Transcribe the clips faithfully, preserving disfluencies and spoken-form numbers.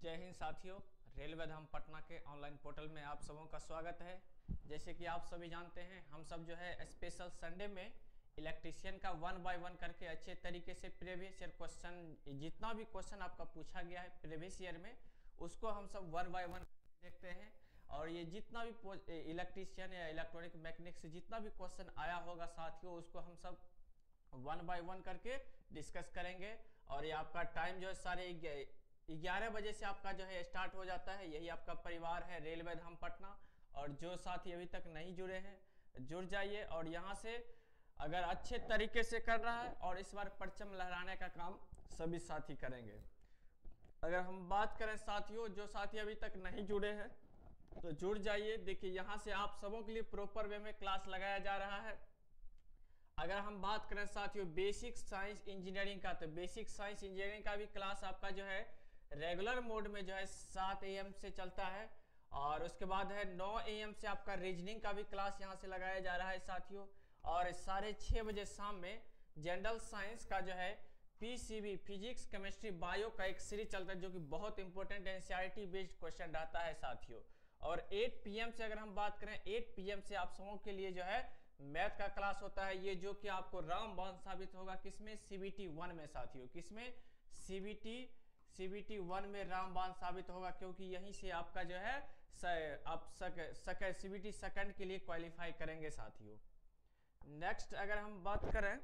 जय हिंद साथियों, रेलवे धाम पटना के ऑनलाइन पोर्टल में आप सबों का स्वागत है। जैसे कि आप सभी जानते हैं, हम सब जो है स्पेशल संडे में इलेक्ट्रीशियन का वन बाय वन करके अच्छे तरीके से प्रीवियस ईयर क्वेश्चन, जितना भी क्वेश्चन आपका पूछा गया है प्रीवियस ईयर में, उसको हम सब वन बाय वन देखते हैं। और ये जितना भी इलेक्ट्रीशियन या इलेक्ट्रॉनिक मैकेनिक से जितना भी क्वेश्चन आया होगा साथियों, उसको हम सब वन बाय वन करके डिस्कस करेंगे। और ये आपका टाइम जो है सारे ग्यारह बजे से आपका जो है स्टार्ट हो जाता है। यही आपका परिवार है रेलवे धाम पटना। और जो साथी अभी तक नहीं जुड़े हैं जुड़ जाइए। और यहाँ से अगर अच्छे तरीके से कर रहा है और इस बार परचम लहराने का काम सभी साथी करेंगे। अगर हम बात करें साथियों, जो साथी अभी तक नहीं जुड़े हैं तो जुड़ जाइए। देखिए यहाँ से आप सबों के लिए प्रॉपर वे में क्लास लगाया जा रहा है। अगर हम बात करें साथियों बेसिक साइंस इंजीनियरिंग का, तो बेसिक साइंस इंजीनियरिंग का भी क्लास आपका जो है रेगुलर मोड में जो है सात ए एम से चलता है। और उसके बाद है नौ ए एम से आपका रीजनिंग का भी क्लास यहाँ से लगाया जा रहा है साथियों। और साढ़े छः बजे शाम में जनरल साइंस का जो है P C B physics chemistry bio का एक सीरीज चलता है, जो कि बहुत important N C E R T based question रहता है साथियों। और आठ पी एम से अगर हम बात करें, आठ पी एम से आप सबों के लिए जो है मैथ का क्लास होता है, ये जो कि आपको रामबाण साबित होगा किसमें, सी बी टी वन में साथियों। किसमें, C B T C B T one में रामबाण साबित होगा, क्योंकि यहीं से आपका जो है स, आप सक, सक, सी बी टी सेकंड के लिए क्वालिफाई करेंगे साथियों। नेक्स्ट अगर हम बात करें,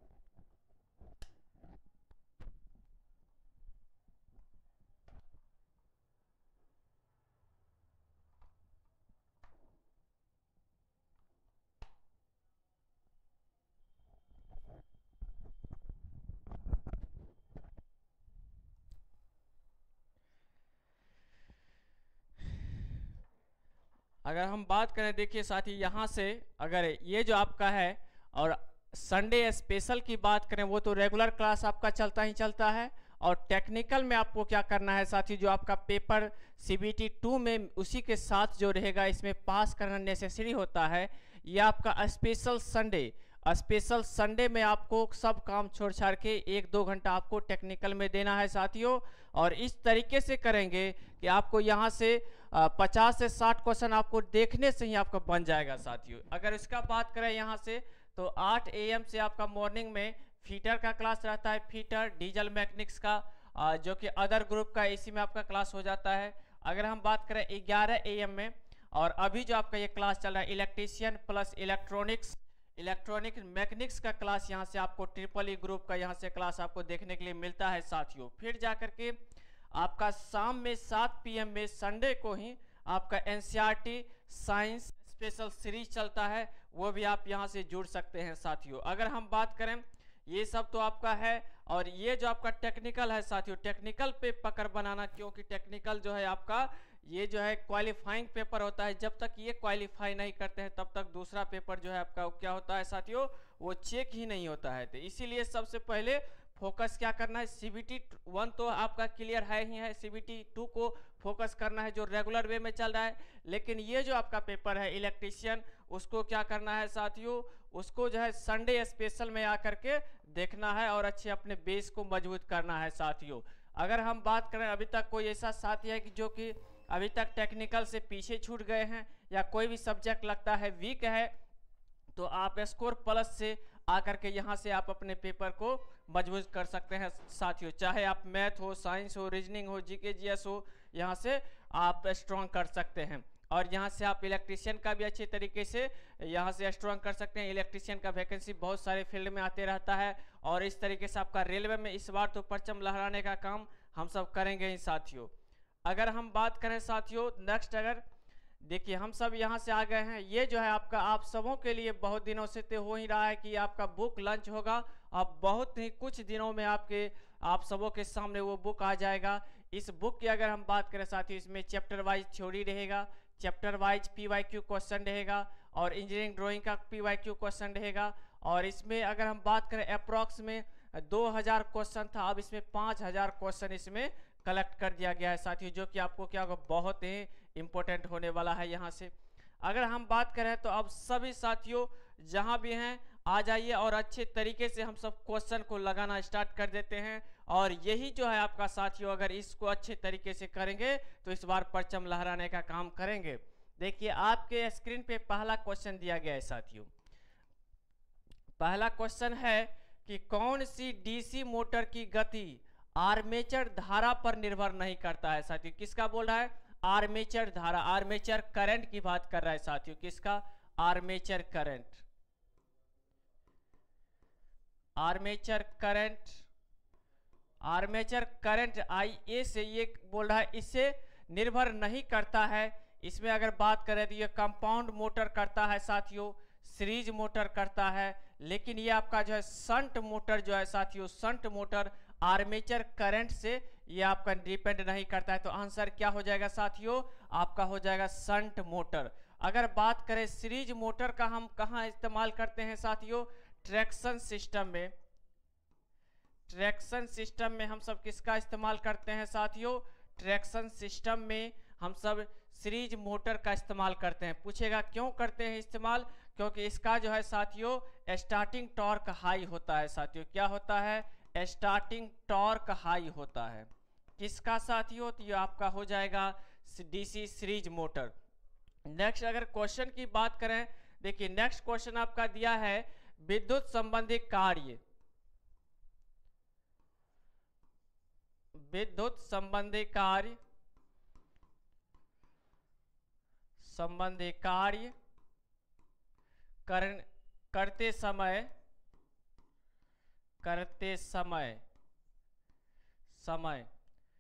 अगर हम बात करें, देखिए साथी यहाँ से अगर ये जो आपका है और संडे स्पेशल की बात करें, वो तो रेगुलर क्लास आपका चलता ही चलता है। और टेक्निकल में आपको क्या करना है साथी, जो आपका paper C B T two में उसी के साथ जो रहेगा, इसमें पास करना नेसेसरी होता है। ये आपका स्पेशल संडे स्पेशल संडे में आपको सब काम छोड़ छाड़ के एक दो घंटा आपको टेक्निकल में देना है साथियों। और इस तरीके से करेंगे कि आपको यहाँ से पचास से साठ क्वेश्चन आपको देखने से ही आपका बन जाएगा साथियों। अगर इसका बात करें यहाँ से, तो आठ ए एम से आपका मॉर्निंग में फीटर का क्लास रहता है, फीटर डीजल मैकेनिक्स का, जो कि अदर ग्रुप का इसी में आपका क्लास हो जाता है। अगर हम बात करें ग्यारह ए एम में, और अभी जो आपका ये क्लास चल रहा है electrician plus electronics electronic mechanics का क्लास, यहाँ से आपको ट्रिपल ई ग्रुप का यहाँ से क्लास आपको देखने के लिए मिलता है साथियों। फिर जाकर के आपका शाम में सात पी एम में संडे को ही आपका N C E R T science special series चलता है, वो भी आप यहाँ से जुड़ सकते हैं साथियों। अगर हम बात करें, ये सब तो आपका है। और ये जो आपका टेक्निकल है साथियों, टेक्निकल पे पकड़ बनाना, क्योंकि टेक्निकल जो है आपका ये जो है क्वालिफाइंग पेपर होता है। जब तक ये क्वालिफाई नहीं करते हैं तब तक दूसरा पेपर जो है आपका क्या होता है साथियों, वो चेक ही नहीं होता है। तो इसीलिए सबसे पहले फोकस क्या करना है, सी बी टी वन तो आपका क्लियर है ही है, सी बी टी टू को फोकस करना है जो रेगुलर वे में चल रहा है। लेकिन ये जो आपका पेपर है इलेक्ट्रीशियन, उसको क्या करना है साथियों, उसको जो है संडे स्पेशल में आकर के देखना है और अच्छे अपने बेस को मजबूत करना है साथियों। अगर हम बात करें, अभी तक कोई ऐसा साथी है कि जो कि अभी तक टेक्निकल से पीछे छूट गए हैं, या कोई भी सब्जेक्ट लगता है वीक है, तो आप स्कोर प्लस से आकर के यहाँ से आप अपने पेपर को मजबूत कर सकते हैं साथियों। चाहे आप मैथ हो, साइंस हो, रीजनिंग हो, जी के जी एस हो, यहाँ से आप स्ट्रॉन्ग कर सकते हैं। और यहाँ से आप इलेक्ट्रीशियन का भी अच्छे तरीके से यहाँ से स्ट्रॉन्ग कर सकते हैं। इलेक्ट्रीशियन का वैकेंसी बहुत सारे फील्ड में आते रहता है। और इस तरीके से आपका रेलवे में इस बार तो परचम लहराने का काम हम सब करेंगे ही साथियों। अगर हम बात करें साथियों नेक्स्ट, अगर देखिए हम सब यहाँ से आ गए हैं, ये जो है आपका आप सबों के लिए बहुत दिनों से तो हो ही रहा है कि आपका बुक लंच होगा। अब बहुत ही कुछ दिनों में आपके आप सबों के सामने वो बुक आ जाएगा। इस बुक की अगर हम बात करें साथियों, इसमें चैप्टर वाइज थ्योरी रहेगा, chapter wise P Y Q question रहेगा, और इंजीनियरिंग ड्राइंग का पी वाई क्यू क्वेश्चन रहेगा। और इसमें अगर हम बात करें अप्रॉक्स में दो हज़ार क्वेश्चन था, अब इसमें पाँच हज़ार क्वेश्चन इसमें कलेक्ट कर दिया गया है साथियों, जो कि आपको क्या होगा, बहुत ही इंपॉर्टेंट होने वाला है यहाँ से। अगर हम बात करें तो अब सभी साथियों जहाँ भी हैं आ जाइए और अच्छे तरीके से हम सब क्वेश्चन को लगाना स्टार्ट कर देते हैं। और यही जो है आपका साथियों, अगर इसको अच्छे तरीके से करेंगे तो इस बार परचम लहराने का काम करेंगे। देखिए आपके स्क्रीन पे पहला क्वेश्चन दिया गया है साथियों। पहला क्वेश्चन है कि कौन सी डीसी मोटर की गति आर्मेचर धारा पर निर्भर नहीं करता है साथियों। किसका बोल रहा है? आर्मेचर धारा, आर्मेचर करंट की बात कर रहा है साथियों। किसका? Armature current. Armature current, armature current I A से ये बोल रहा है इससे निर्भर नहीं करता है। इसमें अगर बात करें तो ये कंपाउंड मोटर करता है साथियों, सीरीज मोटर करता है, लेकिन ये आपका जो है शंट मोटर जो है साथियों, शंट मोटर आर्मेचर करंट से ये आपका डिपेंड नहीं करता है। तो आंसर क्या हो जाएगा साथियों? आपका हो जाएगा शंट मोटर। अगर बात करें सीरीज मोटर का हम कहाँ इस्तेमाल करते हैं साथियों? ट्रैक्शन सिस्टम में। ट्रैक्शन सिस्टम में हम सब किसका इस्तेमाल करते हैं साथियों? ट्रैक्शन सिस्टम में हम सब सीरीज मोटर का इस्तेमाल करते हैं। पूछेगा क्यों करते हैं इस्तेमाल? क्योंकि इसका जो है साथियों स्टार्टिंग टॉर्क हाई होता है साथियों। क्या होता है? स्टार्टिंग टॉर्क हाई होता है। किसका साथियों? तो ये आपका हो जाएगा डीसी सीरीज मोटर। नेक्स्ट अगर क्वेश्चन की बात करें, देखिए नेक्स्ट क्वेश्चन आपका दिया है विद्युत संबंधी कार्य, विद्युत संबंधी कार्य, संबंधी कार्य कर, करते समय, करते समय समय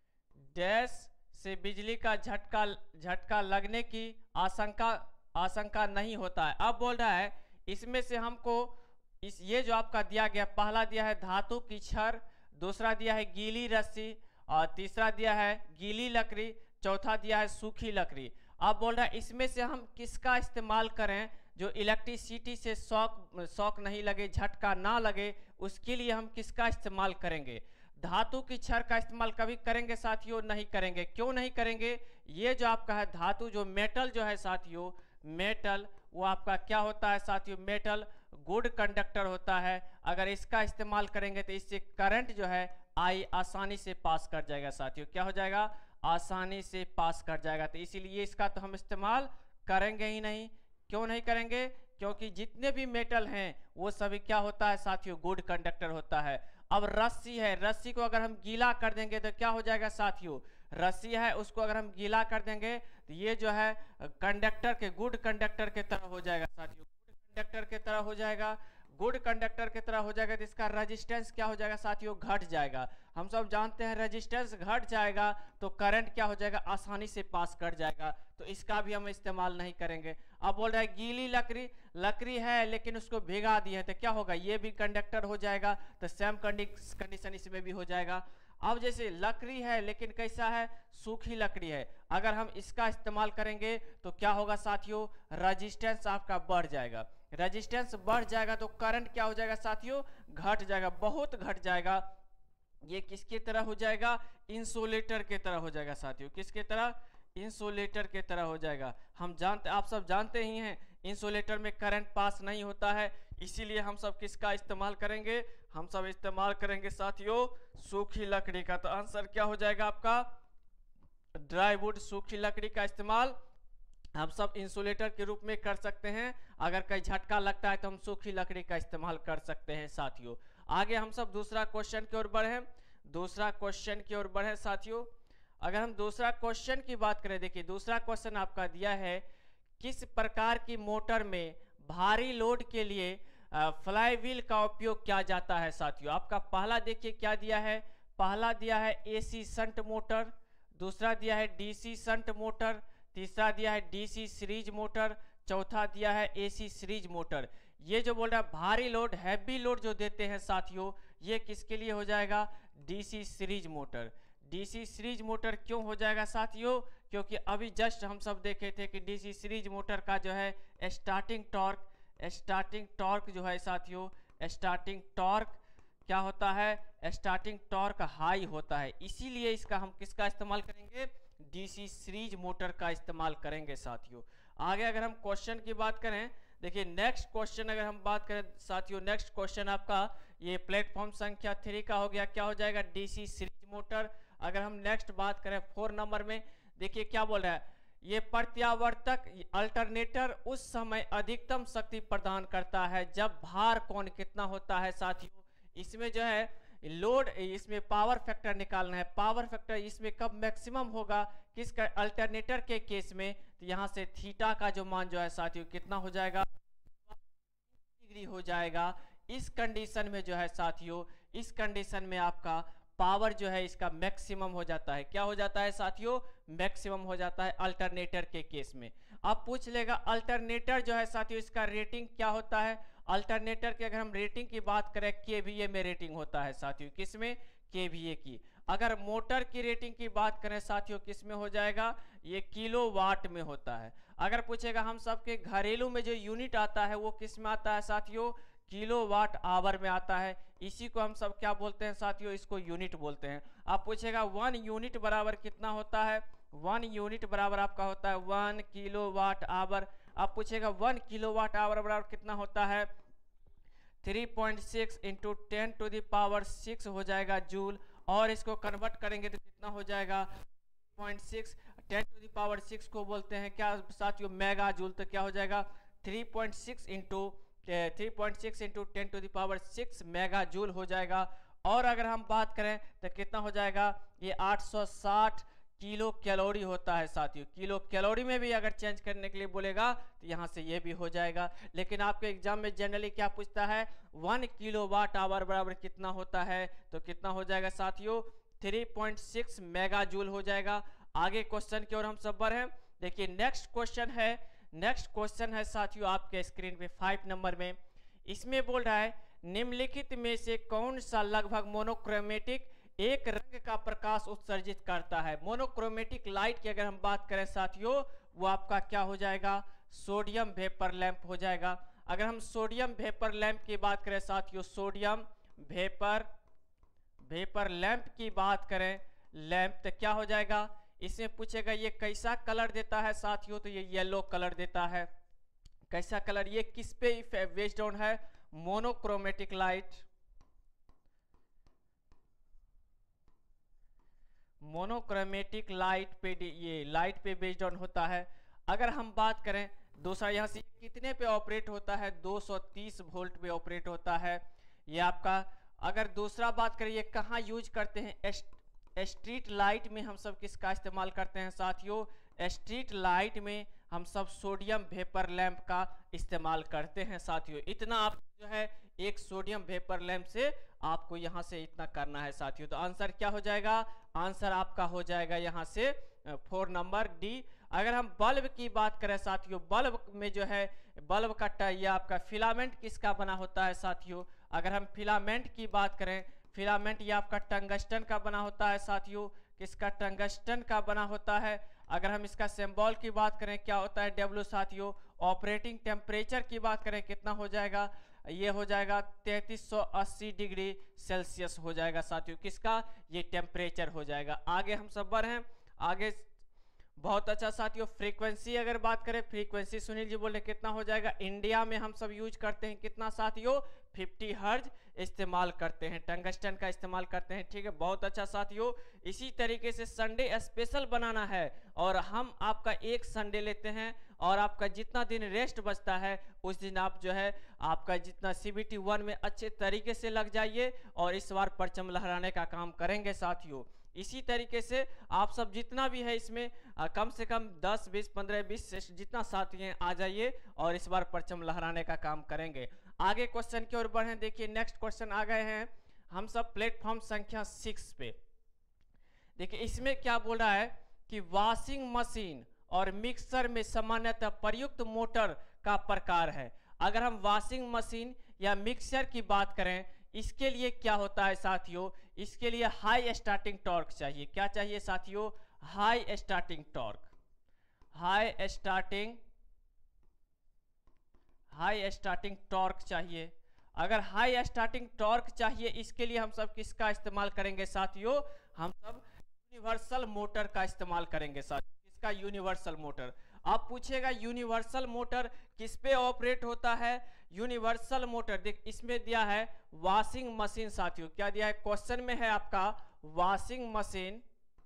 डैश से बिजली का झटका झटका लगने की आशंका आशंका नहीं होता है। अब बोल रहा है इसमें से हमको इस ये जो आपका दिया गया, पहला दिया है धातु की छड़, दूसरा दिया है गीली रस्सी और तीसरा दिया है गीली लकड़ी, चौथा दिया है सूखी लकड़ी। अब बोल रहा है इसमें से हम किसका इस्तेमाल करें जो इलेक्ट्रिसिटी से शॉक शॉक नहीं लगे, झटका ना लगे, उसके लिए हम किसका इस्तेमाल करेंगे? धातु की छड़ का इस्तेमाल कभी करेंगे साथियों? नहीं करेंगे। क्यों नहीं करेंगे? ये जो आपका है धातु, जो मेटल जो है साथियों, मेटल वो आपका क्या होता है साथियों? मेटल गुड कंडक्टर होता है। अगर इसका इस्तेमाल करेंगे तो इससे करंट जो है आई आसानी से पास कर जाएगा साथियों। क्या हो जाएगा? आसानी से पास कर जाएगा। तो इसीलिए इसका तो हम इस्तेमाल करेंगे ही नहीं। क्यों नहीं करेंगे? क्योंकि जितने भी मेटल हैं वो सभी क्या होता है साथियों? गुड कंडक्टर होता है। अब रस्सी है, रस्सी को अगर हम गीला कर देंगे तो क्या हो जाएगा साथियों? रस्सी है उसको अगर हम गीला कर देंगे तो ये जो है कंडक्टर के, गुड कंडक्टर के तरह हो जाएगा साथियों, गुड कंडक्टर के तरह हो जाएगा। गुड कंडक्टर की तरह हो जाएगा तो इसका रेजिस्टेंस क्या हो जाएगा साथियों? घट जाएगा। हम सब जानते हैं रेजिस्टेंस घट जाएगा तो करंट क्या हो जाएगा? आसानी से पास कर जाएगा। तो इसका भी हम इस्तेमाल नहीं करेंगे। अब बोल रहा है गीली लकड़ी, लकड़ी है लेकिन उसको भिगा दी है तो क्या होगा? ये भी कंडक्टर हो जाएगा। तो सेम कंडीशन इसमें भी हो जाएगा। अब जैसे लकड़ी है लेकिन कैसा है? सूखी लकड़ी है। अगर हम इसका इस्तेमाल करेंगे तो क्या होगा साथियों? रेजिस्टेंस आपका बढ़ जाएगा। रेजिस्टेंस बढ़ जाएगा तो करंट क्या हो जाएगा साथियों? घट जाएगा, बहुत घट जाएगा। ये किसकी तरह हो जाएगा? इंसुलेटर के तरह हो जाएगा साथियों। किसके तरह? इंसुलेटर के तरह हो जाएगा। हम जानते, आप सब जानते ही हैं इंसुलेटर में करंट पास नहीं होता है, इसीलिए हम सब किसका इस्तेमाल करेंगे? हम सब इस्तेमाल करेंगे साथियों सूखी लकड़ी का। तो आंसर क्या हो जाएगा आपका? ड्राई वुड, सूखी लकड़ी का इस्तेमाल हम सब इंसुलेटर के रूप में कर सकते हैं। अगर कहीं झटका लगता है तो हम सूखी लकड़ी का इस्तेमाल कर सकते हैं साथियों। आगे हम सब दूसरा क्वेश्चन की ओर बढ़े, दूसरा क्वेश्चन की ओर बढ़े साथियों। अगर हम दूसरा क्वेश्चन की बात करें, देखिए दूसरा क्वेश्चन आपका दिया है किस प्रकार की मोटर में भारी लोड के लिए फ्लाई व्हील का उपयोग किया जाता है साथियों। आपका पहला देखिए क्या दिया है, पहला दिया है एसी शंट मोटर, दूसरा दिया है डीसी शंट मोटर, तीसरा दिया है डीसी सीरीज मोटर, चौथा दिया है एसी सीरीज मोटर। ये जो बोल रहा है भारी लोड, हैवी लोड जो देते हैं साथियों, ये किसके लिए हो जाएगा? DC series motor. DC series motor क्यों हो जाएगा साथियों? क्योंकि अभी जस्ट हम सब देखे थे कि डीसी सीरीज मोटर का जो है स्टार्टिंग टॉर्क, स्टार्टिंग टॉर्क जो है साथियों, स्टार्टिंग टॉर्क क्या होता है? स्टार्टिंग टॉर्क हाई होता है। इसीलिए इसका हम किसका इस्तेमाल करेंगे? डीसी सीरीज मोटर का इस्तेमाल करेंगे साथियों। आगे अगर हम क्वेश्चन की बात करें, देखिए नेक्स्ट क्वेश्चन अगर हम बात करें साथियों, नेक्स्ट क्वेश्चन आपका ये प्लेटफॉर्म संख्या थ्री का हो गया, क्या हो जाएगा, डीसी सीरीज मोटर। अगर हम नेक्स्ट बात करें फोर नंबर में, देखिए क्या बोल रहा है, ये प्रत्यावर्तक अल्टरनेटर उस समय अधिकतम शक्ति प्रदान करता है जब भार कोण कितना होता है साथियों। इसमें जो है लोड, इसमें पावर फैक्टर निकालना है, पावर फैक्टर इसमें कब मैक्सिमम होगा, किसका, अल्टरनेटर के केस में। तो यहाँ से थीटा का जो मान जो है साथियों कितना हो जाएगा, डिग्री हो जाएगा। इस कंडीशन में जो है साथियों, इस कंडीशन में आपका पावर जो है इसका मैक्सिमम हो जाता है, क्या हो जाता है साथियों, मैक्सिमम हो जाता है अल्टरनेटर के केस में। अब पूछ लेगा अल्टरनेटर जो है साथियों इसका रेटिंग क्या होता है। अल्टरनेटर की अगर हम रेटिंग की बात करें, केवीए में रेटिंग होता है साथियों, किसमें, केवीए की। अगर मोटर की रेटिंग की बात करें साथियों, किस में हो जाएगा, ये किलो वाट में होता है। अगर पूछेगा हम सबके घरेलू में जो यूनिट आता है वो किस में आता है साथियों, किलो वाट आवर में आता है। इसी को हम सब क्या बोलते हैं साथियों, इसको यूनिट बोलते हैं। आप पूछेगा वन यूनिट बराबर कितना होता है, वन यूनिट बराबर आपका होता है वन किलो वाट आवर। आप पूछेगा वन किलो वाट आवर बराबर कितना होता है, three point six into ten to the power six हो जाएगा जूल। और इसको कन्वर्ट करेंगे तो कितना हो जाएगा, point six, ten to the power six को बोलते हैं क्या साथियों, मेगा जूल। तो क्या हो जाएगा, three point six into three point six into ten to the power six mega joule हो जाएगा। और अगर हम बात करें तो कितना हो जाएगा, ये आठ सौ साठ किलो कैलोरी होता है साथियों। किलो कैलोरी में भी अगर चेंज करने के लिए बोलेगा तो यहाँ से ये भी हो जाएगा। लेकिन आपके एग्जाम में जनरली क्या पूछता है, वन किलो वाट आवर बराबर कितना होता है, तो कितना हो जाएगा साथियों, three point six mega joule हो जाएगा। आगे क्वेश्चन की ओर हम सब बढ़े। देखिए नेक्स्ट क्वेश्चन है, नेक्स्ट क्वेश्चन है साथियों आपके स्क्रीन पे फाइव नंबर में। इसमें बोल रहा है निम्नलिखित में से कौन सा लगभग मोनोक्रोमेटिक एक रंग का प्रकाश उत्सर्जित करता है। मोनोक्रोमेटिक लाइट की अगर हम बात करें साथियों, वो आपका क्या हो जाएगा, सोडियम वेपर लैंप हो जाएगा। अगर हम सोडियम वेपर लैंप की बात करें साथियों, सोडियम वेपर वेपर लैंप की बात करें, लैंप तो क्या हो जाएगा, इसमें पूछेगा ये कैसा कलर देता है साथियों, तो ये येलो कलर देता है। कैसा कलर, ये किस पे बेस्ड ऑन है, मोनोक्रोमेटिक लाइट, मोनोक्रोमेटिक लाइट पे ये लाइट पे बेस्ड ऑन होता है। अगर हम बात करें दूसरा, यहाँ से कितने पे ऑपरेट होता है, दो सौ तीस वोल्ट पे ऑपरेट होता है ये आपका। अगर दूसरा बात करें ये कहाँ यूज करते हैं, स्ट्रीट लाइट में हम सब किसका इस्तेमाल करते हैं साथियों, स्ट्रीट लाइट में हम सब सोडियम वेपर लैंप का इस्तेमाल करते हैं साथियों। इतना आप जो है एक सोडियम वेपर लैंप से आपको यहाँ से इतना करना है साथियों। तो आंसर क्या हो जाएगा, आंसर आपका हो जाएगा यहाँ से फोर नंबर डी। अगर हम बल्ब की बात करें साथियों, बल्ब में जो है बल्ब का ये आपका फिलामेंट किसका बना होता है साथियों। अगर हम फिलामेंट की बात करें, फिलामेंट ये आपका टंगस्टन का बना होता है साथियों, किसका, टंगस्टन का बना होता है। अगर हम इसका सिंबल की बात करें क्या होता है, डब्ल्यू साथियों। ऑपरेटिंग टेम्परेचर की बात करें कितना हो जाएगा, ये हो जाएगा तैंतीस सौ अस्सी डिग्री सेल्सियस हो जाएगा साथियों, किसका, ये टेम्परेचर हो जाएगा। आगे हम सब बढ़ हैं, आगे बहुत अच्छा साथियों। फ्रीक्वेंसी अगर बात करें, फ्रीक्वेंसी सुनील जी बोल रहे कितना हो जाएगा, इंडिया में हम सब यूज करते हैं कितना साथियों, फिफ्टी हर्ज इस्तेमाल करते हैं, टंगस्टन का इस्तेमाल करते हैं, ठीक है, बहुत अच्छा साथियों। इसी तरीके से संडे स्पेशल बनाना है और हम आपका एक संडे लेते हैं और आपका जितना दिन रेस्ट बचता है उस दिन आप जो है आपका जितना सीबीटी वन में अच्छे तरीके से लग जाइए और इस बार परचम लहराने का काम करेंगे साथियों। इसी तरीके से आप सब जितना भी है इसमें आ, कम से कम दस बीस पंद्रह बीस जितना साथी हैं आ जाइए और इस बार परचम लहराने का काम करेंगे। आगे क्वेश्चन की ओर बढ़ें। देखिए नेक्स्ट क्वेश्चन आ गए हैं हम सब प्लेटफॉर्म संख्या सिक्स पे। देखिए इसमें क्या बोल रहा है कि वॉशिंग मशीन और मिक्सर में सामान्यतः प्रयुक्त मोटर का प्रकार है। अगर हम वॉशिंग मशीन या मिक्सर की बात करें, इसके लिए क्या होता है साथियों, इसके लिए हाई स्टार्टिंग टॉर्क चाहिए। क्या चाहिए साथियों, high starting torque, high starting high starting torque चाहिए। अगर हाई स्टार्टिंग टॉर्क चाहिए, इसके लिए हम सब किसका इस्तेमाल करेंगे साथियों, हम सब यूनिवर्सल मोटर का इस्तेमाल करेंगे साथियों, किसका, यूनिवर्सल मोटर। अब पूछेगा यूनिवर्सल मोटर किस पे ऑपरेट होता है। यूनिवर्सल मोटर देख इसमें दिया है वॉशिंग मशीन साथियों, क्या दिया है क्वेश्चन में है आपका वॉशिंग मशीन,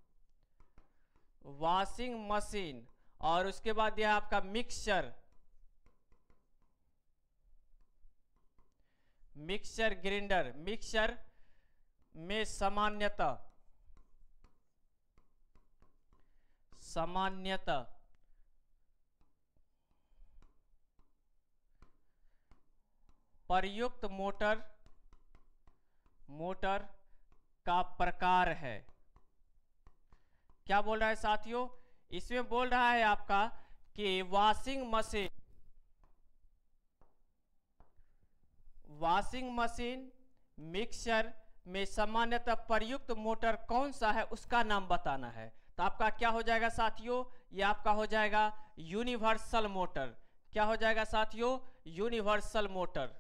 वॉशिंग मशीन, और उसके बाद दिया है आपका मिक्सचर, मिक्सचर ग्राइंडर। मिक्सचर में सामान्यतः सामान्यतः प्रयुक्त मोटर मोटर का प्रकार है। क्या बोल रहा है साथियों, इसमें बोल रहा है आपका कि washing machine, washing machine mixture में सामान्यतः प्रयुक्त मोटर कौन सा है उसका नाम बताना है। तो आपका क्या हो जाएगा साथियों, ये आपका हो जाएगा यूनिवर्सल मोटर। क्या हो जाएगा साथियों, यूनिवर्सल मोटर,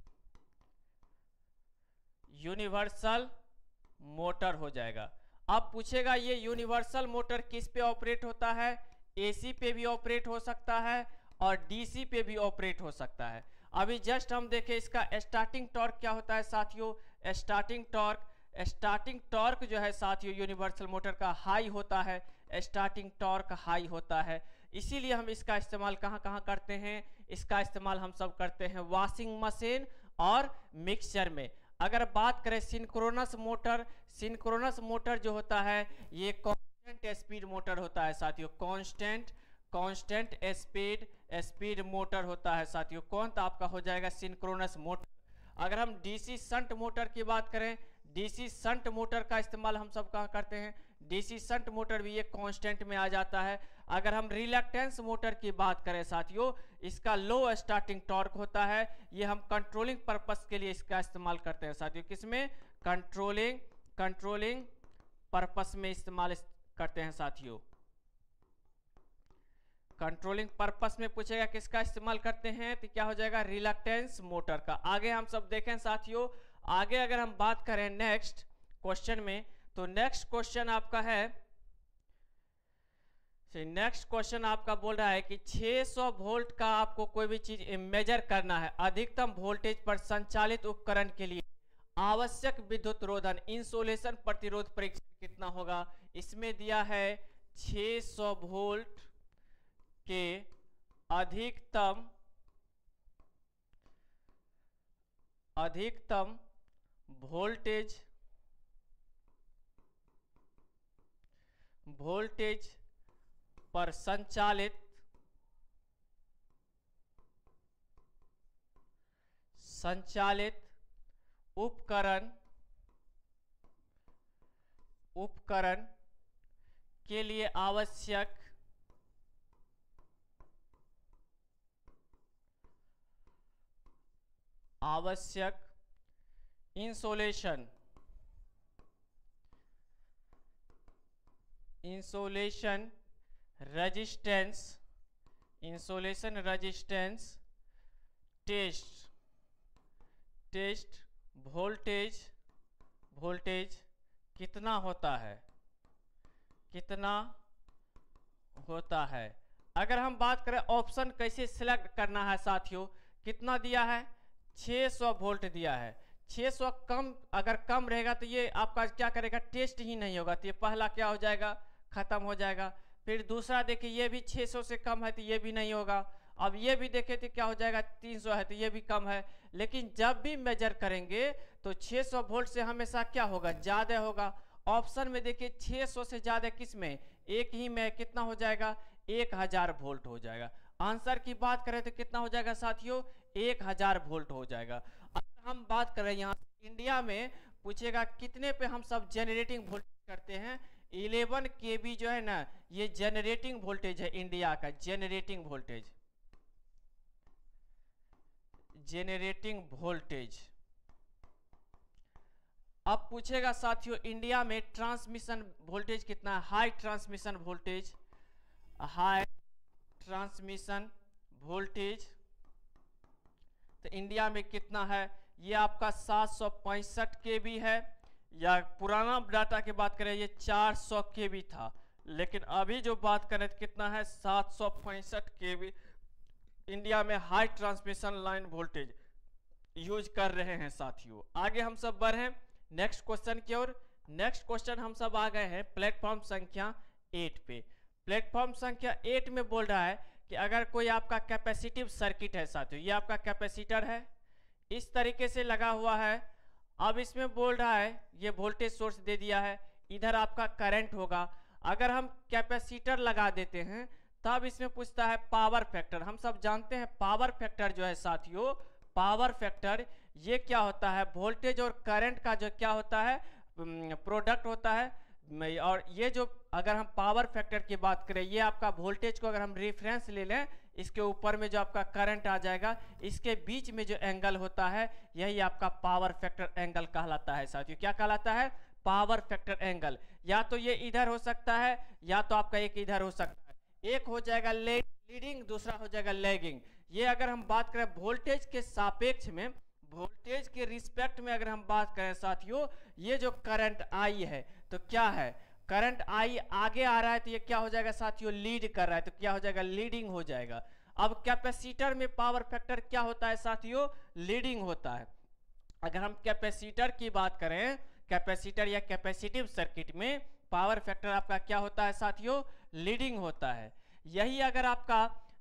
यूनिवर्सल मोटर हो जाएगा। अब पूछेगा ये यूनिवर्सल मोटर किस पे ऑपरेट होता है, एसी पे भी ऑपरेट हो सकता है और डीसी पे भी ऑपरेट हो सकता है। अभी जस्ट हम देखें इसका स्टार्टिंग टॉर्क क्या होता है साथियों, स्टार्टिंग टॉर्क, स्टार्टिंग टॉर्क जो है साथियों यूनिवर्सल मोटर का हाई होता है, स्टार्टिंग टॉर्क हाई होता है। इसीलिए हम इसका इस्तेमाल कहाँ कहाँ करते हैं, इसका इस्तेमाल हम सब करते हैं वॉशिंग मशीन और मिक्सचर में। अगर बात करें सिंक्रोनस मोटर, सिंक्रोनस मोटर जो होता है ये कांस्टेंट स्पीड मोटर होता है साथियों, constant constant speed speed motor होता है साथियों। कौन तो आपका हो जाएगा सिंक्रोनस मोटर। अगर हम डीसी शंट मोटर की बात करें, डीसी शंट मोटर का इस्तेमाल हम सब कहाँ करते हैं, डीसी शंट मोटर भी ये कांस्टेंट में आ जाता है। अगर हम रिलक्टेंस मोटर की बात करें साथियों, इसका लो स्टार्टिंग टॉर्क होता है, ये हम कंट्रोलिंग पर्पस के लिए इसका इस्तेमाल करते हैं साथियों। किसमें, कंट्रोलिंग कंट्रोलिंग पर्पस में इस्तेमाल करते हैं साथियों। कंट्रोलिंग पर्पस में पूछेगा किसका इस्तेमाल करते हैं, तो क्या हो जाएगा रिलक्टेंस मोटर का। आगे हम सब देखें साथियों, आगे अगर हम बात करें नेक्स्ट क्वेश्चन में, तो नेक्स्ट क्वेश्चन आपका है, नेक्स्ट क्वेश्चन आपका बोल रहा है कि छह सौ वोल्ट का आपको कोई भी चीज मेजर करना है, अधिकतम वोल्टेज पर संचालित उपकरण के लिए आवश्यक विद्युत रोधन इंसुलेशन प्रतिरोध परीक्षण कितना होगा। इसमें दिया है छह सौ वोल्ट के अधिकतम अधिकतम वोल्टेज वोल्टेज पर संचालित संचालित उपकरण उपकरण के लिए आवश्यक आवश्यक insulation insulation resistance insulation resistance test test voltage voltage कितना होता है कितना होता है। अगर हम बात करें ऑप्शन कैसे सिलेक्ट करना है साथियों, कितना दिया है छह सौ वोल्ट दिया है। छह सौ कम अगर कम रहेगा तो ये आपका क्या करेगा, टेस्ट ही नहीं होगा, तो ये पहला क्या हो जाएगा, खत्म हो जाएगा। फिर दूसरा देखिए ये भी छह सौ से कम है तो ये भी नहीं होगा। अब ये भी देखें तो क्या हो जाएगा, तीन सौ है तो ये भी कम है। लेकिन जब भी मेजर करेंगे तो छह सौ वोल्ट से हमेशा क्या होगा, ज़्यादा होगा। ऑप्शन में देखिए छह सौ से ज़्यादा किस में, एक ही में कितना हो जाएगा, एक हज़ार वोल्ट हो जाएगा। आंसर की बात करें तो कितना हो जाएगा साथियों, एक हज़ार वोल्ट हो जाएगा। अगर हम बात करें यहाँ इंडिया में पूछेगा कितने पे हम सब जेनरेटिंग वोल्टेज करते हैं, इलेवन के बी जो है ना ये जेनरेटिंग वोल्टेज है इंडिया का, जेनरेटिंग वोल्टेज जेनरेटिंग वोल्टेज। अब पूछेगा साथियों इंडिया में ट्रांसमिशन वोल्टेज कितना है, high transmission voltage high transmission voltage तो इंडिया में कितना है, ये आपका सात सौ पैंसठ के बी है, या पुराना डाटा की बात करें ये चार सौ के बी था, लेकिन अभी जो बात करें तो कितना है, सात सौ पैंसठ केवी इंडिया में high transmission line voltage use कर रहे हैं साथियों। आगे हम सब बढ़े नेक्स्ट क्वेश्चन की ओर। नेक्स्ट क्वेश्चन हम सब आ गए हैं प्लेटफॉर्म संख्या एट पे। प्लेटफॉर्म संख्या एट में बोल रहा है कि अगर कोई आपका कैपेसिटिव सर्किट है साथियों, ये आपका कैपेसिटर है, इस तरीके से लगा हुआ है। अब इसमें बोल रहा है ये वोल्टेज सोर्स दे दिया है, इधर आपका करंट होगा। अगर हम कैपेसिटर लगा देते हैं तब इसमें पूछता है पावर फैक्टर। हम सब जानते हैं पावर फैक्टर जो है साथियों, पावर फैक्टर ये क्या होता है, वोल्टेज और करंट का जो क्या होता है, प्रोडक्ट होता है। और ये जो अगर हम पावर फैक्टर की बात करें, ये आपका वोल्टेज को अगर हम रेफरेंस ले लें, इसके ऊपर में जो आपका करंट आ जाएगा, इसके बीच में जो एंगल होता है यही आपका पावर फैक्टर एंगल कहलाता है साथियों। क्या कहलाता है, पावर फैक्टर एंगल। या तो ये इधर हो सकता है या तो आपका एक इधर हो सकता है। एक हो जाएगा लीडिंग, दूसरा हो जाएगा लैगिंग। ये अगर हम बात करें वोल्टेज के सापेक्ष में, वोल्टेज के रिस्पेक्ट में अगर हम बात करें साथियों, ये जो करंट आई है तो क्या है, करंट आई आगे आ रहा है तो ये क्या हो जाएगा साथियों, लीड कर रहा है तो क्या हो जाएगा, लीडिंग हो जाएगा। अब कैपेसिटर में पावर फैक्टर क्या होता है साथियों, लीडिंग होता है। अगर हम कैपेसिटर की बात करें, कैपेसिटर या कैपेसिटिव सर्किट में पावर फैक्टर आपका क्या होता है साथियों, लीडिंग होता है। यही अगर आपका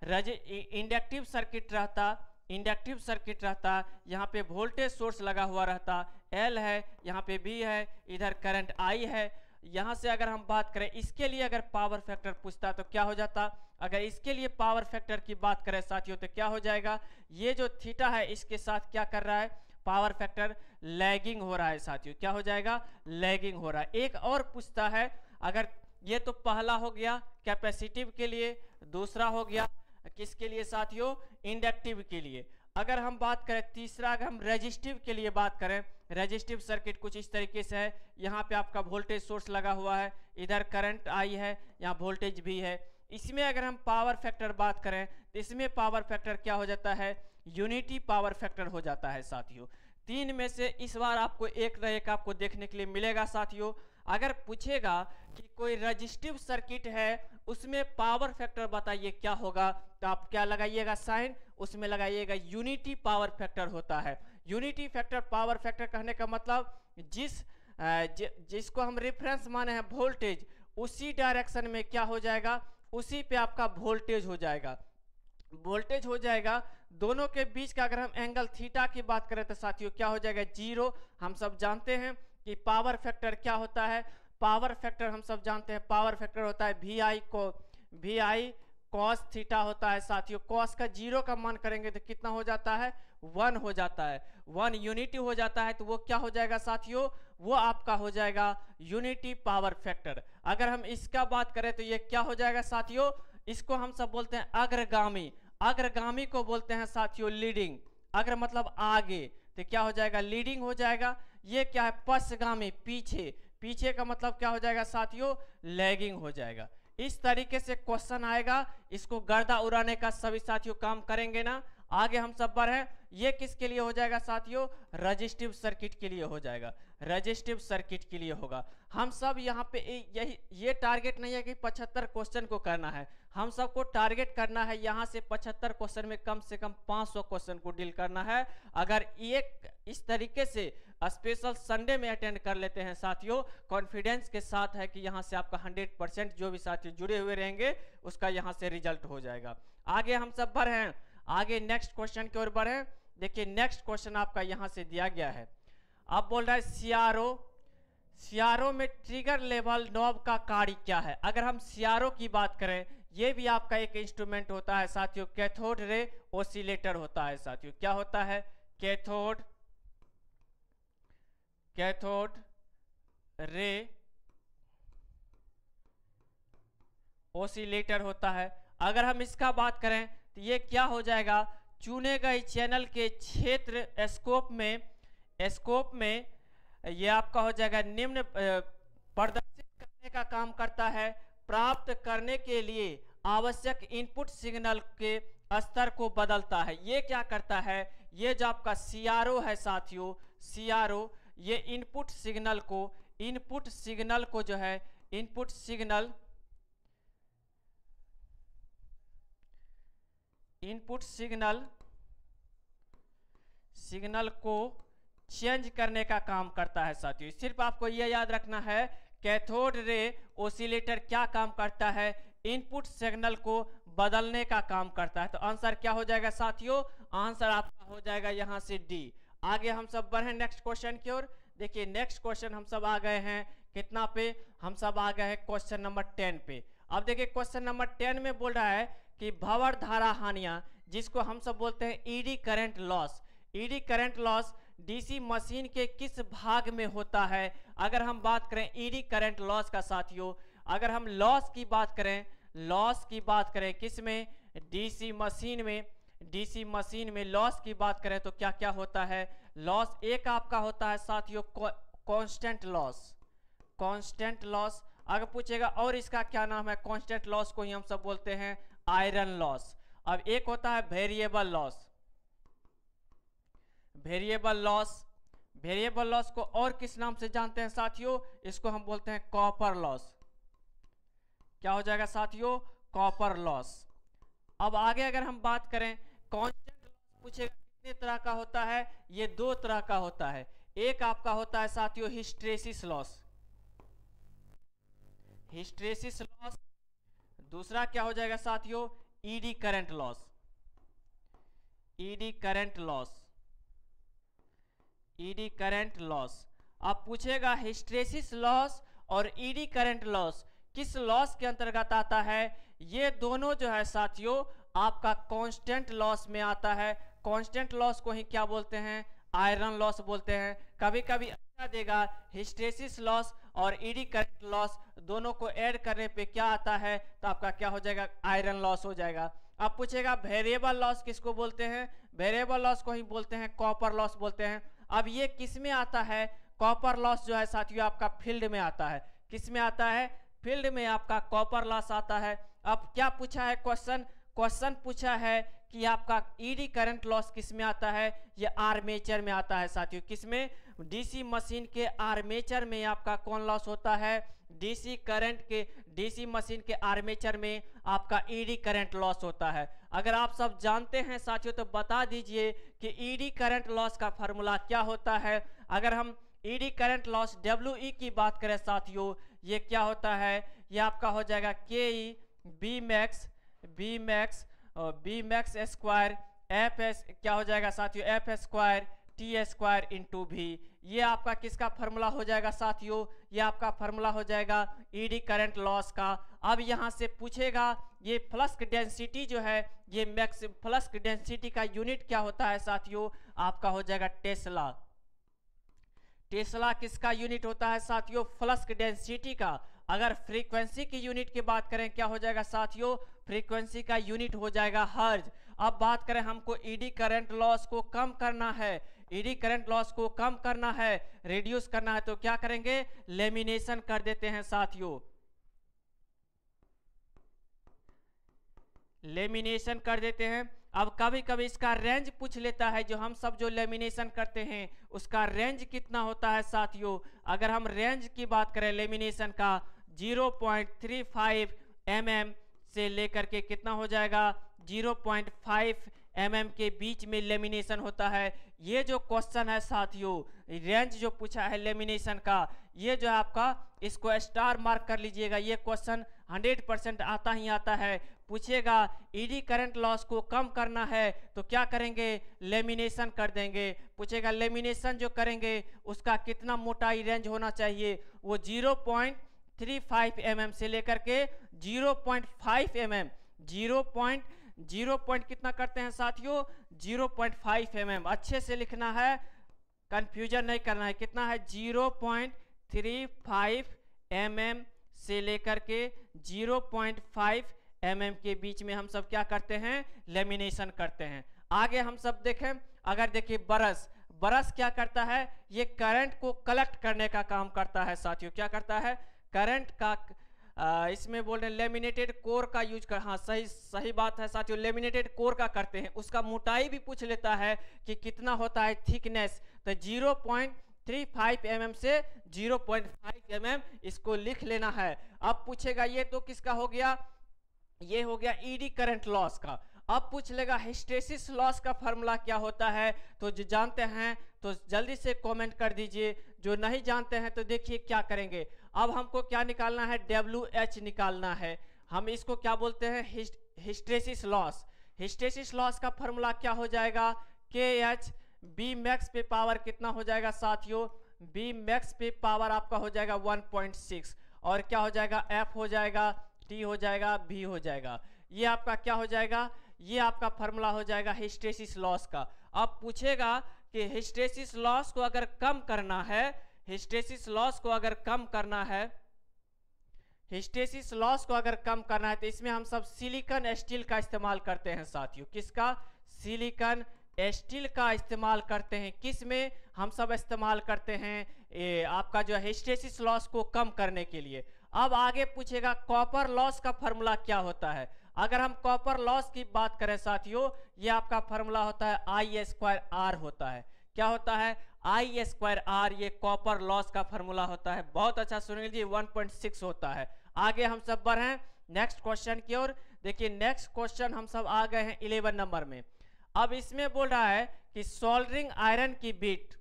इंडक्टिव सर्किट रहता, इंडक्टिव सर्किट रहता, यहाँ पे वोल्टेज सोर्स लगा हुआ रहता, एल है, यहाँ पे बी है, इधर करंट आई है। यहाँ से अगर हम बात करें इसके लिए अगर पावर फैक्टर पूछता तो क्या हो जाता, अगर इसके लिए पावर फैक्टर की बात करें साथियों तो क्या हो जाएगा, ये जो थीटा है इसके साथ क्या कर रहा है, पावर फैक्टर लैगिंग हो रहा है साथियों। क्या हो जाएगा, लैगिंग हो रहा है। एक और पूछता है, अगर ये तो पहला हो गया कैपेसिटिव के लिए, दूसरा हो गया किसके लिए साथियों, इंडक्टिव के लिए। अगर हम बात करें तीसरा, अगर हम रेजिस्टिव के लिए बात करें, रेजिस्टिव सर्किट कुछ इस तरीके से है। यहाँ पे आपका वोल्टेज सोर्स लगा हुआ है, इधर करंट आई है, यहाँ वोल्टेज भी है। इसमें अगर हम पावर फैक्टर बात करें तो इसमें पावर फैक्टर क्या हो जाता है, यूनिटी पावर फैक्टर हो जाता है साथियों। तीन में से इस बार आपको एक न एक आपको देखने के लिए मिलेगा साथियों। अगर पूछेगा कि कोई रेजिस्टिव सर्किट है उसमें पावर फैक्टर बताइए क्या होगा, तो आप क्या लगाइएगा साइन, उसमें लगाइएगा यूनिटी पावर फैक्टर होता है। यूनिटी फैक्टर पावर फैक्टर कहने का मतलब जिस ज, जिसको हम रेफरेंस माने हैं वोल्टेज, उसी डायरेक्शन में क्या हो जाएगा, उसी पे आपका वोल्टेज हो जाएगा, वोल्टेज हो जाएगा। दोनों के बीच का अगर हम एंगल थीटा की बात करें तो साथियों क्या हो जाएगा, जीरो। हम सब जानते हैं कि पावर फैक्टर क्या होता है, पावर फैक्टर हम सब जानते हैं पावर फैक्टर होता है वी आई को वी आई कॉस थीटा होता है साथियों। कॉस का जीरो का मान करेंगे तो कितना हो जाता है, वन हो जाता है, वन यूनिटी हो जाता है। तो वो क्या हो जाएगा साथियों, वो आपका हो जाएगा यूनिटी पावर फैक्टर। अगर हम इसका बात करें तो ये क्या हो जाएगा साथियों, इसको हम सब बोलते हैं अग्रगामी, अग्रगामी को बोलते हैं साथियों लीडिंग। अग्र मतलब आगे, तो क्या हो जाएगा, लीडिंग हो जाएगा। ये क्या है, पश्चगामी, पीछे, पीछे का मतलब क्या हो जाएगा साथियों, लैगिंग हो जाएगा। इस तरीके से क्वेश्चन आएगा, इसको गर्दा उड़ाने का सभी साथियों काम करेंगे ना। आगे हम सब बढ़े, ये किसके लिए हो जाएगा साथियों, रेजिस्टिव सर्किट के लिए हो जाएगा, रेजिस्टिव सर्किट के लिए होगा। हम सब यहाँ पे यही ये टारगेट नहीं है कि पचहत्तर क्वेश्चन को करना है, हम सबको टारगेट करना है यहाँ से पचहत्तर क्वेश्चन में कम से कम पाँच सौ क्वेश्चन को डील करना है। अगर एक इस तरीके से स्पेशल संडे में अटेंड कर लेते हैं साथियों, कॉन्फिडेंस के साथ है कि यहाँ से आपका हंड्रेड परसेंट जो भी साथी जुड़े हुए रहेंगे उसका यहाँ से रिजल्ट हो जाएगा। आगे हम सब बढ़े, आगे नेक्स्ट क्वेश्चन की ओर बढ़े। देखिए नेक्स्ट क्वेश्चन आपका यहाँ से दिया गया है, अब बोल रहा है सीआरओ, सीआरओ में ट्रिगर लेवल नॉब का कार्य क्या है। अगर हम सीआरओ की बात करें, ये भी आपका एक इंस्ट्रूमेंट होता है साथियों, कैथोड रे ओसिलेटर होता है साथियों। क्या होता है, कैथोड कैथोड रे ओसिलेटर होता है। अगर हम इसका बात करें तो ये क्या हो जाएगा, चुने गए चैनल के क्षेत्र स्कोप में स्कोप में ये आपका हो जाएगा निम्न प्रदर्शित करने का काम करता है, प्राप्त करने के लिए आवश्यक इनपुट सिग्नल के स्तर को बदलता है। ये क्या करता है, ये जो आपका सीआरओ है साथियों, सीआरओ ये इनपुट सिग्नल को इनपुट सिग्नल को जो है input signal input signal signal को चेंज करने का काम करता है साथियों। सिर्फ आपको यह याद रखना है कैथोड रे ओसिलेटर क्या काम करता है, इनपुट सिग्नल को बदलने का काम करता है। तो आंसर क्या हो जाएगा साथियों, आंसर आपका हो जाएगा यहां से डी। आगे हम सब बढ़े नेक्स्ट क्वेश्चन की ओर। देखिए नेक्स्ट क्वेश्चन हम सब आ गए हैं कितना पे, हम सब आ गए हैं क्वेश्चन नंबर टेन पे। अब देखिए क्वेश्चन नंबर टेन में बोल रहा है कि भंवर धारा हानियां, जिसको हम सब बोलते हैं eddy current loss, eddy current loss DC machine के किस भाग में होता है। अगर हम बात करें ईडी करंट लॉस का साथियों, अगर हम लॉस की बात करें, लॉस की बात करें किस में, डीसी मशीन में, डीसी मशीन में लॉस की बात करें तो क्या क्या होता है। लॉस एक आपका होता है साथियों कांस्टेंट लॉस, कांस्टेंट लॉस। अगर पूछेगा और इसका क्या नाम है, कांस्टेंट लॉस को ही हम सब बोलते हैं आयरन लॉस। अब एक होता है variable loss, variable loss, variable loss को और किस नाम से जानते हैं साथियों, इसको हम बोलते हैं कॉपर लॉस। क्या हो जाएगा साथियों, कॉपर लॉस। अब आगे अगर हम बात करें कांस्टेंट लॉस पूछेगा कितने तरह का होता है, ये दो तरह का होता है। एक आपका होता है साथियों हिस्टेरेसिस लॉस, हिस्टेरेसिस लॉस। दूसरा क्या हो जाएगा साथियों, eddy current loss, eddy current loss, eddy current loss. अब पूछेगा हिस्टेरेसिस लॉस और ईडी करंट लॉस किस लॉस के अंतर्गत आता है। ये दोनों जो है साथियों आपका कांस्टेंट लॉस में आता है। कांस्टेंट लॉस को ही क्या बोलते हैं, आयरन लॉस बोलते हैं। कभी कभी अच्छा देगा हिस्टेरेसिस लॉस और ईडी करंट लॉस दोनों को ऐड करने पे क्या आता है, तो आपका क्या हो जाएगा, आयरन लॉस हो जाएगा। अब पूछेगा वेरिएबल लॉस किसको बोलते हैं, वेरिएबल लॉस को ही बोलते हैं कॉपर लॉस बोलते हैं। अब ये किस में आता है, कॉपर लॉस जो है साथियों आपका फील्ड में आता है। किस में आता है, फील्ड में आपका कॉपर लॉस आता है। अब क्या पूछा है क्वेश्चन, क्वेश्चन पूछा है कि आपका ईडी करंट लॉस किस में आता है, ये आर्मेचर में आता है साथियों। किस में, डीसी मशीन के आर्मेचर में आपका कौन लॉस होता है, डीसी करंट के, डीसी मशीन के आर्मेचर में आपका ईडी करंट लॉस होता है। अगर आप सब जानते हैं साथियों तो बता दीजिए कि ईडी करंट लॉस का फार्मूला क्या होता है। अगर हम eddy current loss W E की बात करें साथियों, ये क्या होता है, ये आपका हो जाएगा K E B max, B max और B max square F S, क्या हो जाएगा साथियों, F square T square into भी। ये आपका किसका फार्मूला हो जाएगा साथियों, ये आपका फार्मूला हो जाएगा ईडी करंट लॉस का। अब यहाँ से पूछेगा ये फ्लक्स डेंसिटी जो है, ये मैक्स फ्लक्स डेंसिटी का यूनिट क्या होता है साथियों, आपका हो जाएगा टेस्ला। टेस्ला किसका यूनिट होता है साथियों, फ्लक्स डेंसिटी का। अगर फ्रीक्वेंसी की यूनिट की बात करें क्या हो जाएगा साथियों, फ्रीक्वेंसी का यूनिट हो जाएगा हर्ज। अब बात करें हमको ईडी करंट लॉस को कम करना है, ईडी करंट लॉस को कम करना है, रिड्यूस करना है, तो क्या करेंगे, लेमिनेशन कर देते हैं साथियों, लेमिनेशन कर देते हैं। अब कभी कभी इसका रेंज पूछ लेता है, जो हम सब जो लेमिनेशन करते हैं उसका रेंज कितना होता है साथियों। अगर हम रेंज की बात करें लेमिनेशन का, zero point three five M M से लेकर के कितना हो जाएगा, zero point five M M के बीच में लेमिनेशन होता है। ये जो क्वेश्चन है साथियों, रेंज जो पूछा है लेमिनेशन का, ये जो है आपका, इसको स्टार मार्क कर लीजिएगा। ये क्वेश्चन हंड्रेड परसेंट आता ही आता है। पूछेगा ईडी करंट लॉस को कम करना है तो क्या करेंगे, लेमिनेशन कर देंगे। पूछेगा लेमिनेशन जो करेंगे उसका कितना मोटाई रेंज होना चाहिए, वो zero point three five M M से लेकर के zero point five M M, zero point zero point कितना करते हैं साथियों, zero point five M M. अच्छे से लिखना है, कंफ्यूजन नहीं करना है। कितना है, zero point three five M M से लेकर के zero point five M M के बीच में हम सब क्या करते हैं, लेमिनेशन करते हैं। आगे हम सब देखें, अगर देखिए ब्रश, ब्रश क्या करता है, ये करंट को कलेक्ट करने का काम करता है साथियों। क्या करता है, करंट का, आ, इसमें बोल रहे हैं लेमिनेटेड कोर का यूज कर, हाँ सही सही बात है साथियों, लेमिनेटेड कोर का करते हैं। उसका मोटाई भी पूछ लेता है कि कितना होता है थिकनेस, तो zero point three five M M से zero point five M M इसको लिख लेना है। अब पूछेगा ये तो किसका हो गया, ये हो गया ईडी करंट लॉस का। अब पूछ लेगा हिस्टेरिसिस लॉस का फॉर्मूला क्या होता है, तो जो जानते हैं तो जल्दी से कमेंट कर दीजिए, जो नहीं जानते हैं तो देखिए क्या करेंगे। अब हमको क्या निकालना है, डब्ल्यू एच निकालना है। हम इसको क्या बोलते हैं, हिस्टेरिसिस लॉस। हिस्टेरिसिस लॉस का फॉर्मूला क्या हो जाएगा, के एच बी मैक्स पे पावर कितना हो जाएगा साथियों, बी मैक्स पे पावर आपका हो जाएगा वन पॉइंट सिक्स, और क्या हो जाएगा, एफ हो जाएगा, टी हो जाएगा, भी हो जाएगा। ये आपका क्या हो जाएगा, ये आपका फॉर्मूला हो जाएगा हिस्टेरिसिस लॉस का। अब पूछेगा कि हिस्टेरिसिस लॉस को अगर कम करना है, हिस्टेरिसिस लॉस को अगर कम करना है, हिस्टेरिसिस लॉस को अगर कम करना है तो इसमें हम सब सिलिकॉन स्टील का इस्तेमाल करते हैं साथियों। किसका, सिलिकॉन स्टील का इस्तेमाल करते हैं। किस में हम सब इस्तेमाल करते हैं, ए, आपका जो है हिस्टेरिसिस लॉस को कम करने के लिए। अब आगे पूछेगा कॉपर लॉस का फॉर्मूला क्या होता है। अगर हम कॉपर लॉस की बात करें साथियों, ये आपका फॉर्मूला होता है आई स्क्वायर आर होता है। क्या होता है, आई स्क्वायर आर, ये कॉपर लॉस का फॉर्मूला होता है। बहुत अच्छा सुन लीजिए, वन पॉइंट सिक्स होता है। आगे हम सब बढ़े नेक्स्ट क्वेश्चन की ओर। देखिए नेक्स्ट क्वेश्चन हम सब आ गए हैं इलेवन नंबर में। अब इसमें बोल रहा है कि सोल्डरिंग आयरन की बीट,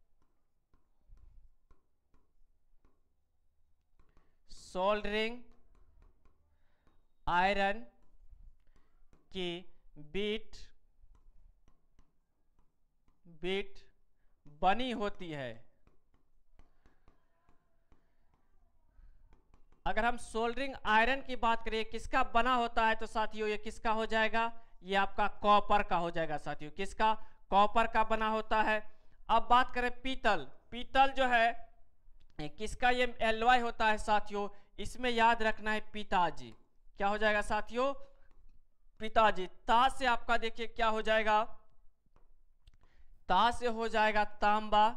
सोल्डरिंग आयरन की बीट बीट बनी होती है। अगर हम सोल्डरिंग आयरन की बात करें किसका बना होता है तो साथियों ये किसका हो जाएगा, ये आपका कॉपर का हो जाएगा साथियों। किसका, कॉपर का बना होता है। अब बात करें पीतल, पीतल जो है किसका, ये एलॉय होता है साथियों। इसमें याद रखना है पिताजी, क्या हो जाएगा साथियों, पिताजी। ता से आपका देखिए क्या हो जाएगा, ता से हो जाएगा तांबा,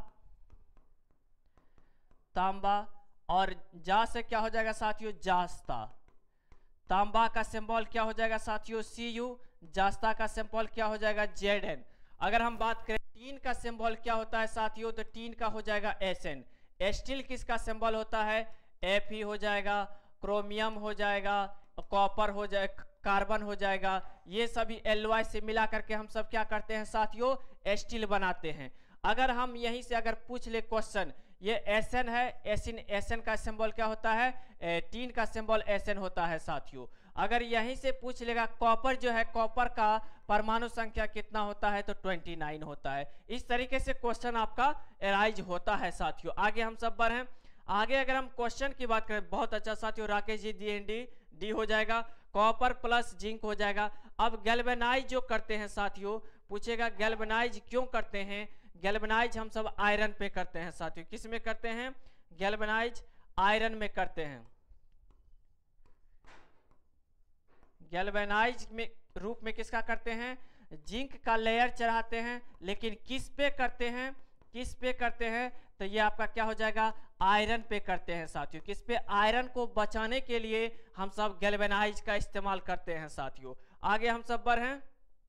तांबा, और जा से क्या हो जाएगा साथियों, जास्ता। तांबा का सिंबल क्या हो जाएगा साथियों, सी यू, जास्ता का सिंबल क्या हो जाएगा, जेड एन। अगर हम बात करें टीन का सिंबल क्या होता है साथियों, तो टीन का हो जाएगा एस एन। स्टील किसका सिंबल होता है, एफ ही हो जाएगा, क्रोमियम हो जाएगा, कॉपर हो जाएगा, कार्बन हो जाएगा। ये सभी एलॉय से मिला करके हम सब क्या करते हैं साथियों, स्टील बनाते हैं। अगर हम यहीं से अगर पूछ ले क्वेश्चन, ये एस एन है, एसिन, एस एन का सिंबल क्या होता है, टीन का सिंबल एस एन होता है साथियों। अगर यहीं से पूछ लेगा कॉपर जो है, कॉपर का परमाणु संख्या कितना होता है, तो उनतीस होता है। इस तरीके से क्वेश्चन आपका एराइज होता है साथियों। आगे हम सब बढ़े, आगे अगर हम क्वेश्चन की बात करें, बहुत अच्छा साथियों, Rakesh ji, D N D D हो जाएगा, कॉपर प्लस जिंक हो जाएगा। अब गैल्वेनाइज जो करते हैं साथियों, पूछेगा गैल्वेनाइज क्यों करते हैं। गैल्वेनाइज हम सब आयरन पे करते हैं साथियों। किस में करते हैं, गैल्वेनाइज आयरन में करते हैं। गैल्वेनाइज में रूप में किसका करते हैं, जिंक का लेयर चढ़ाते हैं। लेकिन किस पे करते हैं, किस पे करते हैं, तो ये आपका क्या हो जाएगा, आयरन पे करते हैं साथियों। किस पे, आयरन को बचाने के लिए हम सब गैल्वेनाइज का इस्तेमाल करते हैं साथियों। आगे हम सब बढ़ें,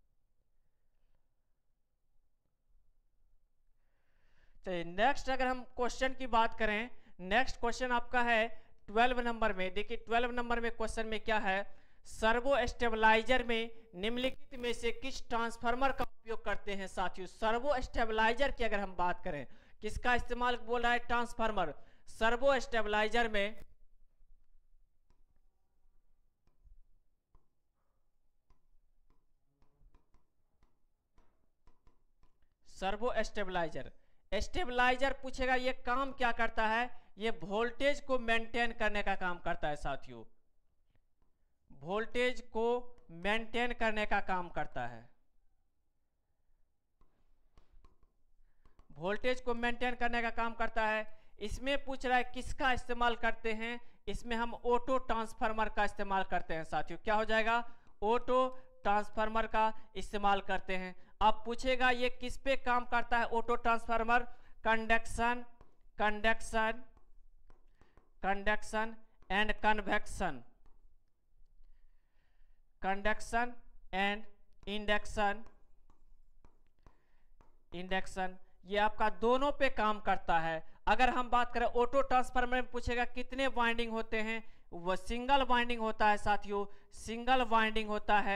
चलिए नेक्स्ट अगर हम क्वेश्चन की बात करें, नेक्स्ट क्वेश्चन आपका है ट्वेल्व नंबर में। देखिए ट्वेल्व नंबर में क्वेश्चन में क्या है, सर्वो स्टेबलाइजर में निम्नलिखित में से किस ट्रांसफार्मर का उपयोग करते हैं साथियों। सर्वो स्टेबलाइजर की अगर हम बात करें, किसका इस्तेमाल बोल रहा है, ट्रांसफार्मर। सर्वो स्टेबलाइजर में सर्वो स्टेबलाइजर, स्टेबलाइजर पूछेगा ये काम क्या करता है, ये वोल्टेज को मेंटेन करने का काम करता है साथियों। वोल्टेज को मेंटेन करने का काम करता है, वोल्टेज को मेंटेन करने का काम करता है। इसमें पूछ रहा है किसका इस्तेमाल करते हैं, इसमें हम ऑटो ट्रांसफार्मर का इस्तेमाल करते हैं साथियों। क्या हो जाएगा, ऑटो ट्रांसफार्मर का इस्तेमाल करते हैं। अब पूछेगा ये किस पे काम करता है auto transformer, conduction, conduction, conduction and convection, conduction and induction, induction, ये आपका दोनों पे काम करता है। अगर हम बात करें ऑटो ट्रांसफार्मर में पूछेगा कितने वाइंडिंग होते हैं, वो सिंगल वाइंडिंग होता है साथियों, सिंगल वाइंडिंग होता है,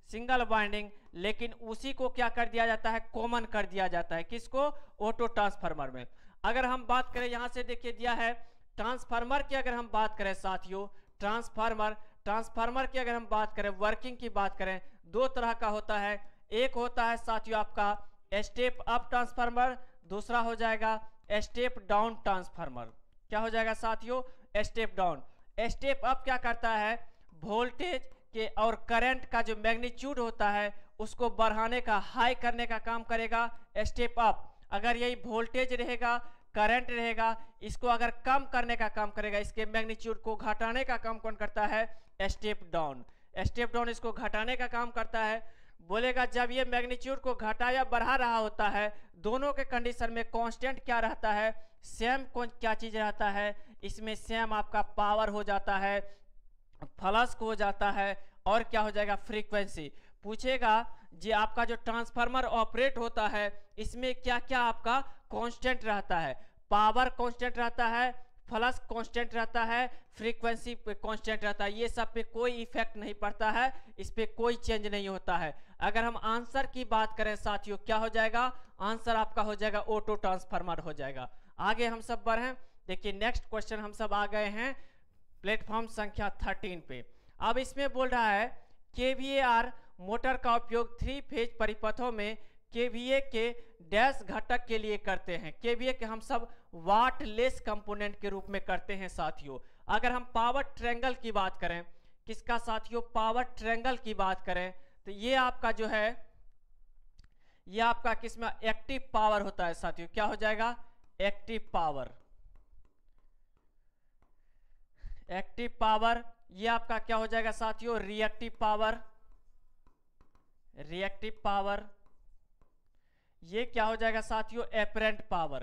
सिंगल वाइंडिंग, लेकिन उसी को क्या कर दिया जाता है, कॉमन कर दिया जाता है। किसको, ऑटो ट्रांसफार्मर में। अगर हम बात करें यहाँ से देखिए दिया है ट्रांसफार्मर की, अगर हम बात करें साथियों ट्रांसफार्मर ट्रांसफार्मर की अगर हम बात करें, वर्किंग की बात करें, दो तरह का होता है। एक होता है साथियों आपका स्टेप अप ट्रांसफार्मर, दूसरा हो जाएगा स्टेप डाउन ट्रांसफार्मर। क्या हो जाएगा साथियों, स्टेप डाउन। स्टेप अप क्या करता है, वोल्टेज के और करंट का जो मैग्नीट्यूड होता है उसको बढ़ाने का, हाई करने का काम करेगा स्टेप अप। अगर यही वोल्टेज रहेगा, करंट रहेगा, इसको अगर कम करने का काम करेगा, इसके मैग्नीट्यूड को घटाने का काम कौन करता है, स्टेप डाउन। स्टेप डाउन इसको घटाने का काम करता है। बोलेगा जब ये मैग्नीट्यूड को घटा या बढ़ा रहा होता है, दोनों के कंडीशन में कांस्टेंट क्या रहता है, सेम कौन क्या चीज रहता है, इसमें सेम आपका पावर हो जाता है, फ्लक्स हो जाता है, और क्या हो जाएगा, फ्रीक्वेंसी। पूछेगा जी आपका जो ट्रांसफार्मर ऑपरेट होता है इसमें क्या क्या आपका कांस्टेंट रहता है, पावर कांस्टेंट रहता है, फ्लक्स कांस्टेंट रहता है, फ्रीक्वेंसी पे कांस्टेंट रहता है। ये सब पे कोई इफेक्ट नहीं पड़ता है, इस पे कोई चेंज नहीं होता है। अगर हम आंसर की बात करें साथियों, क्या हो जाएगा, आंसर आपका हो जाएगा ऑटो ट्रांसफार्मर हो जाएगा। आगे हम सब बढ़े, देखिए नेक्स्ट क्वेश्चन हम सब आ गए हैं प्लेटफॉर्म संख्या थर्टीन पे। अब इसमें बोल रहा है केवीएआर मोटर का उपयोग थ्री फेज परिपथों में केवीए के डैश घटक के लिए करते हैं। केवीए के हम सब वाट लेस कंपोनेंट के रूप में करते हैं साथियों। अगर हम पावर ट्रायंगल की बात करें, किसका साथियों, पावर ट्रायंगल की बात करें, तो ये आपका जो है, ये आपका किसमें एक्टिव पावर होता है साथियों। क्या हो जाएगा, एक्टिव पावर। एक्टिव पावर ये आपका क्या हो जाएगा साथियों, रिएक्टिव पावर। रिएक्टिव पावर ये क्या हो जाएगा साथियों, एपरेंट पावर।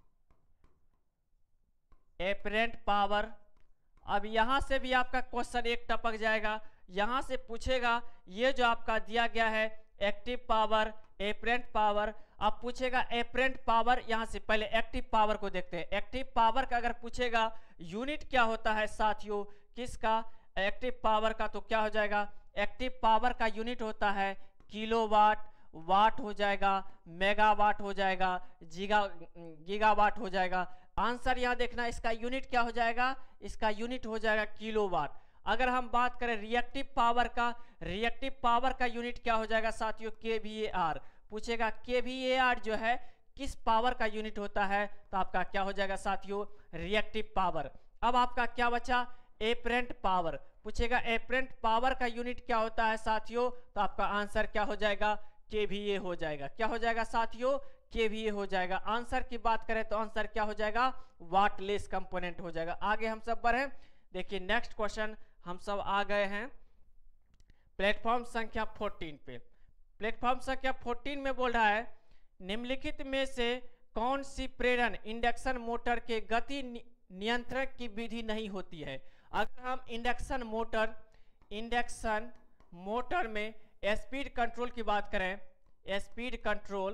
Apparent power. अब यहां से भी आपका क्वेश्चन एक टपक जाएगा, यहां से पूछेगा ये जो आपका दिया गया है एक्टिव पावर, एपरेंट पावर। अब पूछेगा एपरेंट पावर, यहां से पहले एक्टिव पावर को देखते हैं। एक्टिव पावर का अगर पूछेगा यूनिट क्या होता है साथियों, किसका, एक्टिव पावर का, तो क्या हो जाएगा, एक्टिव पावर का यूनिट होता है किलोवाट, वाट हो जाएगा, मेगावाट हो जाएगा, जीगा गीगावाट हो जाएगा। आंसर यहां देखना, इसका यूनिट क्या हो जाएगा, इसका यूनिट हो जाएगा किलोवाट। अगर हम बात करें रिएक्टिव पावर का, रिएक्टिव पावर का यूनिट क्या हो जाएगा साथियों, केवीएआर। पूछेगा केवीएआर जो है किस पावर का यूनिट होता है, तो आपका क्या हो जाएगा साथियों, रिएक्टिव पावर। अब आपका क्या बचा, एपरेंट पावर। पूछेगा एपरेंट पावर का यूनिट क्या होता है साथियों, तो आपका आंसर क्या हो जाएगा, केवीए हो जाएगा। क्या हो जाएगा साथियों, केवीए हो जाएगा। आंसर की बात करें तो आंसर क्या हो जाएगा, वाटलेस कंपोनेंट हो जाएगा। आगे हम सब बढ़े, देखिए नेक्स्ट क्वेश्चन हम सब आ गए हैं प्लेटफॉर्म संख्या फोर्टीन पे। प्लेटफॉर्म संख्या फोर्टीन में बोल रहा है निम्नलिखित में से कौन सी प्रेरण इंडक्शन मोटर के गति नियंत्रण की विधि नहीं होती है। अगर हम इंडक्शन मोटर इंडक्शन मोटर में स्पीड कंट्रोल की बात करें, स्पीड कंट्रोल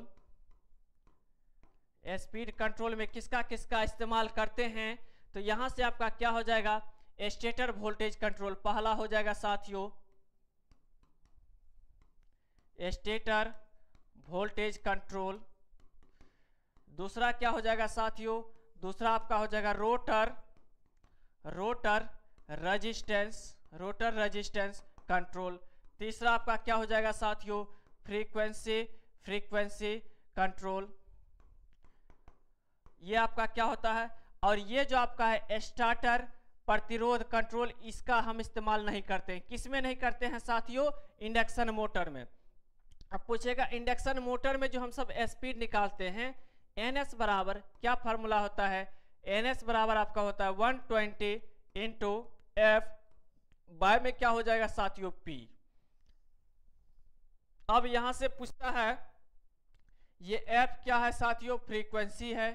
स्पीड कंट्रोल में किसका किसका इस्तेमाल करते हैं, तो यहां से आपका क्या हो जाएगा, स्टेटर वोल्टेज कंट्रोल पहला हो जाएगा साथियों, स्टेटर वोल्टेज कंट्रोल। दूसरा क्या हो जाएगा साथियों, दूसरा आपका हो जाएगा rotor rotor resistance rotor resistance control. तीसरा आपका क्या हो जाएगा साथियों, फ्रीक्वेंसी फ्रीक्वेंसी कंट्रोल। ये आपका क्या होता है, और ये जो आपका है स्टार्टर प्रतिरोध कंट्रोल, इसका हम इस्तेमाल नहीं करते हैं। किस में नहीं करते हैं साथियों, इंडक्शन मोटर में। अब पूछेगा इंडक्शन मोटर में जो हम सब स्पीड निकालते हैं, एन एस बराबर क्या फार्मूला होता है, एन एस बराबर आपका होता है one twenty into F by में क्या हो जाएगा साथियों, पी। अब यहां से पूछता है ये एफ क्या है साथियों, फ्रीक्वेंसी है,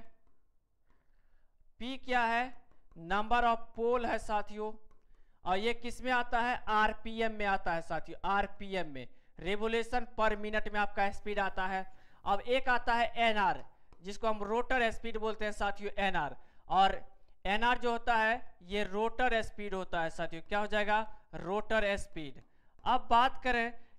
पी क्या है, नंबर ऑफ पोल है साथियों, और ये किस में आता है, आरपीएम में आता है साथियों, आरपीएम में, रेवोल्यूशन पर मिनट में आपका स्पीड आता है। अब एक आता है एनआर, जिसको हम रोटर स्पीड बोलते हैं साथियों, एनआर। और एनआर जो होता है ये रोटर स्पीड होता है साथियों, क्या हो जाएगा, रोटर स्पीड। अब बात करें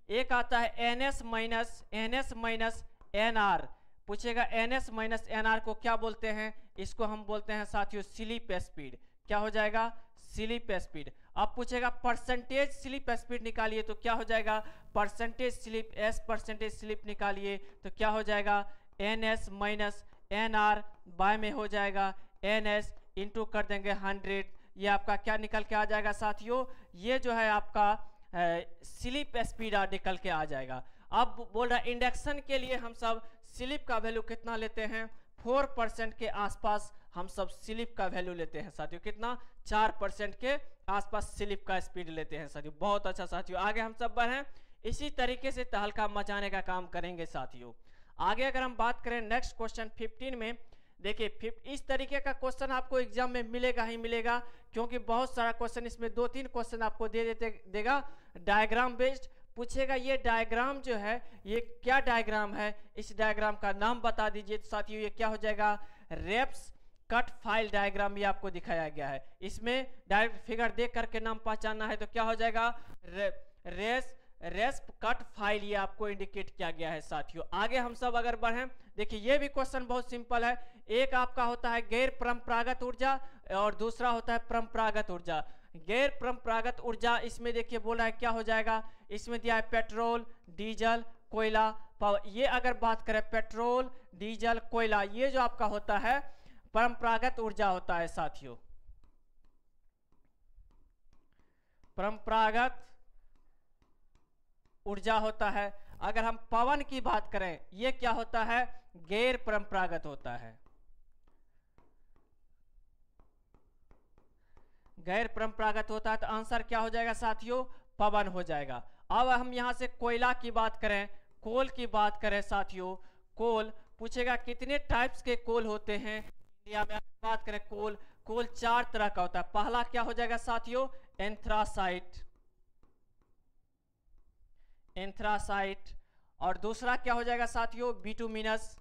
एक आता है N S minus N S minus N R. पूछेगा N S minus N R को क्या बोलते हैं, इसको हम बोलते हैं साथियों स्लिप स्पीड। क्या हो जाएगा, स्लिप स्पीड। अब पूछेगा परसेंटेज स्लिप स्पीड निकालिए, तो क्या हो जाएगा, percentage slip S percentage slip निकालिए तो क्या हो जाएगा, N S minus N R by में हो जाएगा एन एस इंटू कर देंगे हंड्रेड। ये आपका क्या निकल के आ जाएगा साथियों, ये जो है आपका स्लिप स्पीड निकल के आ जाएगा। अब बोल रहा है इंडक्शन के लिए हम सब स्लिप का वैल्यू कितना लेते हैं, फोर परसेंट के आसपास हम सब स्लिप का वैल्यू लेते हैं साथियों। कितना, चार परसेंट के आसपास स्लिप का स्पीड लेते हैं साथियों। बहुत अच्छा साथियों, आगे हम सब बढ़ें, इसी तरीके से तहलका मचाने का काम करेंगे साथियों। आगे अगर हम बात करें नेक्स्ट क्वेश्चन फिफ्टीन में, देखिए इस तरीके का क्वेश्चन आपको एग्जाम में मिलेगा ही मिलेगा, क्योंकि बहुत सारा क्वेश्चन इसमें दो तीन क्वेश्चन आपको दे देते देगा डायग्राम बेस्ड। पूछेगा ये डायग्राम जो है ये क्या डायग्राम है, इस डायग्राम का नाम बता दीजिए। तो साथियों ये क्या हो जाएगा, रेप्स कट फाइल डायग्राम ये आपको दिखाया गया है। इसमें डायरेक्ट फिगर देख करके नाम पहचानना है, तो क्या हो जाएगा, रे, रेस रेस्प कट फाइल ये आपको इंडिकेट किया गया है साथियों। आगे हम सब अगर बढ़ें, देखिए ये भी क्वेश्चन बहुत सिंपल है। एक आपका होता है गैर परंपरागत ऊर्जा और दूसरा होता है परंपरागत ऊर्जा। गैर परंपरागत ऊर्जा इसमें देखिए बोल रहा है क्या हो जाएगा, इसमें दिया है पेट्रोल, डीजल, कोयला, पावर। ये अगर बात करें पेट्रोल, डीजल, कोयला, ये जो आपका होता है परंपरागत ऊर्जा होता है साथियों। परंपरागत ऊर्जा होता है। अगर हम पवन की बात करें, ये क्या होता है, गैर परंपरागत होता है, गैर परंपरागत होता है। तो आंसर क्या हो जाएगा साथियों, पवन हो जाएगा। अब हम यहां से कोयला की बात करें, कोल की बात करें साथियों, कोल पूछेगा कितने टाइप्स के कोल होते हैं इंडिया में। बात करें कोल, कोल चार तरह का होता है। पहला क्या हो जाएगा साथियों, एंथ्रासाइट, एंथ्रासाइट। और दूसरा क्या हो जाएगा साथियों, बिटुमिनस,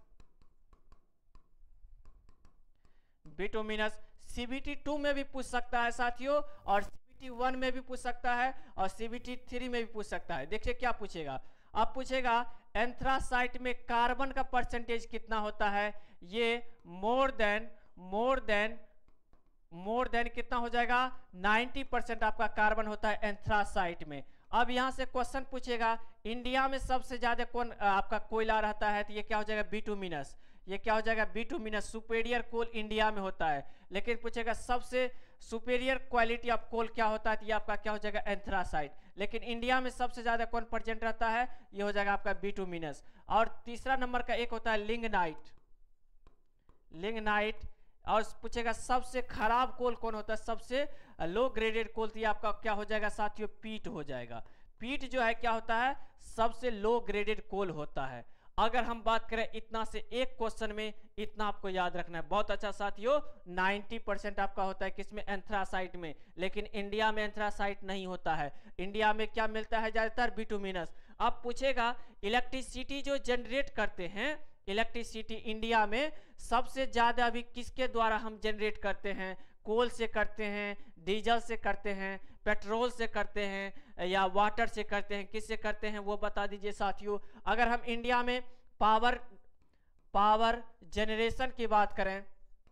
बिटुमिनस। सीबीटी टू में भी पूछ सकता है साथियों, और सीबीटी वन में भी पूछ सकता है, और सीबीटी थ्री में भी पूछ सकता है। देखिए क्या पूछेगा, अब पूछेगा एंथ्रासाइट में कार्बन का परसेंटेज कितना होता है। ये more than more than more than कितना हो जाएगा, नाइन्टी परसेंट आपका कार्बन होता है एंथ्रासाइट में। अब यहां से क्वेश्चन पूछेगा इंडिया में सबसे ज्यादा कौन आपका कोयला रहता है, तो ये क्या हो जाएगा, बिटुमिनस। ये क्या हो जाएगा, बिटुमिनस। सुपेरियर कोल इंडिया में होता है, लेकिन पूछेगा सबसे सुपेरियर क्वालिटी ऑफ कोल क्या होता है, तो ये आपका क्या हो जाएगा, एंथ्रासाइट। लेकिन इंडिया में सबसे ज्यादा कौन प्रेजेंट रहता है, ये हो जाएगा आपका बिटुमिनस। और तीसरा नंबर का एक होता है लिग्नाइट, लिग्नाइट। और पूछेगा सबसे खराब कोल कौन होता है, सबसे लो ग्रेडेड कोल, तो ये आपका क्या हो जाएगा साथियों, पीट हो जाएगा। पीट जो है क्या होता है, सबसे लो ग्रेडेड कोल होता है। अगर हम बात करें इतना से एक क्वेश्चन में इतना आपको याद रखना है। बहुत अच्छा साथियों, नब्बे परसेंट आपका होता है किसमें, एंथ्रासाइट में। लेकिन इंडिया में एंथ्रासाइट नहीं होता है, इंडिया में क्या मिलता है ज्यादातर, बिटुमिनस। अब पूछेगा इलेक्ट्रिसिटी जो जनरेट करते हैं, इलेक्ट्रिसिटी इंडिया में सबसे ज्यादा अभी किसके द्वारा हम जनरेट करते हैं, कोल से करते हैं, डीजल से करते हैं, पेट्रोल से करते हैं, या वाटर से करते हैं, किससे करते हैं वो बता दीजिए साथियों। अगर हम इंडिया में पावर पावर जनरेशन की बात करें,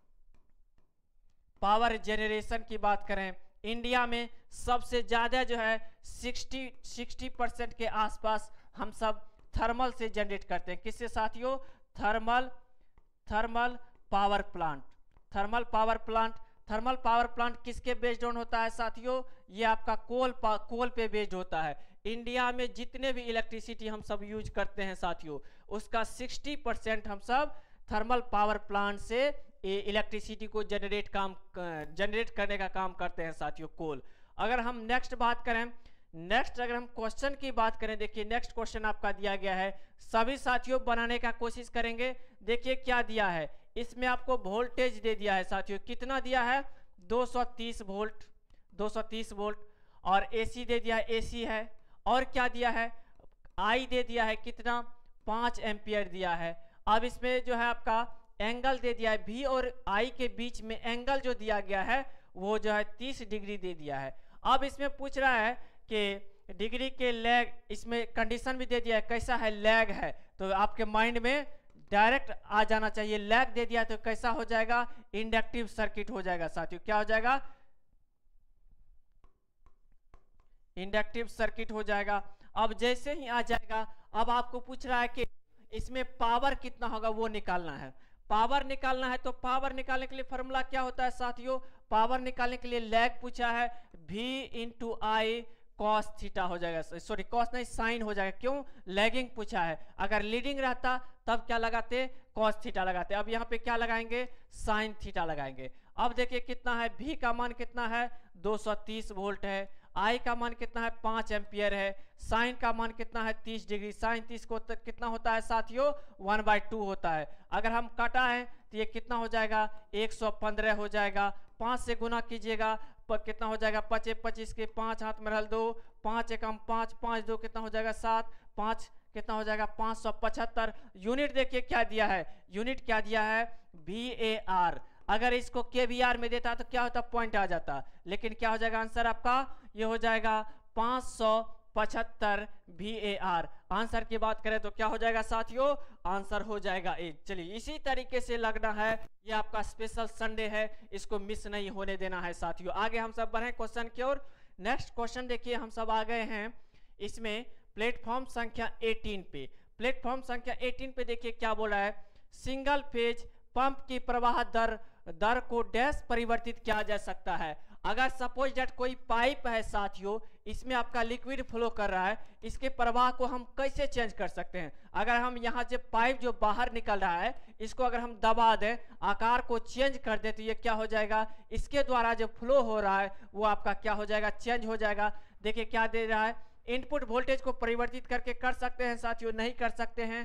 पावर जनरेशन की बात करें, इंडिया में सबसे ज्यादा जो है साठ साठ परसेंट के आसपास हम सब थर्मल से जनरेट करते हैं। किससे साथियों, thermal thermal power plant, thermal power plant. Thermal power plant किसके बेस्ड ऑन होता है साथियों, ये आपका कोल कोल पे बेस्ड होता है। इंडिया में जितने भी इलेक्ट्रिसिटी हम सब यूज करते हैं साथियों, उसका साठ परसेंट हम सब थर्मल पावर प्लांट से इलेक्ट्रिसिटी को जनरेट काम जनरेट करने का काम करते हैं साथियों, कोल। अगर हम नेक्स्ट बात करें, नेक्स्ट अगर हम क्वेश्चन की बात करें, देखिए नेक्स्ट क्वेश्चन आपका दिया गया है, सभी साथियों बनाने का कोशिश करेंगे। देखिए क्या दिया है, इसमें आपको वोल्टेज दे दिया है साथियों, कितना दिया है, दो सौ तीस वोल्ट, दो सौ तीस वोल्ट। और एसी दे दिया है, एसी है। और क्या दिया है, आई दे दिया है कितना, पाँच एम्पियर दिया है। अब इसमें जो है आपका एंगल दे दिया है, भी और आई के बीच में एंगल जो दिया गया है वो जो है तीस डिग्री दे दिया है। अब इसमें पूछ रहा है कि डिग्री के लैग, इसमें कंडीशन भी दे दिया है कैसा है, लैग है, तो आपके माइंड में डायरेक्ट आ जाना चाहिए। लैग दे दिया तो कैसा हो जाएगा, इंडक्टिव सर्किट हो जाएगा साथियों, क्या हो जाएगा, इंडक्टिव सर्किट हो जाएगा। अब जैसे ही आ जाएगा, अब आपको पूछ रहा है कि इसमें पावर कितना होगा वो निकालना है। पावर निकालना है तो पावर निकालने के लिए फॉर्मूला क्या होता है साथियों, पावर निकालने के लिए लैग पूछा है, V into I cos theta हो जाएगा, सॉरी कॉस नहीं साइन हो जाएगा, क्यों, लैगिंग पूछा है। अगर लीडिंग रहता तब क्या लगाते, कॉस थीटा लगाते, अब यहाँ पे क्या लगाएंगे, साइन थीटा लगाएंगे। अब देखिए कितना है, V का मान कितना है, दो सौ तीस वोल्ट है, आई का मान कितना है, पाँच एम्पियर है, साइन का मान कितना है, तीस डिग्री, साइन तीस को कितना होता है साथियों, वन बाई टू होता है। अगर हम काटा है तो ये कितना हो जाएगा, एक सौ पंद्रह हो जाएगा, पाँच से गुना कीजिएगा कितना हो जाएगा, पचे पच्चीस के पाँच हाथ में रहल दो, पाँच एकम पाँच, पाँच दो कितना हो जाएगा सात, पाँच कितना हो जाएगा पाँच सौ पचहत्तर। यूनिट देखिए क्या दिया है, यूनिट क्या दिया है, वी ए आर। अगर इसको के वी आर में देता तो क्या होता, पॉइंट आ जाता, लेकिन क्या हो जाएगा आंसर आपका, ये हो जाएगा पाँच सौ पचहत्तर वी ए आर। आंसर की बात करें तो क्या हो जाएगा साथियों, आंसर हो जाएगा ए। चलिए इसी तरीके से लगना है, ये आपका स्पेशल संडे है, इसको मिस नहीं होने देना है साथियों। आगे हम सब बढ़े क्वेश्चन की ओर। नेक्स्ट क्वेश्चन देखिए, हम सब आ गए हैं इसमें प्लेटफॉर्म संख्या अठारह पे। प्लेटफॉर्म संख्या अठारह पे देखिए क्या बोला है, सिंगल फेज पंप की प्रवाह दर दर को डैश परिवर्तित किया जा सकता है। अगर सपोज दैट कोई पाइप है साथियों, इसमें आपका लिक्विड फ्लो कर रहा है, इसके प्रवाह को हम कैसे चेंज कर सकते हैं। अगर हम यहाँ से पाइप जो बाहर निकल रहा है, इसको अगर हम दबा दें, आकार को चेंज कर दें, तो ये क्या हो जाएगा, इसके द्वारा जो फ्लो हो रहा है वो आपका क्या हो जाएगा, चेंज हो जाएगा। देखिए क्या दे रहा है, इनपुट वोल्टेज को परिवर्तित करके कर सकते हैं साथियों, नहीं कर सकते हैं।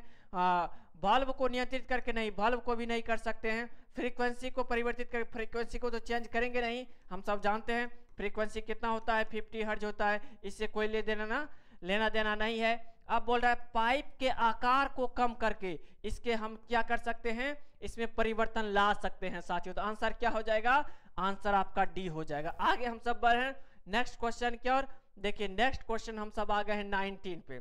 बल्ब को नियंत्रित करके नहीं, बल्ब को भी नहीं कर सकते हैं। फ्रीक्वेंसी को परिवर्तित कर, फ्रीक्वेंसी को तो चेंज करेंगे नहीं, हम सब जानते हैं फ्रीक्वेंसी कितना होता है, फिफ्टी हर्ट्ज होता है, इससे कोई ले देना ना लेना देना नहीं है। अब बोल रहा है पाइप के आकार को कम करके इसके हम क्या कर सकते हैं, इसमें परिवर्तन ला सकते हैं साथियों। तो आंसर क्या हो जाएगा, आंसर आपका डी हो जाएगा। आगे हम सब बढ़े नेक्स्ट क्वेश्चन की ओर। देखिए नेक्स्ट क्वेश्चन हम सब आ गए हैं नाइनटीन पे।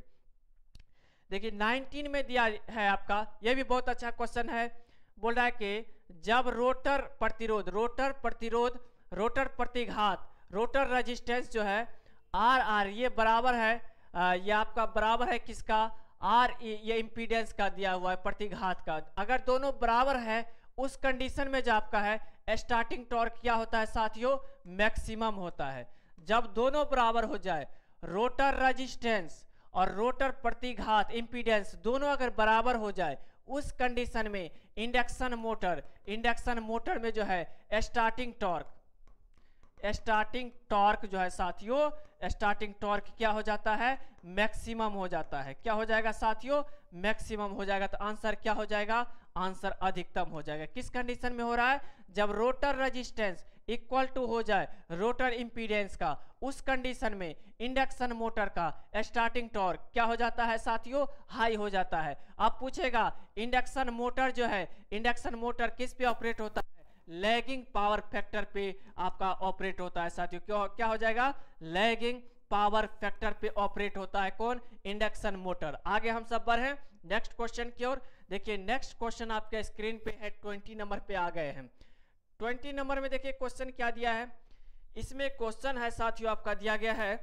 देखिए नाइनटीन में दिया है आपका, यह भी बहुत अच्छा क्वेश्चन है। बोल रहा है कि जब रोटर प्रतिरोध रोटर प्रतिरोध रोटर प्रतिघात रोटर रेजिस्टेंस जो है आर आर ये बराबर है, आ, ये आपका बराबर है किसका, आर ये इम्पीडेंस का दिया हुआ है प्रतिघात का। अगर दोनों बराबर है उस कंडीशन में जो आपका है स्टार्टिंग टॉर्क क्या होता है साथियों, मैक्सिमम होता है। जब दोनों बराबर हो जाए, रोटर रेजिस्टेंस और रोटर प्रतिघात इम्पीडेंस दोनों अगर बराबर हो जाए, उस कंडीशन में इंडक्शन मोटर इंडक्शन मोटर में जो है स्टार्टिंग टॉर्क स्टार्टिंग टॉर्क जो है साथियों, स्टार्टिंग टॉर्क क्या हो जाता है, मैक्सिमम हो जाता है। क्या हो जाएगा साथियों, मैक्सिमम हो जाएगा। तो आंसर क्या हो जाएगा, आंसर अधिकतम हो जाएगा। किस कंडीशन में हो रहा है, जब रोटर रेजिस्टेंस इक्वल टू हो जाए रोटर इंपीडेंस का, उस कंडीशन में इंडक्शन मोटर का स्टार्टिंग टॉर्क क्या हो जाता है साथियों, हाई हो जाता है। आप पूछेगा इंडक्शन मोटर जो है, इंडक्शन मोटर किस पे ऑपरेट होता है, लैगिंग पावर फैक्टर पे आपका ऑपरेट होता है साथियों। क्यों क्या हो जाएगा, लैगिंग पावर फैक्टर पे ऑपरेट होता है कौन, इंडक्शन मोटर। आगे हम सब बढ़े नेक्स्ट क्वेश्चन की ओर। देखिए नेक्स्ट क्वेश्चन आपके स्क्रीन पे है, ट्वेंटी नंबर पे आ गए हैं। ट्वेंटी नंबर में देखिए क्वेश्चन क्या दिया है, इसमें क्वेश्चन है साथियों आपका दिया गया है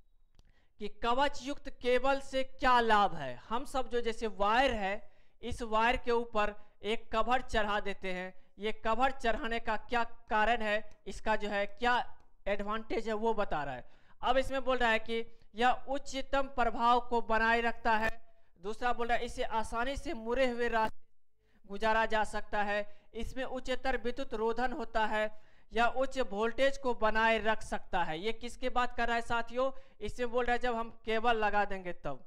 कि कवच युक्त केबल से क्या लाभ है। हम सब जो जैसे वायर है, इस वायर के ऊपर एक कवर चढ़ा देते हैं, ये कवर चढ़ाने का क्या कारण है, इसका जो है क्या एडवांटेज है वो बता रहा है। अब इसमें बोल रहा है कि यह उच्चतम प्रभाव को बनाए रखता है। दूसरा बोल रहा है इसे आसानी से मुड़े हुए रास्ते गुजारा जा सकता है, इसमें उच्चतर विद्युत रोधन होता है, या उच्च वोल्टेज को बनाए रख सकता है। ये किसके बात कर रहा है साथियों, इसमें बोल रहा है जब हम केबल लगा देंगे तब।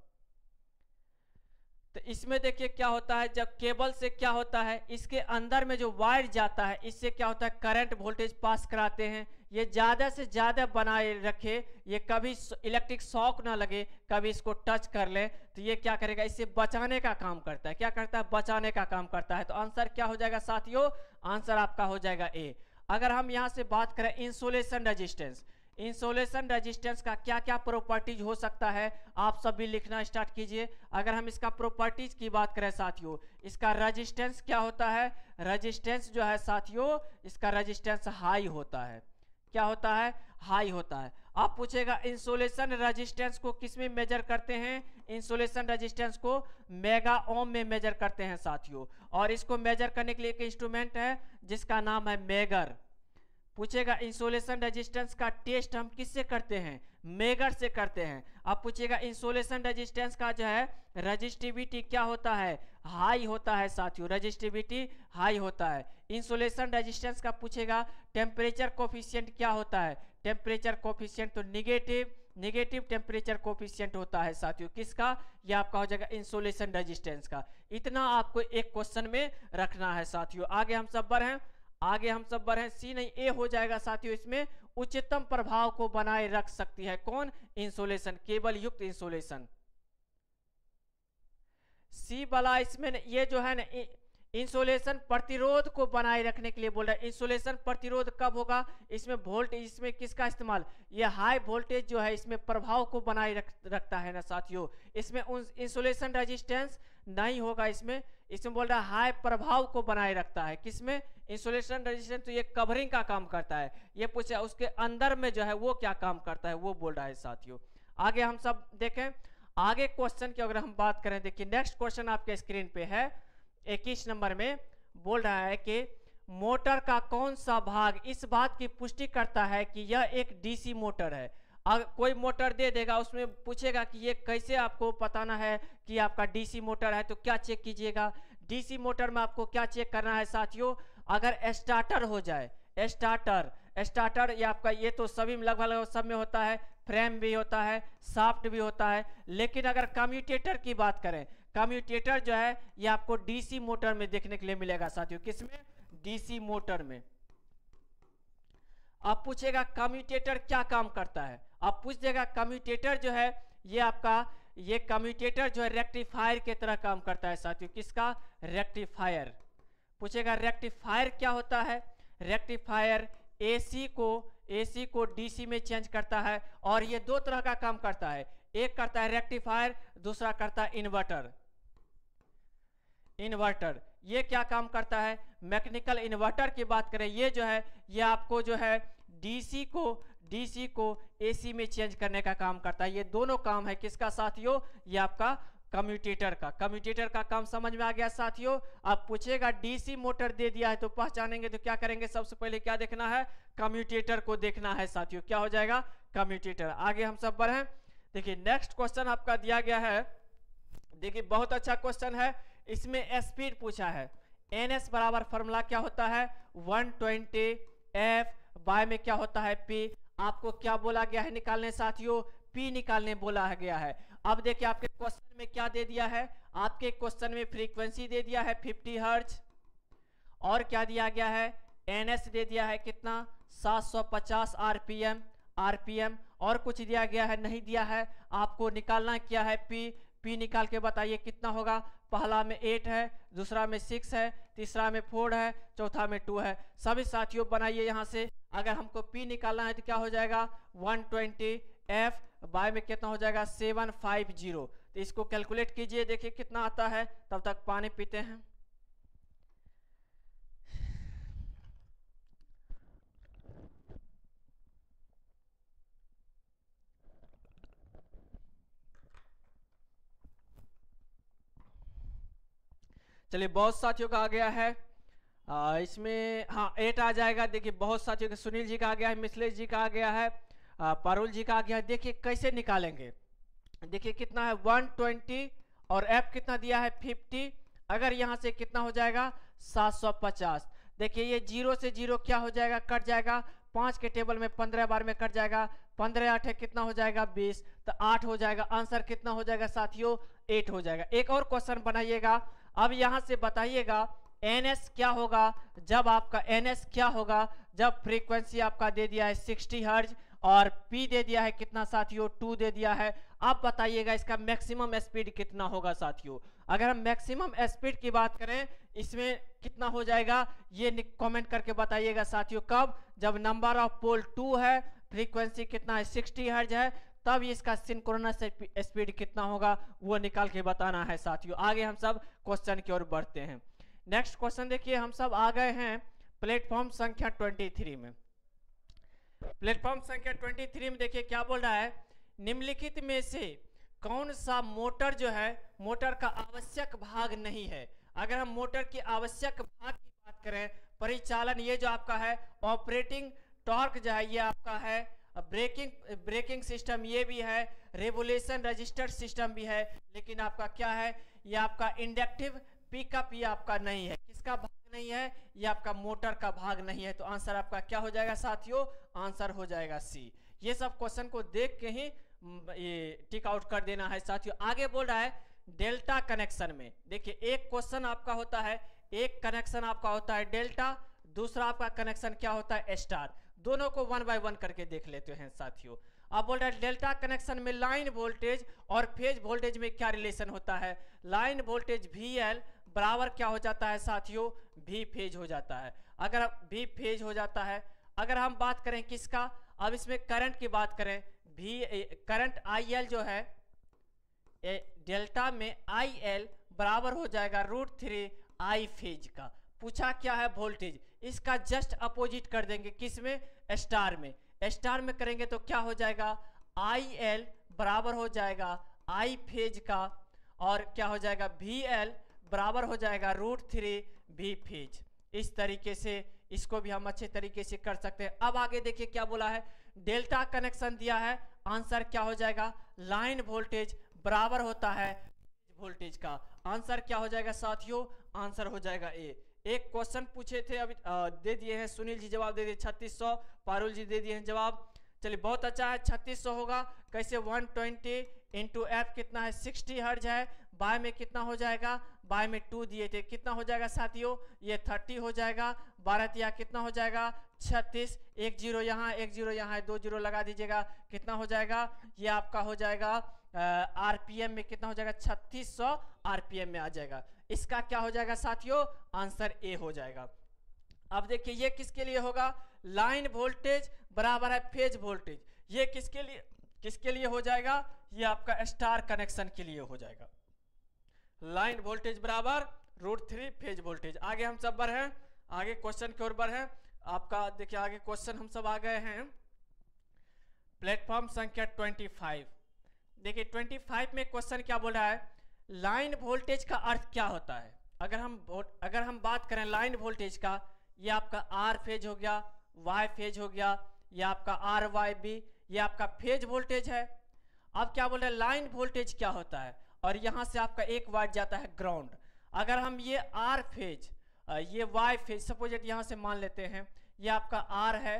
तो इसमें देखिए क्या होता है, जब केबल से क्या होता है, इसके अंदर में जो वायर जाता है, इससे क्या होता है करंट वोल्टेज पास कराते हैं। ये ज़्यादा से ज़्यादा बनाए रखे, ये कभी इलेक्ट्रिक शॉक ना लगे, कभी इसको टच कर ले, तो ये क्या करेगा, इससे बचाने का काम करता है। क्या करता है, बचाने का काम करता है। तो आंसर क्या हो जाएगा साथियों, आंसर आपका हो जाएगा ए। अगर हम यहाँ से बात करें इंसुलेशन रेजिस्टेंस, इंसोलेशन रेजिस्टेंस का क्या क्या प्रॉपर्टीज हो सकता है, आप सब भी लिखना स्टार्ट कीजिए। अगर हम इसका प्रॉपर्टीज की बात करें साथियों, इसका रेजिस्टेंस क्या होता है, रेजिस्टेंस जो है साथियों, इसका रेजिस्टेंस हाई होता है। क्या होता है, हाई होता है। आप पूछेगा इंसोलेशन रेजिस्टेंस को किस में मेजर करते हैं, इंसोलेशन रेजिस्टेंस को मेगा ओम में मेजर करते हैं साथियों, और इसको मेजर करने के लिए एक इंस्ट्रूमेंट है जिसका नाम है मेगर। पूछेगा इंसोलेशन रेजिस्टेंस का टेस्ट हम किससे करते हैं, मेगर से करते हैं। अब पूछेगा इंसोलेशन रेजिस्टेंस का जो है रेजिस्टिविटी क्या होता है, हाई होता है साथियों, रेजिस्टिविटी हाई होता है। इंसोलेशन रेजिस्टेंस का पूछेगा टेम्परेचर कोफिशिएंट क्या होता है, टेम्परेचर कोफिशिएंट तो निगेटिव निगेटिव टेम्परेचर कोफिशिएंट होता है साथियों, किसका, ये आपका हो जाएगा इंसोलेशन रेजिस्टेंस का। इतना आपको एक क्वेश्चन में रखना है साथियों। आगे हम सब बढ़े, आगे हम सब बढ़े, सी नहीं ए हो जाएगा साथियों। इसमें उच्चतम प्रभाव को बनाए रख सकती है कौन, इंसोलेशन, केबल युक्त इंसोलेशन। सी वाला इसमें ये जो है ना इंसोलेशन प्रतिरोध को बनाए रखने के लिए बोल रहा है। इंसोलेशन प्रतिरोध कब होगा, इसमें वोल्टेज, इसमें किसका इस्तेमाल, ये हाई वोल्टेज जो है इसमें प्रभाव को बनाए रख, रखता है ना साथियों। इसमें इंसोलेशन रेजिस्टेंस नहीं होगा, इसमें इसमें बोल रहा है हाई प्रभाव को बनाए रखता है, किसमें, इंसोलेशन रेजिस्टेंस तो ये कवरिंग का काम करता है। ये पूछा उसके अंदर में जो है वो क्या काम करता है, वो बोल रहा है साथियों। आगे हम सब देखें, आगे क्वेश्चन की अगर हम बात करें, देखिए नेक्स्ट क्वेश्चन आपके स्क्रीन पे है इक्कीस नंबर में। बोल रहा है कि मोटर का कौन सा भाग इस बात की पुष्टि करता है कि यह एक डीसी मोटर है। अगर कोई मोटर दे देगा, उसमें पूछेगा कि ये कैसे आपको बताना है कि आपका डीसी मोटर है, तो क्या चेक कीजिएगा, डीसी मोटर में आपको क्या चेक करना है साथियों, अगर स्टार्टर हो जाए, स्टार्टर स्टार्टर ये आपका, ये तो सभी में लगभग लगभग सब में होता है, फ्रेम भी होता है, शाफ्ट भी होता है। लेकिन अगर कम्यूटेटर की बात करें, कम्यूटेटर जो है ये आपको डीसी मोटर में देखने के लिए मिलेगा साथियों, किसमें, डीसी मोटर में। आप पूछेगा कम्यूटेटर क्या काम करता है, आप पूछ देगा कम्यूटेटर जो है ये आपका, ये कम्यूटेटर जो है रेक्टिफायर की तरह काम करता है साथियों, किसका, रेक्टिफायर। पूछेगा रेक्टिफायर क्या होता है, रेक्टिफायर एसी को एसी को डीसी में चेंज करता है, और ये दो तरह का काम करता है, एक करता है रेक्टिफायर, दूसरा करता है इन्वर्टर। इन्वर्टर ये क्या काम करता है, मैकेनिकल इन्वर्टर की बात करें, ये जो है ये आपको जो है डीसी को डीसी को एसी में चेंज करने का काम करता है। ये दोनों काम है किसका साथियों, ये आपका कम्यूटेटर का। कम्यूटेटर का काम समझ में आ गया साथियों। आप पूछेगा डीसी मोटर दे दिया है तो पहचानेंगे तो क्या करेंगे, सबसे पहले क्या देखना है, कम्यूटेटर को देखना है साथियों, क्या हो जाएगा, कम्यूटेटर। आगे हम सब बढ़े, देखिए नेक्स्ट क्वेश्चन आपका दिया गया है, देखिए बहुत अच्छा क्वेश्चन है। इसमें स्पीड पूछा है, एन एस बराबर फॉर्मूला क्या होता है, वन ट्वेंटी एफ बाय में क्या होता है, पी। आपको क्या बोला गया है निकालने साथियों, पी निकालने बोला गया है। अब देखिए आपके क्वेश्चन में क्या दे दिया है, आपके क्वेश्चन में फ्रीक्वेंसी दे दिया है फिफ्टी हर्ट्ज, और क्या दिया गया है, एनएस दे दिया है कितना, सात सौ पचास आरपीएम आरपीएम, और कुछ दिया गया है नहीं दिया है। आपको निकालना क्या है, पी। पी निकाल के बताइए कितना होगा, पहला में एट है, दूसरा में सिक्स है, तीसरा में फोर है, चौथा में टू है। सभी साथियों बनाइए यहाँ से, अगर हमको पी निकालना है तो क्या हो जाएगा, वन ट्वेंटी एफ बाय में कितना हो जाएगा, सेवन फाइव जीरो। तो इसको कैलकुलेट कीजिए, देखिए कितना आता है, तब तक पानी पीते हैं। चलिए बहुत साथियों का आ गया है, आ, इसमें हाँ एट आ जाएगा। देखिए बहुत साथियों का, सुनील जी का आ गया है, मिथिलेश जी का आ गया है, पारुल जी का आ गया है। देखिए कैसे निकालेंगे, देखिए कितना है वन ट्वेंटी और एफ कितना दिया है फिफ्टी, अगर यहाँ से कितना हो जाएगा सात सौ पचास। देखिए ये जीरो से जीरो क्या हो जाएगा, कट जाएगा, पाँच के टेबल में पंद्रह बार में कट जाएगा, पंद्रह आठ है कितना हो जाएगा बीस, तो आठ हो जाएगा। आंसर कितना हो जाएगा साथियों, एट हो जाएगा। एक और क्वेश्चन बनाइएगा, अब यहाँ से बताइएगा एनएस क्या होगा, जब आपका एनएस क्या होगा, जब फ्रीक्वेंसी आपका दे दिया है सिक्सटी हर्ट्ज और पी दे दिया है कितना साथियों, टू दे दिया है। अब बताइएगा इसका मैक्सिमम स्पीड कितना होगा साथियों। अगर हम मैक्सिमम स्पीड की बात करें इसमें कितना हो जाएगा, ये कमेंट करके बताइएगा साथियों। कब, जब नंबर ऑफ पोल टू है, फ्रीक्वेंसी कितना है सिक्सटी हर्ट्ज है, तब इसका सिंक्रोनस स्पीड कितना होगा वो निकाल के बताना है साथियों। आगे हम सब क्वेश्चन की ओर बढ़ते हैं। नेक्स्ट क्वेश्चन देखिए, हम सब आ गए हैं प्लेटफॉर्म संख्या तेईस में। प्लेटफॉर्म संख्या तेईस में देखिए क्या बोल रहा है, निम्नलिखित में से कौन सा मोटर जो है मोटर का आवश्यक भाग नहीं है। अगर हम मोटर की आवश्यक भाग की बात करें, परिचालन, ये जो आपका है ऑपरेटिंग टॉर्क जो है ये आपका है, ब्रेकिंग ब्रेकिंग सिस्टम ये भी है, रेवोल्यूशन रजिस्टर सिस्टम भी है, लेकिन आपका क्या है, ये आपका इंडक्टिव पिकअप ये आपका नहीं है। किसका भाग नहीं है, ये आपका मोटर का भाग नहीं है। तो आंसर आपका क्या हो जाएगा साथियों, आंसर हो जाएगा सी। ये सब क्वेश्चन को देख के ही ये टिक आउट कर देना है साथियों। आगे बोल रहा है डेल्टा कनेक्शन में, देखिए एक क्वेश्चन आपका होता है, एक कनेक्शन आपका होता है डेल्टा, दूसरा आपका कनेक्शन क्या होता है स्टार। दोनों को वन बाय वन करके देख लेते हैं साथियों। अब बोल रहा है डेल्टा कनेक्शन में लाइन वोल्टेज और फेज वोल्टेज में क्या रिलेशन होता है। लाइन वोल्टेज वी एल बराबर क्या हो जाता है साथियों, वी फेज हो जाता है। अगर वी फेज हो जाता है, अगर हम बात करें किसका, अब इसमें करंट की बात करें, भी करंट आई एल जो है डेल्टा में आई एल बराबर हो जाएगा रूट थ्री आई फेज का। पूछा क्या है वोल्टेज, इसका जस्ट अपोजिट कर देंगे, किस में, स्टार में। स्टार में करेंगे तो क्या हो जाएगा, आई एल बराबर हो जाएगा आई फेज का, और क्या हो जाएगा वी एल बराबर हो जाएगा रूट थ्री वी फेज। इस तरीके से इसको भी हम अच्छे तरीके से कर सकते हैं। अब आगे देखिए क्या बोला है, डेल्टा कनेक्शन दिया है, आंसर क्या हो जाएगा, लाइन वोल्टेज बराबर होता है वोल्टेज का। आंसर क्या हो जाएगा साथियों, आंसर हो जाएगा ए। एक क्वेश्चन पूछे थे अभी आ, दे दिए हैं, सुनील जी जवाब दे दिए छत्तीस सौ, पारुल जी दे दिए हैं जवाब। चलिए बहुत अच्छा है, छत्तीस सौ होगा कैसे, वन ट्वेंटी इंटू एफ कितना है सिक्सटी हर्ट्ज है, बाय में कितना हो जाएगा, बाय में टू दिए थे, कितना हो जाएगा साथियों, ये थर्टी हो जाएगा, बारह तिया कितना हो जाएगा छत्तीस, एक जीरो यहाँ एक जीरो यहाँ दो जीरो लगा दीजिएगा, कितना हो जाएगा, ये आपका हो जाएगा आरपीएम में कितना हो जाएगा, छत्तीस सौ आरपीएम में आ जाएगा। इसका क्या हो जाएगा साथियों, आंसर ए हो जाएगा। अब देखिए ये किसके लिए होगा, लाइन वोल्टेज बराबर है फेज वोल्टेज, ये किसके लिए किसके लिए हो जाएगा, ये आपका स्टार कनेक्शन के लिए हो जाएगा। लाइन वोल्टेज बराबर रूट थ्री फेज वोल्टेज। आगे हम सब बढ़ हैं, आगे क्वेश्चन की ओर बढ़े। आपका देखिए आगे क्वेश्चन हम सब आ गए हैं प्लेटफॉर्म संख्या पच्चीस। देखिए पच्चीस में क्वेश्चन क्या बोल रहा है, लाइन वोल्टेज का अर्थ क्या होता है। अगर हम अगर हम बात करें लाइन वोल्टेज का, ये आपका आर फेज हो गया, वाई फेज हो गया, ये आपका आर वाई बी, ये आपका फेज वोल्टेज है। अब क्या बोल रहे हैं, लाइन वोल्टेज क्या होता है, और यहां से आपका एक वाट जाता है ग्राउंड। अगर हम ये आर फेज ये वाई फेज सपोजेट यहां से मान लेते हैं, ये आपका आर है,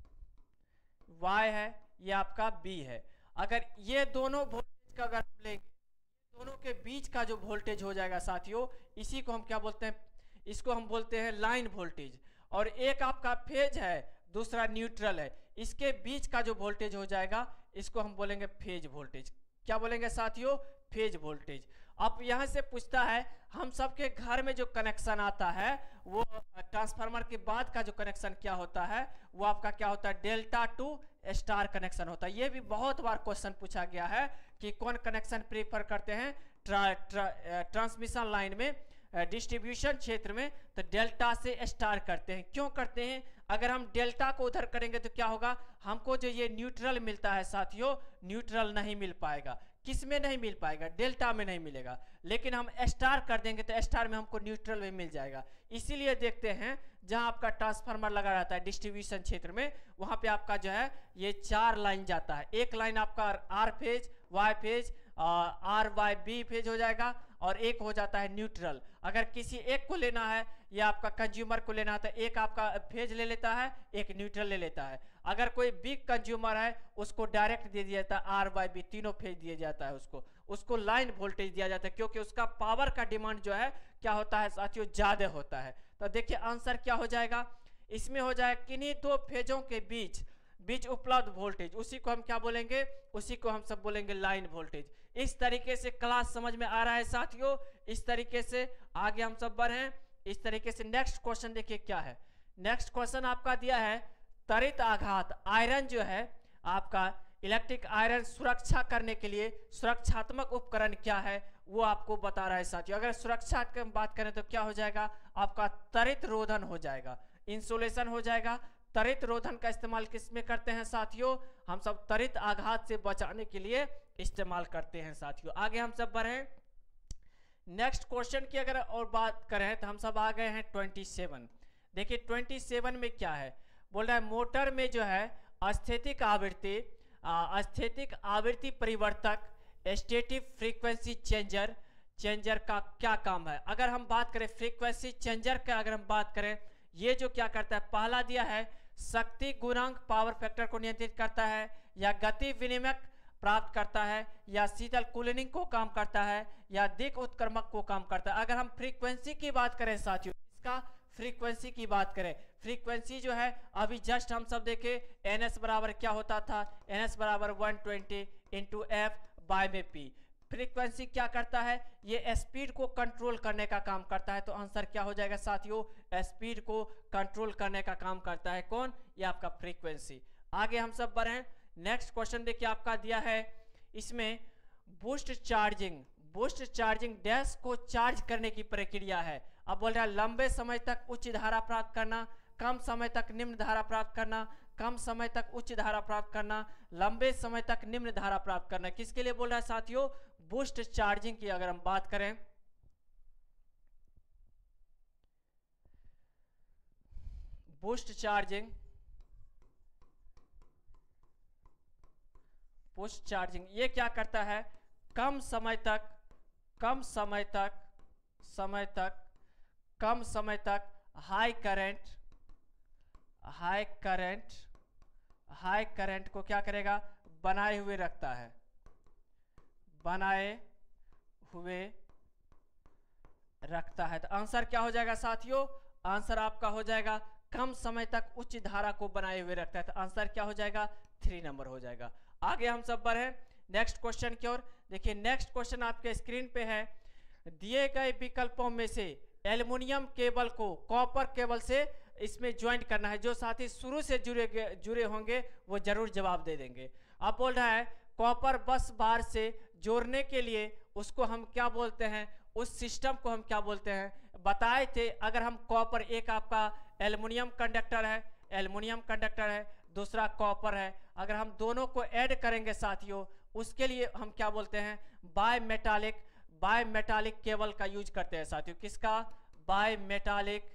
वाई है, ये आपका बी है। अगर ये दोनों वोल्टेज का अगर हम लेंगे, दोनों के बीच का जो वोल्टेज हो जाएगा साथियों, इसी को हम क्या बोलते हैं, इसको हम बोलते हैं लाइन वोल्टेज। और एक आपका फेज है, दूसरा न्यूट्रल है, इसके बीच का जो वोल्टेज हो जाएगा इसको हम बोलेंगे फेज वोल्टेज। क्या बोलेंगे साथियों, फेज वोल्टेज। अब यहाँ से पूछता है, हम सबके घर में जो कनेक्शन आता है वो ट्रांसफार्मर के बाद का जो कनेक्शन क्या होता है, वो आपका क्या होता है, डेल्टा टू स्टार कनेक्शन होता है। ये भी बहुत बार क्वेश्चन पूछा गया है कि कौन कनेक्शन प्रेफर करते हैं ट्रा, ट्रा, ट्रांसमिशन लाइन में, डिस्ट्रीब्यूशन क्षेत्र में, तो डेल्टा से स्टार करते हैं। क्यों करते हैं, अगर हम डेल्टा को उधर करेंगे तो क्या होगा, हमको जो ये न्यूट्रल मिलता है साथियों, न्यूट्रल नहीं मिल पाएगा। किस में नहीं मिल पाएगा, डेल्टा में नहीं मिलेगा। लेकिन हम स्टार कर देंगे तो स्टार में हमको न्यूट्रल में मिल जाएगा। इसीलिए देखते हैं जहां आपका ट्रांसफार्मर लगा रहता है डिस्ट्रीब्यूशन क्षेत्र में, वहां पे आपका जो है ये चार लाइन जाता है। एक लाइन आपका R phase, Y phase, R Y B phase हो जाएगा, और एक हो जाता है न्यूट्रल। अगर किसी एक को लेना है या आपका कंज्यूमर को लेना है तो एक आपका फेज ले लेता है, एक न्यूट्रल ले लेता है। अगर कोई बिग कंज्यूमर है उसको डायरेक्ट दे दिया जाता है, आर वाई बी तीनों फेज दिया जाता है, उसको उसको लाइन वोल्टेज दिया जाता है, क्योंकि उसका पावर का डिमांड जो है क्या होता है साथियों, ज्यादा होता है। तो देखिए आंसर क्या हो जाएगा, इसमें हो जाएगा किन्हीं दो फेजों के बीच बीच उपलब्ध वोल्टेज, उसी को हम क्या बोलेंगे, उसी को हम सब बोलेंगे लाइन वोल्टेज। इस तरीके से क्लास समझ में आ रहा है साथियों। इस तरीके से आगे हम सब बढ़े। इस तरीके से नेक्स्ट क्वेश्चन देखिए क्या है। नेक्स्ट क्वेश्चन आपका दिया है त्वरित आघात, आयरन जो है आपका इलेक्ट्रिक आयरन सुरक्षा करने के लिए सुरक्षात्मक उपकरण क्या है वो आपको बता रहा है साथियों। अगर सुरक्षा की बात करें तो क्या हो जाएगा, आपका त्वरित रोधन हो जाएगा, इंसुलेशन हो जाएगा। त्वरित रोधन का इस्तेमाल किस में करते हैं साथियों, हम सब त्वरित आघात से बचाने के लिए इस्तेमाल करते हैं साथियों। आगे हम सब बढ़े नेक्स्ट क्वेश्चन की अगर और बात करें तो हम सब आ गए हैं सत्ताईस। देखिए सत्ताईस में क्या है, बोल रहा है मोटर में जो है स्थैतिक आवृत्ति स्थैतिक आवृत्ति परिवर्तक स्टेटिव फ्रीक्वेंसी चेंजर चेंजर का क्या काम है। अगर हम बात करें फ्रीक्वेंसी चेंजर का, अगर हम बात करें ये जो क्या करता है, पहला दिया है शक्ति गुणांक पावर फैक्टर को नियंत्रित करता है, या गति विनिमय प्राप्त करता है, या शीतल कूलिंग को काम करता है, या दिक उत्क्रमक को काम करता है। अगर हम फ्रीक्वेंसी की बात करें साथियों, इसका फ्रीक्वेंसी की बात करें, फ्रीक्वेंसी जो है अभी जस्ट हम सब देखे एन एस बराबर क्या होता था, एन एस बराबर one twenty into F by में पी। फ्रीक्वेंसी क्या करता है, ये स्पीड को कंट्रोल करने का काम करता है। तो आंसर क्या हो जाएगा साथियों, स्पीड को कंट्रोल करने का काम करता है कौन, ये आपका फ्रीक्वेंसी। आगे हम सब बढ़े नेक्स्ट क्वेश्चन देखिए आपका दिया है इसमें boost charging boost charging dash को चार्ज करने की प्रक्रिया है। अब बोल रहा है लंबे समय तक उच्च धारा प्राप्त करना, कम समय तक निम्न धारा प्राप्त करना, कम समय तक उच्च धारा प्राप्त करना, लंबे समय तक निम्न धारा प्राप्त करना। किसके लिए बोल रहा है साथियों, बूस्ट चार्जिंग की अगर हम बात करें, बूस्ट चार्जिंग बूस्ट चार्जिंग ये क्या करता है, कम समय तक कम समय तक समय तक कम समय तक high current high current high current को क्या करेगा, बनाए हुए रखता है बनाए हुए रखता है। तो आंसर क्या हो जाएगा साथियों, आंसर आपका हो जाएगा कम समय तक उच्च धारा को बनाए हुए रखता है। तो आंसर क्या हो जाएगा, थ्री नंबर हो जाएगा। आगे हम सब बढ़े नेक्स्ट क्वेश्चन की ओर। देखिए नेक्स्ट क्वेश्चन आपके स्क्रीन पे है, दिए गए विकल्पों में से एल्युमिनियम केबल को कॉपर केबल से इसमें ज्वाइंट करना है। जो साथी शुरू से जुड़े जुड़े होंगे वो जरूर जवाब दे देंगे। अब बोल रहा है कॉपर बस बार से जोड़ने के लिए उसको हम क्या बोलते हैं, उस सिस्टम को हम क्या बोलते हैं, बताए थे। अगर हम कॉपर, एक आपका एल्युमिनियम कंडक्टर है एल्युमिनियम कंडक्टर है दूसरा कॉपर है, अगर हम दोनों को ऐड करेंगे साथियों उसके लिए हम क्या बोलते हैं, bimetallic bimetallic cable का यूज करते हैं साथियों। किसका, bimetallic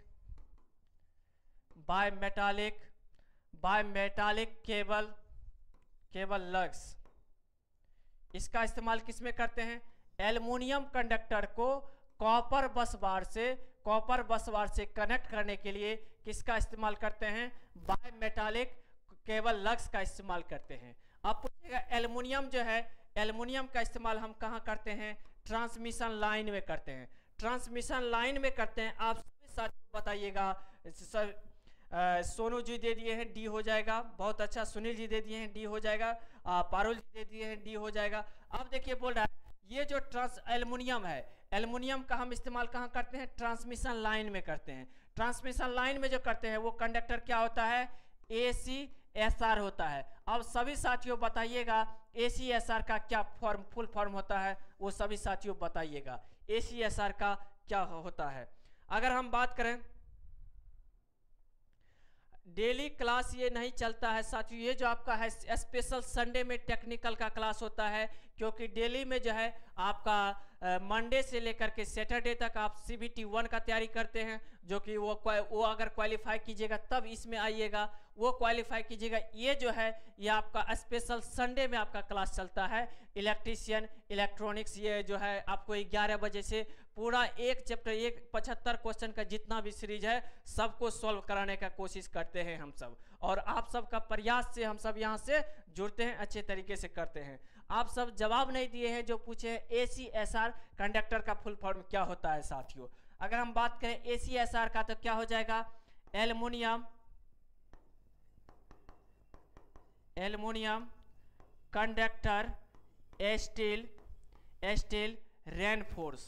bimetallic bimetallic cable cable lugs. इसका इस्तेमाल किस में करते हैं, एल्युमिनियम कंडक्टर को कॉपर बस बार से कॉपर बस बार से कनेक्ट करने के लिए किसका इस्तेमाल करते हैं, बाय मेटालिक केबल लग्स का इस्तेमाल करते हैं। अब पूछेगा एल्युमिनियम जो है, एल्युमिनियम का इस्तेमाल हम कहाँ करते हैं, ट्रांसमिशन लाइन में करते हैं ट्रांसमिशन लाइन में करते हैं। आप सभी साथियों बताइएगा, सर सोनू जी दे दिए हैं डी हो जाएगा, बहुत अच्छा। सुनील जी दे दिए हैं डी हो जाएगा, पारुल जी दे दिए हैं डी हो जाएगा। अब देखिए बोल रहा है ये जो ट्रांस एल्युमिनियम है, एल्युमिनियम का हम इस्तेमाल कहाँ करते हैं, ट्रांसमिशन लाइन में करते हैं। ट्रांसमिशन लाइन में जो करते हैं वो कंडक्टर क्या होता है, ए सी एस आर होता है। अब सभी साथियों बताइएगा ए सी एस आर का क्या फॉर्म फुल फॉर्म होता है, वो सभी साथियों बताइएगा ए सी एस आर का क्या होता है। अगर हम बात करें डेली क्लास ये नहीं चलता है साथियों, ये जो आपका है स्पेशल संडे में टेक्निकल का क्लास होता है, क्योंकि डेली में जो है आपका मंडे से लेकर के सैटरडे तक आप सी बी टी वन का तैयारी करते हैं, जो कि वो वो अगर क्वालिफाई कीजिएगा तब इसमें आइएगा, वो क्वालिफाई कीजिएगा। ये जो है ये आपका स्पेशल संडे में आपका क्लास चलता है इलेक्ट्रीशियन इलेक्ट्रॉनिक्स। ये जो है आपको ग्यारह बजे से पूरा एक चैप्टर एक पचहत्तर क्वेश्चन का जितना भी सीरीज है सबको सॉल्व कराने का कोशिश करते हैं हम सब, और आप सबका प्रयास से हम सब यहाँ से जुड़ते हैं, अच्छे तरीके से करते हैं। आप सब जवाब नहीं दिए हैं जो पूछे हैं A C S R conductor का फुल फॉर्म क्या होता है साथियों। अगर हम बात करें ए सी एस आर का तो क्या हो जाएगा, aluminium aluminium conductor steel steel reinforce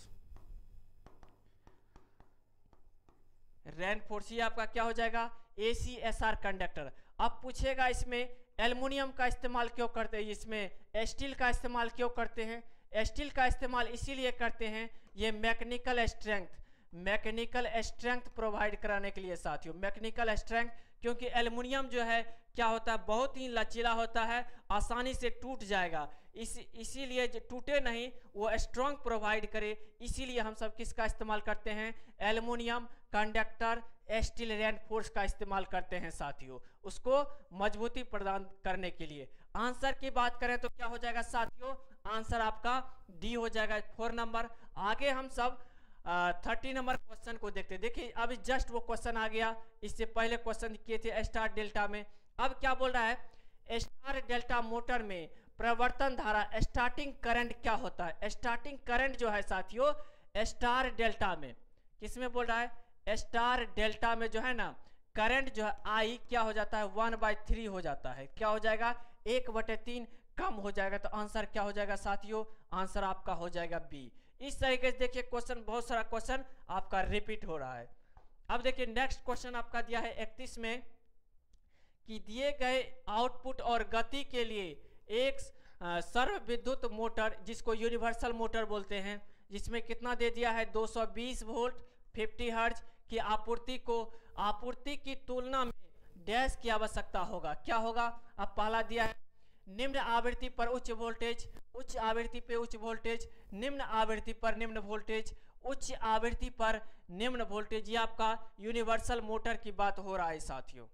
reinforce ये आपका क्या हो जाएगा, A C S R conductor. अब पूछेगा इसमें एल्युमिनियम का इस्तेमाल क्यों करते हैं, इसमें स्टील का इस्तेमाल क्यों करते हैं? स्टील का इस्तेमाल इसीलिए करते हैं, ये mechanical strength mechanical strength provide कराने के लिए साथियों, मैकेनिकल स्ट्रेंथ, क्योंकि एल्युमिनियम जो है क्या होता है, बहुत ही लचीला होता है, आसानी से टूट जाएगा, इस इसीलिए टूटे नहीं, वो स्ट्रॉन्ग प्रोवाइड करे, इसीलिए हम सब किसका इस्तेमाल करते हैं, एल्युमिनियम कंडक्टर स्टील रेनफोर्स का इस्तेमाल करते हैं साथियों, उसको मजबूती प्रदान करने के लिए। आंसर की बात करें तो क्या हो जाएगा साथियों, आंसर आपका डी हो जाएगा, फोर नंबर। आगे हम सब थर्टी नंबर क्वेश्चन को देखते हैं। देखिए अभी जस्ट वो क्वेश्चन आ गया, इससे पहले क्वेश्चन किए थे स्टार डेल्टा में। अब क्या बोल रहा है, स्टार डेल्टा मोटर में प्रवर्तन धारा स्टार्टिंग करंट क्या होता है? स्टार्टिंग करंट जो है साथियों स्टार डेल्टा में, किस में बोल रहा है, स्टार डेल्टा में जो है ना करंट जो है आई क्या हो जाता है, वन बाई थ्री हो जाता है, क्या हो जाएगा, एक बटे तीन कम हो जाएगा। तो आंसर क्या हो जाएगा साथियों, आंसर आपका हो जाएगा बी। इस तरीके से देखिए क्वेश्चन, बहुत सारा क्वेश्चन आपका रिपीट हो रहा है। अब देखिए नेक्स्ट क्वेश्चन आपका दिया है इकतीस में कि दिए गए आउटपुट और गति के लिए एक सर्व विद्युत मोटर, जिसको यूनिवर्सल मोटर बोलते हैं, जिसमें कितना दे दिया है, दो सौ बीस वोल्ट पचास हर्ट्ज की आपूर्ति को आपूर्ति की तुलना में डैश की आवश्यकता होगा, क्या होगा। अब पहला दिया है निम्न आवृत्ति पर उच्च वोल्टेज, उच्च आवृत्ति पे उच्च वोल्टेज, निम्न आवृत्ति पर निम्न वोल्टेज, उच्च आवृत्ति पर निम्न वोल्टेज, ये आपका यूनिवर्सल मोटर की बात हो रहा है साथियों।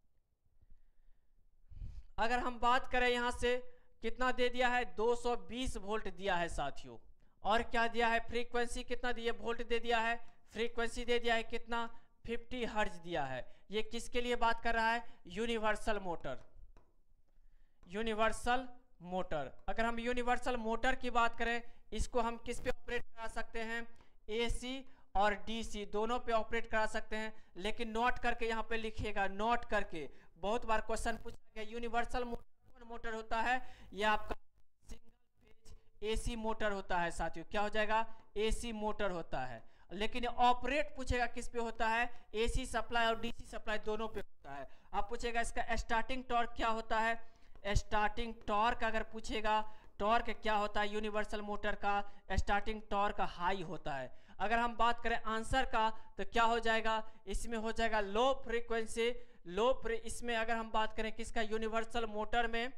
अगर हम बात करें यहां से कितना दे दिया है, दो सौ बीस वोल्ट दिया है साथियों, और क्या दिया है, फ्रीक्वेंसी कितना दिया, वोल्ट दे दिया है, फ्रीक्वेंसी दे दिया है कितना, पचास हर्ट्ज दिया है। ये किसके लिए बात कर रहा है, यूनिवर्सल मोटर, यूनिवर्सल मोटर। अगर हम यूनिवर्सल मोटर की बात करें, इसको हम किस पे ऑपरेट करा सकते हैं, एसी और डीसी दोनों पे ऑपरेट करा सकते हैं, लेकिन नोट करके यहाँ पे लिखिएगा, नोट करके, बहुत बार क्वेश्चन पूछा गया यूनिवर्सल मोटर कौन मोटर होता है, ये आपका सिंगल फेज एसी मोटर होता है साथियों, क्या हो जाएगा, एसी मोटर होता है। लेकिन ऑपरेट पूछेगा किस पे होता है, एसी सप्लाई और डीसी सप्लाई दोनों पे होता है। अब पूछेगा इसका स्टार्टिंग टॉर्क क्या होता है, स्टार्टिंग टॉर्क अगर पूछेगा, टॉर्क क्या होता है, यूनिवर्सल मोटर का स्टार्टिंग टॉर्क हाई होता है। अगर हम बात करें आंसर का तो क्या हो जाएगा, इसमें हो जाएगा लो फ्रीक्वेंसी, लो फ्री इसमें अगर हम बात करें किसका, यूनिवर्सल मोटर में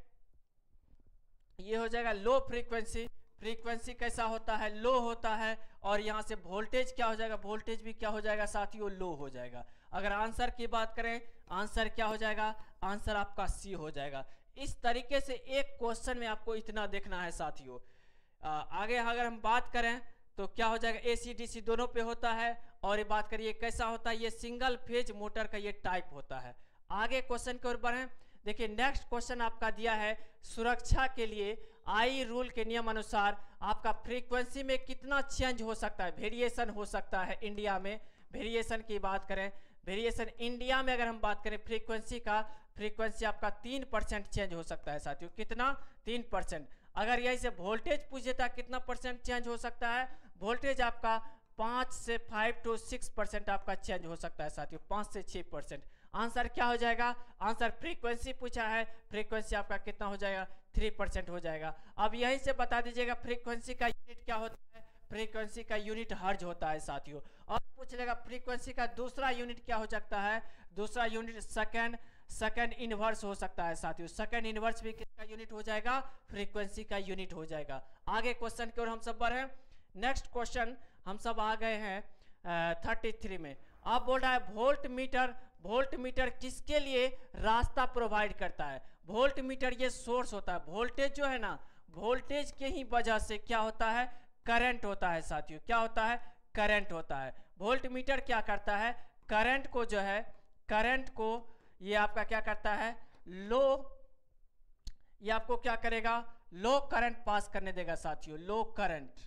ये हो जाएगा लो फ्रीक्वेंसी, फ्रीक्वेंसी कैसा होता है, लो होता है, और यहाँ से वोल्टेज क्या हो जाएगा, वोल्टेज भी क्या हो जाएगा साथियों, लो हो जाएगा। अगर आंसर की बात करें, आंसर क्या हो जाएगा, आंसर आपका सी हो जाएगा। इस तरीके से एक क्वेश्चन में आपको इतना देखना है साथियों। आगे अगर हम बात करें तो क्या हो जाएगा, एसी डीसी दोनों पे होता है, और ये बात करिए कैसा होता है, ये सिंगल फेज मोटर का ये टाइप होता है। आगे क्वेश्चन की ओर बढ़ें, देखिए नेक्स्ट क्वेश्चन आपका दिया है, सुरक्षा के लिए आई रूल के नियम अनुसार आपका फ्रीक्वेंसी में कितना चेंज हो सकता है, वेरिएशन हो सकता है इंडिया में। वेरिएशन की बात करें, वेरिएशन इंडिया में अगर हम बात करें फ्रीक्वेंसी का, फ्रीक्वेंसी आपका तीन परसेंट चेंज हो सकता है साथियों, कितना, तीन परसेंट। अगर यही से वोल्टेज पूछ देता कितना परसेंट चेंज हो सकता है, वोल्टेज आपका पाँच से फाइव टू सिक्स परसेंट आपका चेंज हो सकता है साथियों, पाँच से छः परसेंट। आंसर क्या हो जाएगा, आंसर फ्रीक्वेंसी पूछा है, फ्रीक्वेंसी आपका कितना हो जाएगा, थ्री परसेंट हो जाएगा। अब यहीं से बता दीजिएगा फ्रीक्वेंसी का यूनिट क्या होता है, फ्रीक्वेंसी का यूनिट हर्ज होता है साथियों। और पूछ लेगा फ्रीक्वेंसी का दूसरा यूनिट क्या हो सकता है, दूसरा यूनिट सेकंड, सेकंड इनवर्स हो सकता है साथियों। सेकंड इनवर्स भी किसका यूनिट हो जाएगा, फ्रीक्वेंसी का यूनिट हो जाएगा। आगे क्वेश्चन की ओर हम सब बढ़े। नेक्स्ट क्वेश्चन हम सब आ गए हैं थर्टी थ्री में। अब बोल रहा है वोल्ट मीटर, वोल्ट मीटर किसके लिए रास्ता प्रोवाइड करता है, वोल्ट मीटर ये सोर्स होता है, वोल्टेज जो है ना, वोल्टेज के ही वजह से क्या होता है, करंट होता है साथियों, क्या होता है, करंट होता है। वोल्ट मीटर क्या करता है, करंट को जो है, करंट को ये आपका क्या करता है, लो, ये आपको क्या करेगा, लो करंट पास करने देगा साथियों, लो करंट,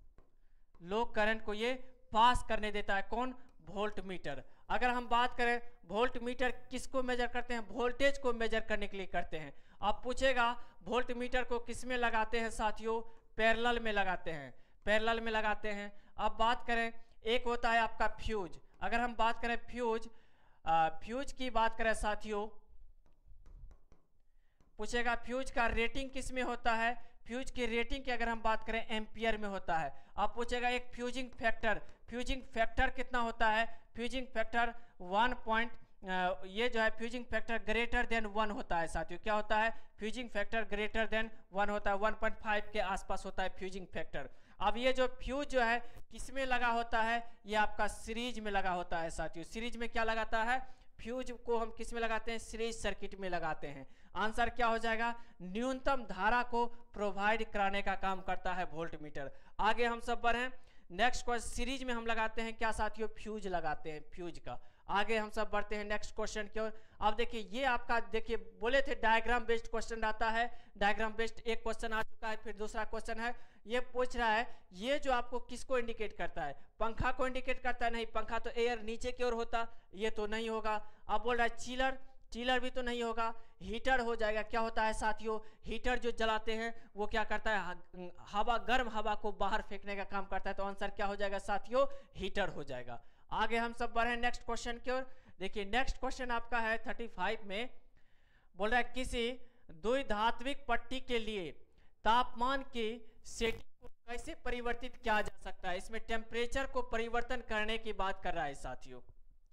लो करंट को ये पास करने देता है कौन, वोल्ट मीटर। अगर हम बात करें वोल्ट मीटर किसको मेजर करते हैं, वोल्टेज को मेजर करने के लिए करते हैं। अब पूछेगा वोल्ट मीटर को किस में लगाते हैं साथियों, पैरेलल में लगाते हैं, पैरेलल में लगाते हैं। अब बात करें, एक होता है आपका फ्यूज। अगर हम बात करें फ्यूज, आ, फ्यूज की बात करें साथियों, पूछेगा फ्यूज का रेटिंग किस में होता है, फ्यूज की रेटिंग की अगर हम बात करें एम्पियर में होता है। अब पूछेगा एक फ्यूजिंग फैक्टर, फ्यूजिंग फैक्टर कितना होता है, फ्यूजिंग फैक्टर वन पॉइंट ये जो है fusing factor greater than one होता है साथियों। क्या होता है, fusing factor greater than one होता है, वन पॉइंट फाइव के आसपास होता है फ्यूजिंग फैक्टर। अब ये जो फ्यूज जो है किस में लगा होता है, ये आपका सीरीज में लगा होता है साथियों। सीरीज में क्या लगाता है, फ्यूज को हम किस में लगाते हैं, सीरीज सर्किट में लगाते हैं। आंसर क्या हो जाएगा, न्यूनतम धारा को प्रोवाइड कराने का काम करता है वोल्ट मीटर। आगे हम सब बढ़े, नेक्स्ट क्वेश्चन, सीरीज में हम लगाते हैं क्या साथियों, फ्यूज लगाते हैं, फ्यूज का। आगे हम सब बढ़ते हैं नेक्स्ट क्वेश्चन की ओर। अब देखिए ये आपका देखिए बोले थे डायग्राम बेस्ड क्वेश्चन आता है, डायग्राम बेस्ड एक क्वेश्चन आ चुका है, फिर दूसरा क्वेश्चन है ये पूछ रहा है ये जो आपको किसको इंडिकेट करता है, पंखा को इंडिकेट करता है, नहीं पंखा तो एयर नीचे की ओर होता, ये तो नहीं होगा। अब बोल रहा है चिलर, चिलर भी तो नहीं होगा, हीटर हो जाएगा। क्या होता है साथियों, हीटर जो जलाते हैं वो क्या करता है, हवा गर्म हवा को बाहर फेंकने का काम करता है, तो आंसर क्या हो जाएगा साथियों, हीटर हो जाएगा। आगे हम सब बढ़े नेक्स्ट क्वेश्चन की ओर। देखिए नेक्स्ट क्वेश्चन आपका है थर्टी फाइव में, बोल रहा है किसी द्विधात्विक पट्टी के लिए तापमान की सेटिंग को कैसे परिवर्तित किया जा सकता है। इसमें टेम्परेचर को परिवर्तन करने की बात कर रहा है साथियों।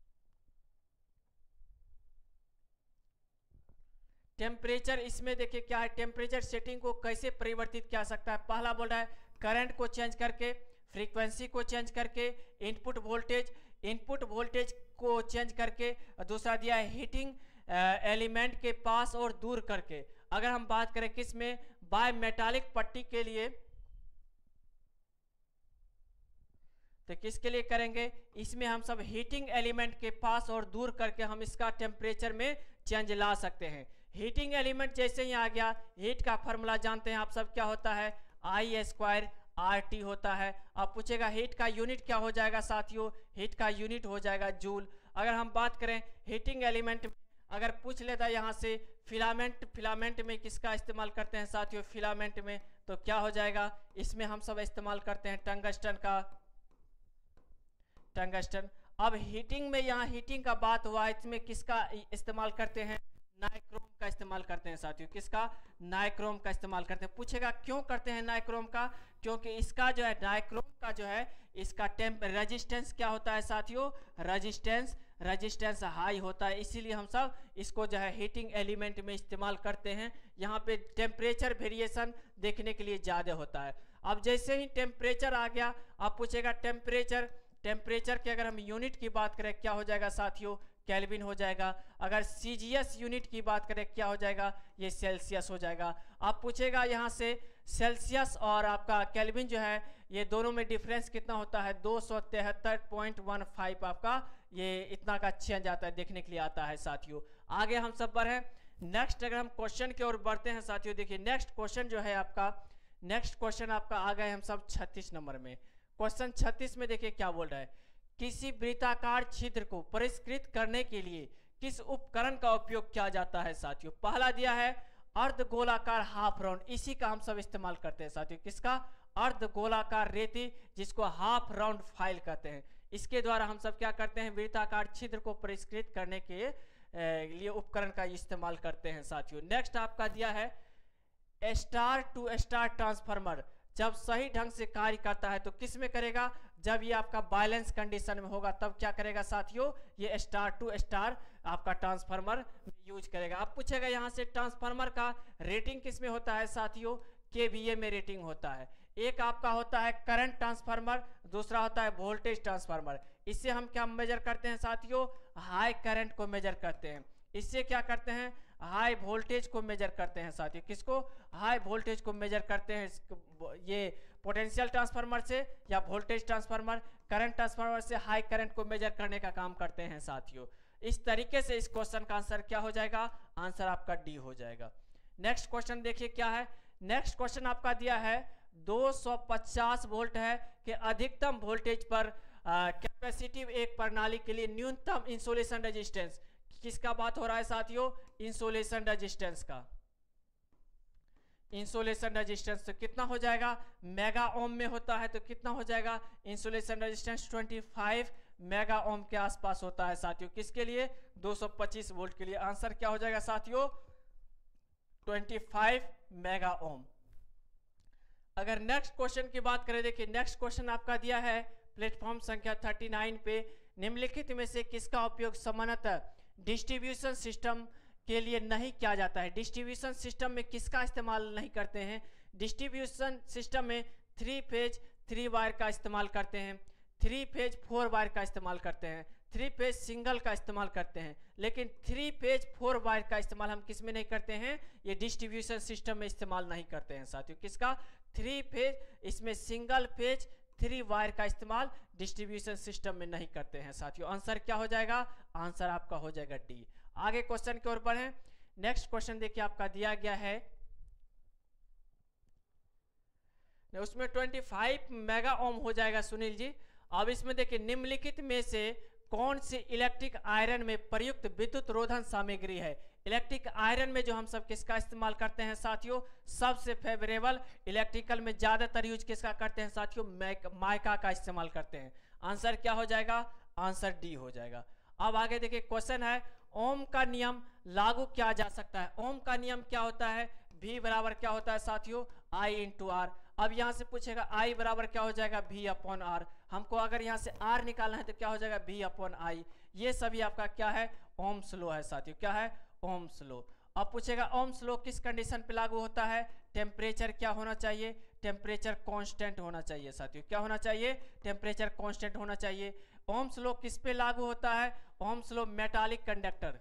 टेम्परेचर इसमें देखिए क्या है, टेम्परेचर सेटिंग को कैसे परिवर्तित किया जा सकता है। पहला बोल रहा है करंट को चेंज करके, फ्रीक्वेंसी को चेंज करके, इनपुट वोल्टेज इनपुट वोल्टेज को चेंज करके, दूसरा दिया है हीटिंग एलिमेंट के पास और दूर करके। अगर हम बात करें किस में, बाय मेटालिक पट्टी के लिए, तो किसके लिए करेंगे, इसमें हम सब हीटिंग एलिमेंट के पास और दूर करके हम इसका टेम्परेचर में चेंज ला सकते हैं। हीटिंग एलिमेंट जैसे ही आ गया, हीट का फॉर्मूला जानते हैं आप सब, क्या होता है, आई स्क्वायर आर टी होता है। अब पूछेगा हीट का यूनिट क्या हो जाएगा साथियों, हीट का यूनिट हो जाएगा जूल। अगर हम बात करें हीटिंग एलिमेंट में, अगर पूछ लेता है यहाँ से फिलामेंट, फिलामेंट में किसका इस्तेमाल करते हैं साथियों, फिलामेंट में तो क्या हो जाएगा, इसमें हम सब इस्तेमाल करते हैं टंगस्टन का, टंगस्टन। अब हीटिंग में, यहाँ हीटिंग का बात हुआ, इसमें किसका इस्तेमाल करते हैं, नाइक्रोम का इस्तेमाल करते हैं साथियों। किसका, नाइक्रोम का इस्तेमाल करते हैं। पूछेगा क्यों करते हैं नाइक्रोम का, क्योंकि इसका जो है नाइक्रोम का जो है इसका टेम्प रेजिस्टेंस क्या होता है साथियों, रेजिस्टेंस रेजिस्टेंस हाई होता है, इसीलिए हम सब इसको जो है हीटिंग एलिमेंट में इस्तेमाल करते हैं। यहाँ पे टेम्परेचर वेरिएशन देखने के लिए ज़्यादा होता है। अब जैसे ही टेम्परेचर आ गया, अब पूछेगा टेम्परेचर, टेम्परेचर की अगर हम यूनिट की बात करें क्या हो जाएगा साथियों, केल्विन हो जाएगा। अगर सीजीएस यूनिट की बात करें क्या हो जाएगा, ये सेल्सियस हो जाएगा। आप पूछेगा यहाँ से सेल्सियस और आपका केल्विन जो है ये दोनों में डिफरेंस कितना होता है, दो सौ तिहत्तर पॉइंट वन फाइव आपका ये इतना का चेंज आता है, देखने के लिए आता है साथियों। आगे हम सब बढ़े नेक्स्ट, अगर हम क्वेश्चन की ओर बढ़ते हैं साथियों, देखिए नेक्स्ट क्वेश्चन जो है आपका, नेक्स्ट क्वेश्चन आपका आ गए हम सब छत्तीस नंबर में। क्वेश्चन छत्तीस में देखिए क्या बोल रहा है, किसी वृत्ताकार छिद्र को परिष्कृत करने के लिए किस उपकरण का उपयोग किया जाता है साथियों। पहला दिया है अर्धगोलाकार हाफ राउंड, इसी का हम सब इस्तेमाल करते हैं साथियों। किसका, अर्धगोलाकार रेती, जिसको हाफ राउंड फाइल कहते हैं। इसके द्वारा हम सब क्या करते हैं, वृत्ताकार छिद्र को परिष्कृत करने के लिए उपकरण का इस्तेमाल करते हैं साथियों। नेक्स्ट आपका दिया है स्टार टू स्टार ट्रांसफार्मर, जब सही ढंग से कार्य करता है तो किस में करेगा, जब ये आपका बैलेंस कंडीशन में होगा तब क्या करेगा साथियों, ये स्टार टू स्टार आपका ट्रांसफार्मर यूज करेगा। अब पूछेगा यहाँ से ट्रांसफार्मर का रेटिंग किस में होता है साथियों, केवीए में रेटिंग होता है। एक आपका होता है करंट ट्रांसफार्मर, दूसरा होता है वोल्टेज ट्रांसफार्मर। इससे हम क्या मेजर करते हैं साथियों, हाई करंट को मेजर करते हैं। इससे क्या करते हैं, हाई वोल्टेज को मेजर करते हैं साथियों। किसको, हाई वोल्टेज को मेजर करते हैं, ये पोटेंशियल ट्रांसफार्मर से या वोल्टेज ट्रांसफार्मर, करंट ट्रांसफार्मर से हाई करंट को मेजर करने का काम करते हैं साथियों। इस तरीके से इस क्वेश्चन का आंसर क्या हो जाएगा, आंसर आपका डी हो जाएगा। नेक्स्ट क्वेश्चन देखिए क्या है, नेक्स्ट क्वेश्चन आपका दिया है दो सौ पचास वोल्ट है कि अधिकतम वोल्टेज पर कैपेसिटिव एक प्रणाली के लिए न्यूनतम इंसुलेशन रेजिस्टेंस, किसका बात हो रहा है साथियों, इंसुलेशन रेजिस्टेंस का। इंसुलेशन रेजिस्टेंस तो कितना हो जाएगा, मेगा ओम में होता है तो कितना हो जाएगा, इंसुलेशन रेजिस्टेंस पच्चीस मेगा ओम के आसपास होता है साथियों। किसके लिए, दो सौ पच्चीस वोल्ट के लिए। आंसर क्या हो जाएगा साथियों, पच्चीस मेगा ओम। अगर नेक्स्ट क्वेश्चन की बात करें, देखिए नेक्स्ट क्वेश्चन आपका दिया है प्लेटफॉर्म संख्या उनतालीस पे, निम्नलिखित में से किसका उपयोग सामान्यतः डिस्ट्रीब्यूशन सिस्टम के लिए नहीं किया जाता है। डिस्ट्रीब्यूशन सिस्टम में किसका इस्तेमाल नहीं करते हैं? डिस्ट्रीब्यूशन सिस्टम में थ्री फेज थ्री वायर का इस्तेमाल करते हैं, थ्री फेज फोर वायर का इस्तेमाल करते हैं, थ्री फेज सिंगल का इस्तेमाल करते हैं, लेकिन थ्री फेज फोर वायर का इस्तेमाल हम किस में नहीं करते हैं? ये डिस्ट्रीब्यूशन सिस्टम में इस्तेमाल नहीं करते हैं साथियों। किसका? थ्री फेज, इसमें सिंगल फेज थ्री वायर का इस्तेमाल डिस्ट्रीब्यूशन सिस्टम में नहीं करते हैं साथियों। आंसर क्या हो जाएगा? आंसर आपका हो जाएगा डी। आगे क्वेश्चन की ओर बढ़ें। नेक्स्ट क्वेश्चन देखिए आपका दिया गया है, उसमें पच्चीस मेगा ओम हो जाएगा सुनील जी। अब इसमें देखिए निम्नलिखित में से कौन सी इलेक्ट्रिक आयरन में प्रयुक्त विद्युत रोधन सामग्री है? इलेक्ट्रिक आयरन में जो हम सब किसका इस्तेमाल करते हैं साथियों? सबसे फेवरेबल इलेक्ट्रिकल में ज्यादातर यूज किसका करते हैं साथियों? माइका का इस्तेमाल करते हैं। आंसर क्या हो जाएगा? आंसर डी हो जाएगा। अब आगे देखिए क्वेश्चन है, ओम का नियम लागू किया जा सकता है। ओम का नियम क्या होता है? V बराबर क्या होता है साथियों? I into R. अब यहाँ से पूछेगा I बराबर क्या हो जाएगा? V upon R. हमको अगर यहाँ से R निकालना है तो क्या हो जाएगा? V upon I. ये सभी आपका क्या है? ओम्स लॉ है साथियों। क्या है? Ohm's law. अब पूछेगा ओम्स लॉ किस कंडीशन पे लागू होता है? टेम्परेचर क्या होना चाहिए? टेम्परेचर कांस्टेंट होना चाहिए साथियों। क्या होना चाहिए? टेम्परेचर कांस्टेंट होना चाहिए। ओम्स लॉ किस पे लागू होता है? Ohm's law metallic conductor,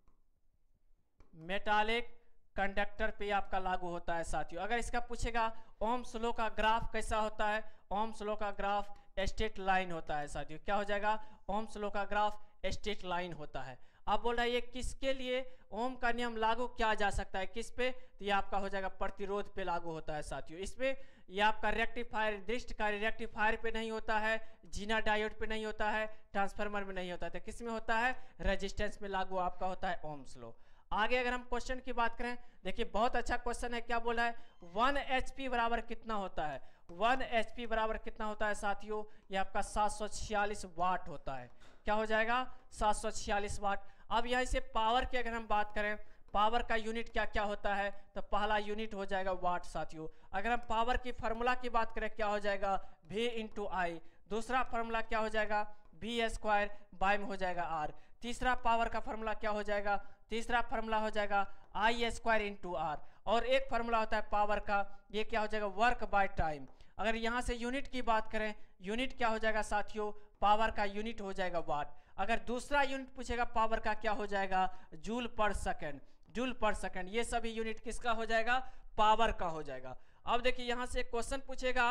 metallic conductor पे आपका लागू होता है साथियों। अगर इसका पूछेगा ओम्स लॉ का ग्राफ कैसा होता है? ओम्स लॉ का ग्राफ स्ट्रेट लाइन होता है साथियों। क्या हो जाएगा? ओम्स लॉ का ग्राफ स्ट्रेट लाइन होता है। अब बोल रहा है ये किसके लिए ओम का नियम लागू किया जा सकता है? किस पे? तो ये आपका हो जाएगा प्रतिरोध पे लागू होता है साथियों। इसमें ये आपका रेक्टिफायर, दृष्टिकारी रेक्टिफायर पे नहीं होता है, जीना डायोड पे नहीं होता है, ट्रांसफार्मर में नहीं होता है, तो किस में होता है? रेजिस्टेंस में लागू आपका होता है ओम्स लॉ। आगे अगर हम क्वेश्चन की बात करें, देखिए बहुत अच्छा क्वेश्चन है। क्या बोला है? वन एचपी बराबर कितना होता है? वन एचपी बराबर कितना होता है साथियों? ये आपका सात सौ छियालीस वाट होता है। क्या हो जाएगा? सात सौ छियालीस वाट। अब यहाँ से पावर की अगर हम बात करें, पावर का यूनिट क्या क्या होता है? तो पहला यूनिट हो जाएगा वाट साथियों। अगर हम पावर की फार्मूला की बात करें, क्या हो जाएगा? V into I. दूसरा फार्मूला क्या हो जाएगा? V स्क्वायर बाय में हो जाएगा आर। तीसरा पावर का फार्मूला क्या हो जाएगा? तीसरा फार्मूला हो जाएगा आई स्क्वायर इंटू आर। और एक फार्मूला होता है पावर का, ये क्या हो जाएगा? Work by time. अगर यहाँ से यूनिट की बात करें, यूनिट क्या हो जाएगा साथियों? पावर का यूनिट हो जाएगा वाट। अगर दूसरा यूनिट पूछेगा पावर का, क्या हो जाएगा? जूल पर सेकंड, जूल पर सेकंड। ये सभी यूनिट किसका हो जाएगा? पावर का हो जाएगा। अब देखिए यहाँ से क्वेश्चन पूछेगा,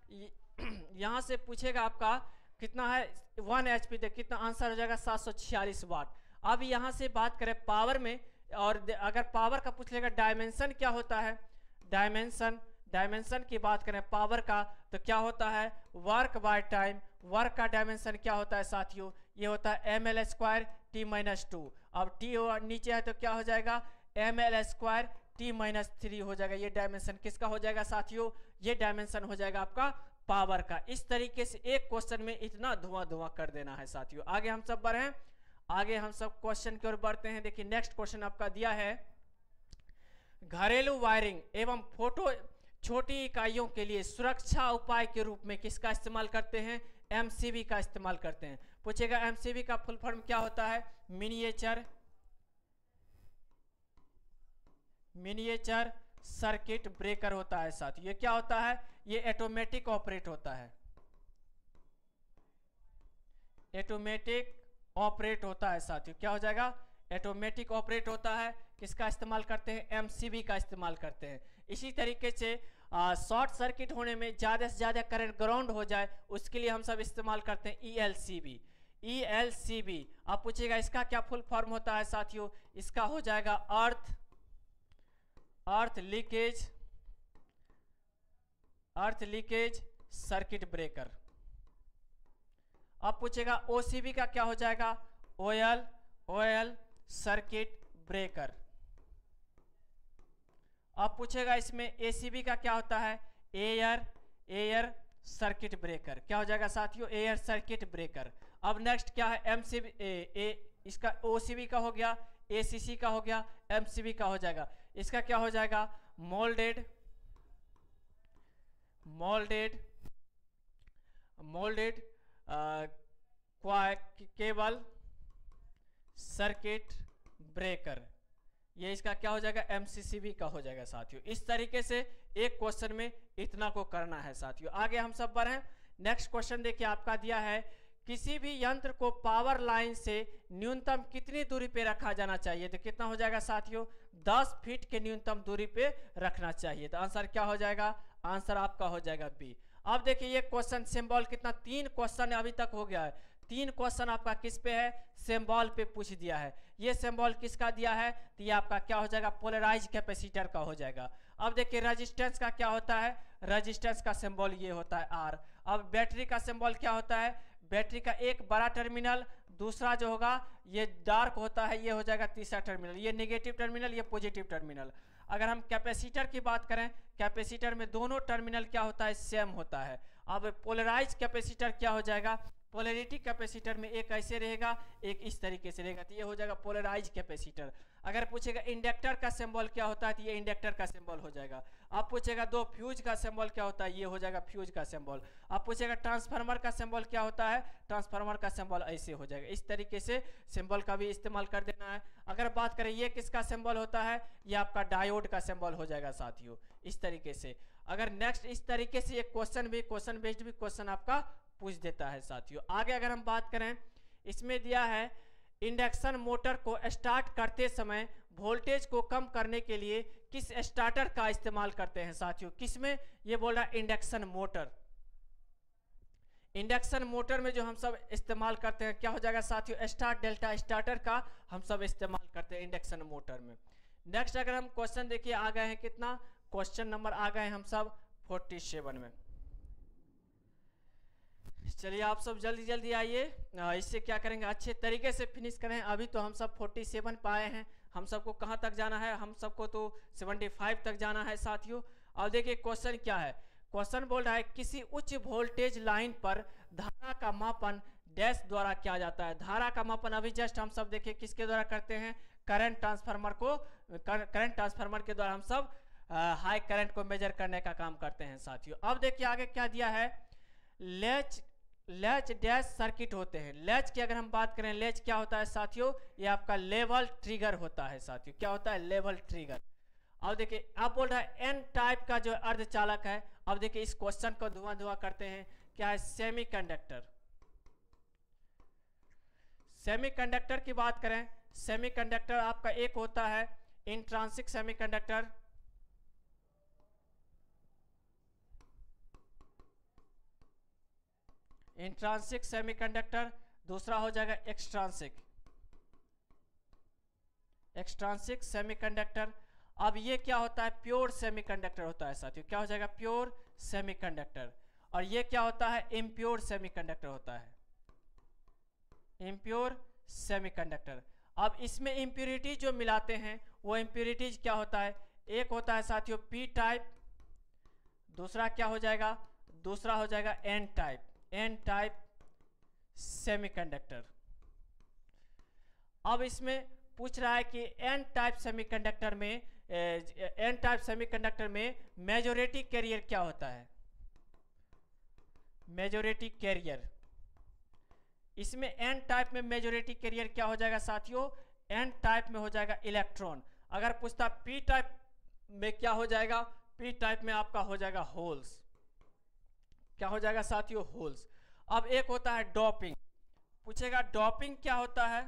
यहाँ से पूछेगा आपका कितना है? One H P. देखिए कितना आंसर हो जाएगा? सात सौ छियालीस वाट। अब यहाँ से बात करें पावर में, और अगर पावर का पूछ लेगा डायमेंशन क्या होता है? डायमेंशन, डायमेंशन की बात करें पावर का तो क्या होता है? Work by time. वर्क का डायमेंशन क्या होता है साथियों? ये होता है M L square T minus two. अब टी नीचे है तो क्या हो जाएगा? M L square T minus three हो जाएगा। ये डायमेंशन किसका हो जाएगा साथियों? ये डायमेंशन हो जाएगा आपका पावर का। इस तरीके से एक क्वेश्चन में इतना धुआं धुआं कर देना है साथियों। आगे हम सब बढ़े, आगे हम सब क्वेश्चन की ओर बढ़ते हैं। देखिए नेक्स्ट क्वेश्चन आपका दिया है, घरेलू वायरिंग एवं फोटो छोटी इकाइयों के लिए सुरक्षा उपाय के रूप में किसका इस्तेमाल करते हैं? एमसीबी का इस्तेमाल करते हैं। पूछेगा एमसीबी का फुल फॉर्म क्या होता है? मिनिएचर मिनिएचर सर्किट ब्रेकर होता है साथियों। ये क्या होता है? ये ऑटोमेटिक ऑपरेट होता है, ऑटोमेटिक ऑपरेट होता है साथियों। क्या हो जाएगा? ऑटोमेटिक ऑपरेट होता है। किसका इस्तेमाल करते हैं? एमसीबी का इस्तेमाल करते हैं। इसी तरीके से शॉर्ट सर्किट होने में ज़्यादा से ज़्यादा करंट ग्राउंड हो जाए, उसके लिए हम सब इस्तेमाल करते हैं ईएलसीबी। ईएलसीबी अब पूछेगा इसका क्या फुल फॉर्म होता है साथियों? इसका हो जाएगा earth earth leakage earth leakage circuit breaker. अब पूछेगा ओसीबी का क्या हो जाएगा? Oil oil circuit breaker. अब पूछेगा इसमें एसीबी का क्या होता है? Air air circuit breaker. क्या हो जाएगा साथियों? Air circuit breaker. अब नेक्स्ट क्या है? एमसीबी ए, ए इसका ओसीबी का हो गया, एसीसी का हो गया, एमसीबी का हो जाएगा। इसका क्या हो जाएगा, moulded moulded moulded cable circuit breaker, ये इसका क्या हो जाएगा, एमसीसीबी का हो जाएगा साथियों। इस तरीके से एक क्वेश्चन में इतना को करना है साथियों। आगे हम सब बढ़े। नेक्स्ट क्वेश्चन देखिए आपका दिया है, किसी भी यंत्र को पावर लाइन से न्यूनतम कितनी दूरी पे रखा जाना चाहिए, तो कितना हो जाएगा साथियों, दस फीट के न्यूनतम दूरी पे रखना चाहिए। तो आंसर क्या हो जाएगा, आंसर आपका हो जाएगा बी। अब देखिए ये क्वेश्चन सिंबल कितना, तीन क्वेश्चन अभी तक हो गया है, तीन क्वेश्चन आपका किस पे है, सिंबल पे पूछ दिया है। ये सिंबल किसका दिया है, तो ये आपका क्या हो जाएगा, पोलराइज कैपेसिटर का हो जाएगा। अब देखिए रेजिस्टेंस का क्या होता है, रेजिस्टेंस का सिंबल ये होता है आर। अब बैटरी का सिंबल क्या होता है, बैटरी का एक बड़ा टर्मिनल, दूसरा जो होगा ये डार्क होता है, ये हो जाएगा तीसरा टर्मिनल, ये नेगेटिव टर्मिनल, ये पॉजिटिव टर्मिनल। अगर हम कैपेसिटर की बात करें, कैपेसिटर में दोनों टर्मिनल क्या होता है, सेम होता है। अब पोलराइज कैपेसिटर क्या हो जाएगा, पोलैरिटी कैपेसिटर में एक ऐसे रहेगा, एक इस तरीके से रहेगा, तो ये हो जाएगा पोलराइज कैपेसिटर। अगर पूछेगा इंडक्टर का सिंबल क्या होता है, तो ये इंडक्टर का सिंबल हो जाएगा। अब पूछेगा दो फ्यूज का सिंबल क्या होता है, ये हो जाएगा फ्यूज का सिंबल। अब पूछेगा ट्रांसफार्मर का सिंबल क्या होता है, ट्रांसफार्मर का सिंबल ऐसे हो जाएगा। इस तरीके से सिंबल का भी इस्तेमाल कर देना है। अगर बात करें ये किसका सिंबल होता है, ये आपका डायोड का सिंबल हो जाएगा साथियों, इस तरीके से। अगर नेक्स्ट इस तरीके से एक क्वेश्चन भी, क्वेश्चन बेस्ड भी क्वेश्चन आपका पूछ देता है साथियों। आगे अगर हम बात करें, इसमें दिया है इंडक्शन मोटर को स्टार्ट करते समय वोल्टेज को कम करने के लिए किस स्टार्टर का इस्तेमाल करते हैं साथियों, किसमें, ये बोल रहा है इंडक्शन मोटर। इंडक्शन मोटर में जो हम सब इस्तेमाल करते हैं क्या हो जाएगा साथियों, स्टार डेल्टा स्टार्टर का हम सब इस्तेमाल करते हैं इंडक्शन मोटर में। नेक्स्ट अगर हम क्वेश्चन देखिए आ गए हैं कितना, क्वेश्चन नंबर आ गए हैं हम सब फोर्टी सेवन में। चलिए आप सब जल्दी जल्दी आइए, इससे क्या करेंगे, अच्छे तरीके से फिनिश करें। अभी तो हम सब सैंतालीस पाए हैं, हम सबको कहाँ तक जाना है, हम सबको तो पचहत्तर तक जाना है साथियों। और देखिए क्वेश्चन क्या है, क्वेश्चन बोल रहा है किसी उच्च वोल्टेज लाइन पर धारा का मापन डैश द्वारा किया जाता है। धारा का मापन अभी जस्ट हम सब देखिए किसके द्वारा करते हैं, करंट ट्रांसफार्मर को, करंट ट्रांसफार्मर के द्वारा हम सब हाई करंट को मेजर करने का काम करते हैं साथियों। अब देखिए आगे क्या दिया है, लेच लेच डैश सर्किट होते हैं। लेच की अगर हम बात करें, लेच क्या होता है साथियों, ये आपका लेवल ट्रिगर होता है साथियों। क्या होता है, लेवल ट्रिगर। अब देखिए आप बोल रहा है एन टाइप का जो अर्धचालक है। अब देखिए इस क्वेश्चन को धुआं धुआं करते हैं, क्या है, सेमीकंडक्टर। सेमीकंडक्टर की बात करें, सेमीकंडक्टर आपका एक होता है इंट्रांसिक सेमीकंडक्टर, इंट्रांसिक सेमीकंडक्टर, दूसरा हो जाएगा एक्सट्रांसिक एक्सट्रांसिक सेमीकंडक्टर। अब ये क्या होता है, प्योर सेमीकंडक्टर होता है साथियों। क्या हो जाएगा, प्योर सेमीकंडक्टर। और ये क्या होता है, इम्प्योर सेमीकंडक्टर होता है, इम्प्योर सेमीकंडक्टर। अब इसमें इम्प्योरिटी जो मिलाते हैं वो इम्प्योरिटीज क्या होता है, एक होता है साथियों पी टाइप, दूसरा क्या हो जाएगा, दूसरा हो जाएगा N type, N type semiconductor. अब इसमें पूछ रहा है कि एन टाइप सेमीकंडक्टर में, एन टाइप सेमीकंडक्टर में मेजॉरिटी कैरियर क्या होता है, मेजॉरिटी कैरियर। इसमें एन टाइप में मेजॉरिटी कैरियर क्या हो जाएगा साथियों, एन टाइप में हो जाएगा इलेक्ट्रॉन। अगर पूछता पी टाइप में क्या हो जाएगा, पी टाइप में आपका हो जाएगा होल्स। क्या हो जाएगा साथियों, होल्स। अब एक होता है डोपिंग, पूछेगा डोपिंग क्या होता है।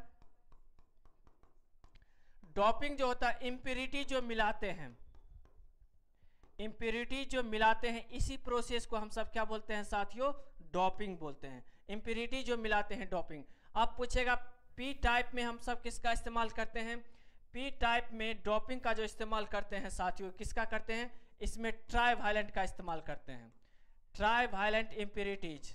डोपिंग जो होता है इम्प्योरिटी जो मिलाते हैं, इम्प्योरिटी जो मिलाते हैं, इसी प्रोसेस को हम सब क्या बोलते हैं साथियों, डोपिंग बोलते हैं। इम्प्योरिटी जो मिलाते हैं, डोपिंग। अब पूछेगा पी टाइप में हम सब किसका इस्तेमाल करते हैं, पी टाइप में डोपिंग का जो इस्तेमाल करते हैं साथियों, किसका करते हैं, इसमें ट्राइवालेंट का इस्तेमाल करते हैं, ट्राइवालेंट इम्प्योरिटीज।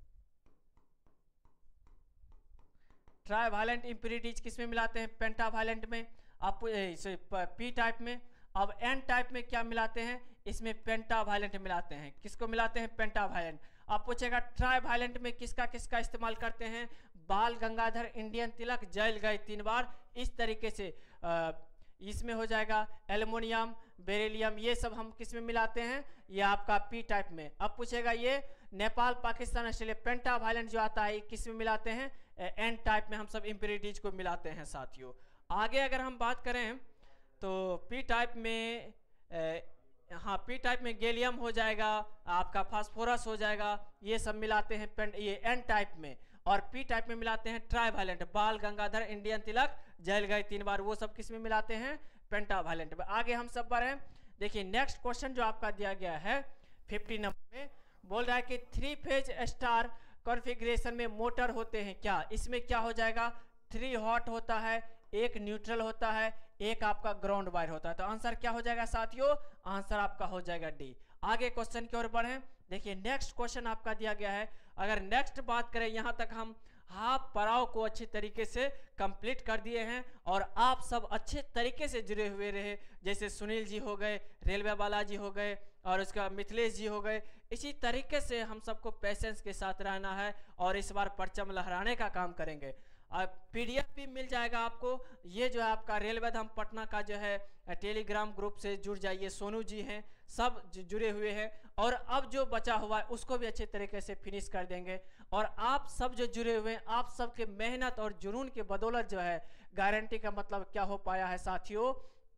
ट्राइवालेंट इम्प्योरिटीज किसमें मिलाते हैं, पेंटावालेंट में। आप पी टाइप में। अब एन टाइप में क्या मिलाते हैं, इसमें पेंटावालेंट मिलाते हैं। किसको मिलाते हैं, पेंटावालेंट। आप पूछेगा ट्राइवालेंट में किसका किसका इस्तेमाल करते हैं, बाल गंगाधर, इंडियन तिलक, जल गए तीन बार। इस तरीके से आ, इसमें हो जाएगा एल्युमिनियम, बेरिलियम, ये सब हम किस में मिलाते हैं, ये आपका पी टाइप में। अब पूछेगा ये नेपाल, पाकिस्तान, ऑस्ट्रेलिया पेंटावालेंट जो आता है किस में मिलाते हैं, एन टाइप में हम सब इम्प्योरिटीज को मिलाते हैं साथियों। आगे अगर हम बात करें तो पी टाइप में ए, हाँ पी टाइप में गैलियम हो जाएगा, आपका फास्फोरस हो जाएगा, ये सब मिलाते हैं पेंट ये एन टाइप में। और पी टाइप में मिलाते हैं ट्राइवालेंट, बाल गंगाधर, इंडियन तिलक, जल गए तीन बार, वो सब किस में मिलाते हैं, पेंटावालेंट में। आगे हम सब बढ़े, देखिए नेक्स्ट क्वेश्चन जो आपका दिया गया है फिफ्टी नंबर में, बोल रहा है कि थ्री फेज स्टार कॉन्फ़िगरेशन में मोटर होते हैं क्या, इसमें क्या हो जाएगा, थ्री हॉट होता है, एक न्यूट्रल होता है, एक आपका ग्राउंड वायर होता है। तो आंसर क्या हो जाएगा साथियों, आंसर आपका हो जाएगा डी। आगे क्वेश्चन की ओर बढ़े, देखिए नेक्स्ट क्वेश्चन आपका दिया गया है, अगर नेक्स्ट बात करें, यहां तक हम हाफ पड़ाव को अच्छे तरीके से कंप्लीट कर दिए हैं और आप सब अच्छे तरीके से जुड़े हुए रहे, जैसे सुनील जी हो गए, रेलवे बालाजी हो गए और उसका मिथिलेश जी हो गए। इसी तरीके से हम सबको पेशेंस के साथ रहना है और इस बार परचम लहराने का काम करेंगे। पीडीएफ भी मिल जाएगा आपको, ये जो है आपका रेलवे धाम पटना का जो है टेलीग्राम ग्रुप से जुड़ जाइए, सोनू जी हैं सब जुड़े हुए हैं और अब जो बचा हुआ है उसको भी अच्छे तरीके से फिनिश कर देंगे। और आप सब जो जुड़े हुए हैं, आप सबके मेहनत और जुनून के बदौलत जो है गारंटी का मतलब क्या हो पाया है साथियों,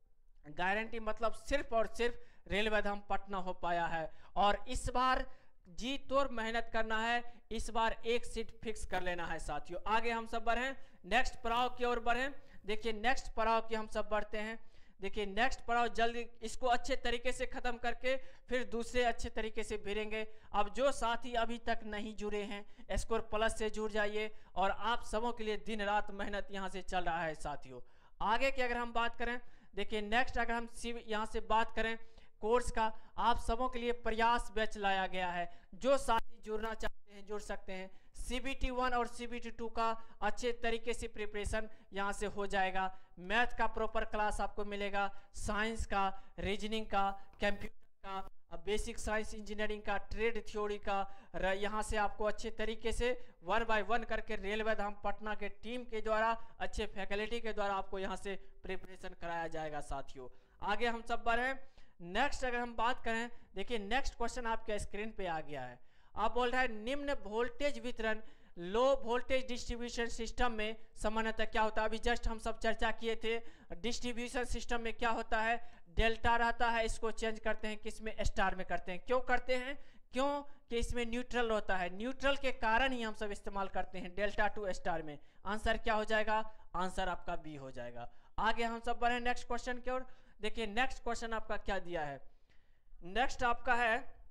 गारंटी मतलब सिर्फ और सिर्फ रेलवे धाम पटना हो पाया है। और इस बार जी तोड़ मेहनत करना है, इस बार एक सीट फिक्स कर लेना है साथियों। आगे हम सब बढ़ें, नेक्स्ट पड़ाव की ओर बढ़ें, देखिए नेक्स्ट पड़ाव की हम सब बढ़ते हैं। देखिए नेक्स्ट पड़ाव जल्दी इसको अच्छे तरीके से खत्म करके फिर दूसरे अच्छे तरीके से भिड़ेंगे। अब जो साथी अभी तक नहीं जुड़े हैं स्कोर प्लस से जुड़ जाइए और आप सबों के लिए दिन रात मेहनत यहाँ से चल रहा है साथियों। आगे की अगर हम बात करें, देखिए नेक्स्ट अगर हम यहाँ से बात करें कोर्स का, आप सबों के लिए प्रयास बैच लाया गया है, जो साथी जुड़ना चाहते हैं जुड़ सकते हैं। सीबीटी वन और सीबीटी टू का अच्छे तरीके से प्रिपरेशन यहाँ से हो जाएगा, मैथ का प्रॉपर क्लास आपको मिलेगा, साइंस का, रीजनिंग का, कंप्यूटर का, बेसिक साइंस इंजीनियरिंग का, ट्रेड थ्योरी का, यहाँ से आपको अच्छे तरीके से वन बाय वन करके रेलवे धाम पटना के टीम के द्वारा, अच्छे फैकल्टी के द्वारा आपको यहाँ से प्रिपरेशन कराया जाएगा साथियों। आगे हम सब बढ़े, नेक्स्ट अगर हम बात करें, देखिए नेक्स्ट क्वेश्चन आपके स्क्रीन पे आ गया है। आप बोल रहा है निम्न वोल्टेज वितरण लो वोल्टेज डिस्ट्रीब्यूशन सिस्टम में सामान्यतः क्या होता है, अभी जस्ट हम सब चर्चा किए थे, डिस्ट्रीब्यूशन सिस्टम में क्या होता है, डेल्टा रहता है, इसको चेंज करते हैं किस में, स्टार में करते हैं। क्यों करते हैं, क्यों कि इसमें न्यूट्रल होता है, न्यूट्रल के कारण ही हम सब इस्तेमाल करते हैं डेल्टा टू स्टार में। आंसर क्या हो जाएगा, आंसर आपका बी हो जाएगा। आगे हम सब बढ़े नेक्स्ट क्वेश्चन की ओर, देखिए नेक्स्ट क्वेश्चन आपका क्या दिया है, नेक्स्ट आपका है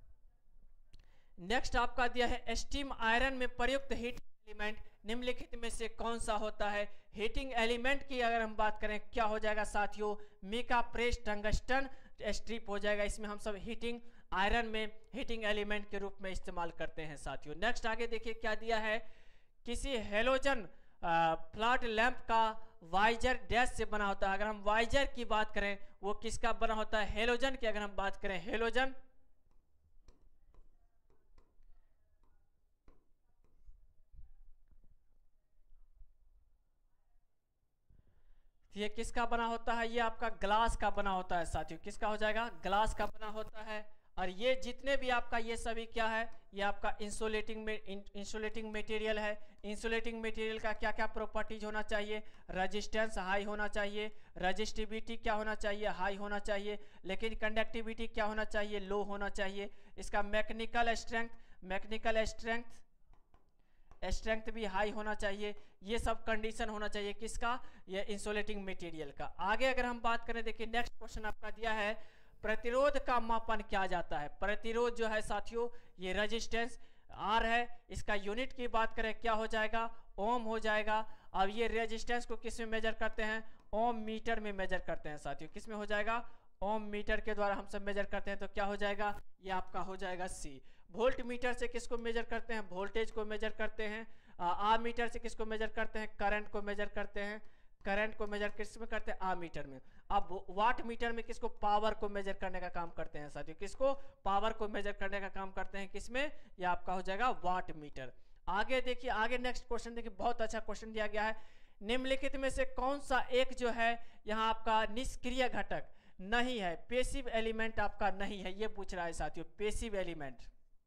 नेक्स्ट आपका दिया है स्टीम आयरन में प्रयुक्त हीटिंग एलिमेंट निम्नलिखित में से कौन सा होता है। हीटिंग एलिमेंट की अगर हम बात करें क्या हो जाएगा साथियों, मिका प्रेस टंगस्टन स्ट्रिप हो जाएगा, इसमें हम सब हीटिंग आयरन में हीटिंग एलिमेंट के रूप में इस्तेमाल करते हैं साथियों। नेक्स्ट आगे देखिए क्या दिया है, किसी हेलोजन फ्लड लैंप का वाइजर डैश से बना होता है। अगर हम वाइजर की बात करें वो किसका बना होता है, हेलोजन की अगर हम बात करें, हेलोजन ये किसका बना होता है, ये आपका ग्लास का बना होता है साथियों। किसका हो जाएगा, ग्लास का बना होता है। और ये जितने भी आपका ये सभी क्या है, ये आपका इंसुलेटिंग में इंसुलेटिंग मटेरियल है। इंसुलेटिंग मटेरियल का क्या क्या प्रॉपर्टीज होना चाहिए, रेजिस्टेंस हाई होना चाहिए, रेजिस्टिविटी क्या होना चाहिए, हाई होना चाहिए, लेकिन कंडक्टिविटी क्या होना चाहिए, लो होना चाहिए। इसका mechanical strength mechanical strength strength भी हाई होना चाहिए। ये सब कंडीशन होना चाहिए किसका, ये इंसुलेटिंग मटेरियल का। आगे अगर हम बात करें, देखिए नेक्स्ट क्वेश्चन आपका दिया है प्रतिरोध का मापन क्या जाता है। प्रतिरोध जो है साथियों ये रेजिस्टेंस आर है, इसका यूनिट की बात करें क्या हो जाएगा, ओम हो जाएगा। अब ये रेजिस्टेंस को किस में मेजर करते हैं, ओम मीटर में मेजर करते हैं साथियों। किस में हो जाएगा, ओम मीटर के द्वारा हम सब मेजर करते हैं। तो क्या हो जाएगा, ये आपका हो जाएगा सी। वोल्ट मीटर से किसको मेजर करते हैं, वोल्टेज को मेजर करते हैं। आ मीटर से किसको मेजर करते हैं, करंट को मेजर करते हैं। करंट को मेजर किस में करते हैं, आ मीटर में। अब वाट मीटर में किसको, पावर को मेजर करने का काम करते हैं साथियों। किसको, पावर को मेजर करने का काम करते हैं किसमें, ये आपका हो जाएगा वाट मीटर। आगे देखिए, आगे नेक्स्ट क्वेश्चन देखिए, बहुत अच्छा क्वेश्चन दिया गया है। निम्नलिखित में से कौन सा एक जो है यहाँ आपका निष्क्रिय घटक नहीं है, पेसिव एलिमेंट आपका नहीं है, ये पूछ रहा है साथियों। पेसिव एलिमेंट,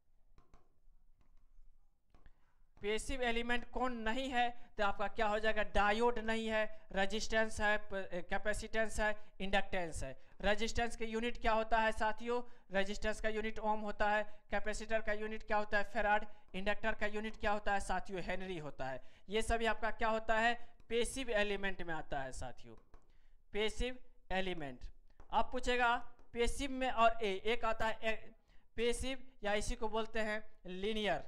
पेसिव एलिमेंट कौन नहीं है, तो आपका क्या हो जाएगा, डायोड नहीं है, रेजिस्टेंस है, कैपेसिटेंस है, इंडक्टेंस है। रेजिस्टेंस के यूनिट क्या होता है साथियों, रेजिस्टेंस का यूनिट ओम होता है, कैपेसिटर का यूनिट क्या होता है, फेराड, इंडक्टर का यूनिट क्या होता है साथियों, हेनरी होता है। ये सभी आपका क्या होता है, पेसिव एलिमेंट में आता है साथियों, पेसिव एलिमेंट। अब पूछेगा पेसिव में और ए, एक आता है पेसिव, या इसी को बोलते हैं लीनियर,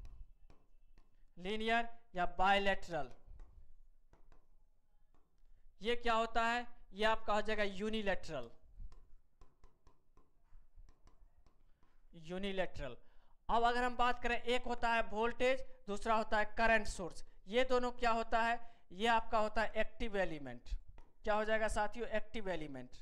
लीनियर या बायलैटरल। ये क्या होता है, ये आपका हो जाएगा यूनिलैटरल, यूनिलैटरल। अब अगर हम बात करें, एक होता है वोल्टेज, दूसरा होता है करंट सोर्स, ये दोनों क्या होता है, ये आपका होता है एक्टिव एलिमेंट। क्या हो जाएगा साथियों, एक्टिव एलिमेंट।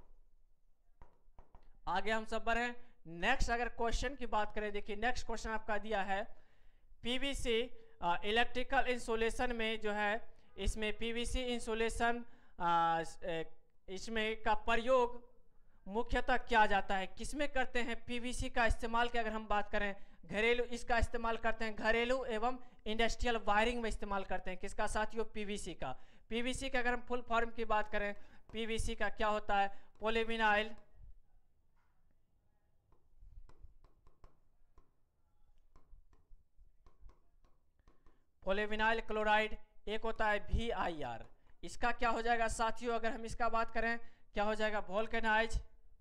आगे हम सब बढ़े। नेक्स्ट अगर क्वेश्चन की बात करें, देखिए नेक्स्ट क्वेश्चन आपका दिया है पीवीसी इलेक्ट्रिकल इंसुलेशन में जो है, इसमें पीवीसी इंसुलेशन इसमें का प्रयोग मुख्यतः किया जाता है, किसमें करते हैं पीवीसी का इस्तेमाल की अगर हम बात करें, घरेलू इसका इस्तेमाल करते हैं, घरेलू एवं इंडस्ट्रियल वायरिंग में इस्तेमाल करते हैं, किसका साथियों, पीवीसी का। पीवीसी का अगर हम फुल फॉर्म की बात करें, पीवीसी का क्या होता है, पॉलीविनाइल पॉलीविनाइल क्लोराइड, एक होता है वी आई आर। इसका क्या हो जाएगा साथियों, अगर हम इसका बात करें, क्या हो जाएगा, vulcanise,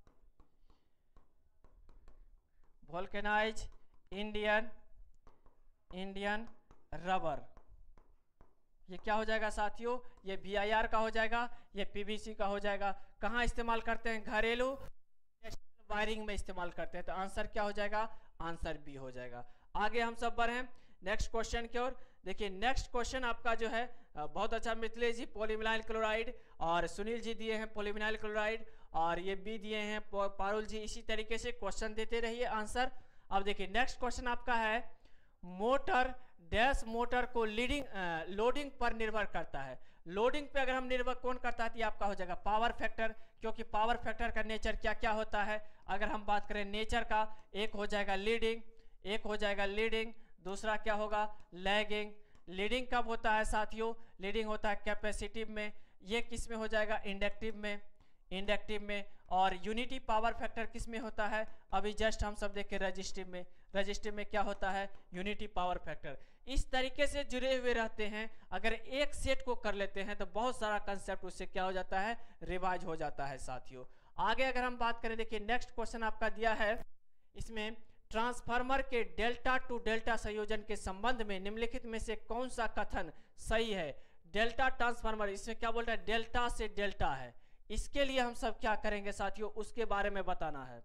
vulcanise Indian Indian rubber. ये क्या हो जाएगा साथियों, ये वी आई आर का हो जाएगा, ये पीवीसी का हो जाएगा। कहाँ इस्तेमाल करते हैं, घरेलू वायरिंग में इस्तेमाल करते हैं। तो आंसर क्या हो जाएगा, आंसर बी हो जाएगा। आगे हम सब बढ़े नेक्स्ट क्वेश्चन की ओर। देखिए नेक्स्ट क्वेश्चन आपका जो है बहुत अच्छा, मिथिलेश जी पॉलीविनाइल क्लोराइड, और सुनील जी दिए हैं पॉलीविनाइल क्लोराइड, और ये बी दिए हैं पारुल जी। इसी तरीके से क्वेश्चन देते रहिए आंसर। अब देखिए नेक्स्ट क्वेश्चन आपका है, मोटर डैश मोटर को लीडिंग लोडिंग पर निर्भर करता है। लोडिंग पे अगर हम निर्भर कौन करता है, तो आपका हो जाएगा पावर फैक्टर, क्योंकि पावर फैक्टर का नेचर क्या क्या होता है, अगर हम बात करें नेचर का, एक हो जाएगा लीडिंग, एक हो जाएगा लीडिंग, दूसरा क्या होगा, लैगिंग। लीडिंग कब होता है साथियों, लीडिंग होता है कैपेसिटिव में, ये किस में हो जाएगा, इंडक्टिव में, इंडक्टिव में। और यूनिटी पावर फैक्टर किस में होता है, अभी जस्ट हम सब देखे रजिस्टिव में, रजिस्टिव में क्या होता है, यूनिटी पावर फैक्टर। इस तरीके से जुड़े हुए रहते हैं। अगर एक सेट को कर लेते हैं तो बहुत सारा कंसेप्ट उससे क्या हो जाता है, रिवाइज हो जाता है साथियों। आगे अगर हम बात करें, देखिए नेक्स्ट क्वेश्चन आपका दिया है, इसमें ट्रांसफार्मर के डेल्टा टू डेल्टा संयोजन के संबंध में निम्नलिखित में से कौन सा कथन सही है। डेल्टा ट्रांसफार्मर, इसमें क्या बोल रहा है, डेल्टा से डेल्टा है। इसके लिए हम सब क्या करेंगे साथियों, उसके बारे में बताना है।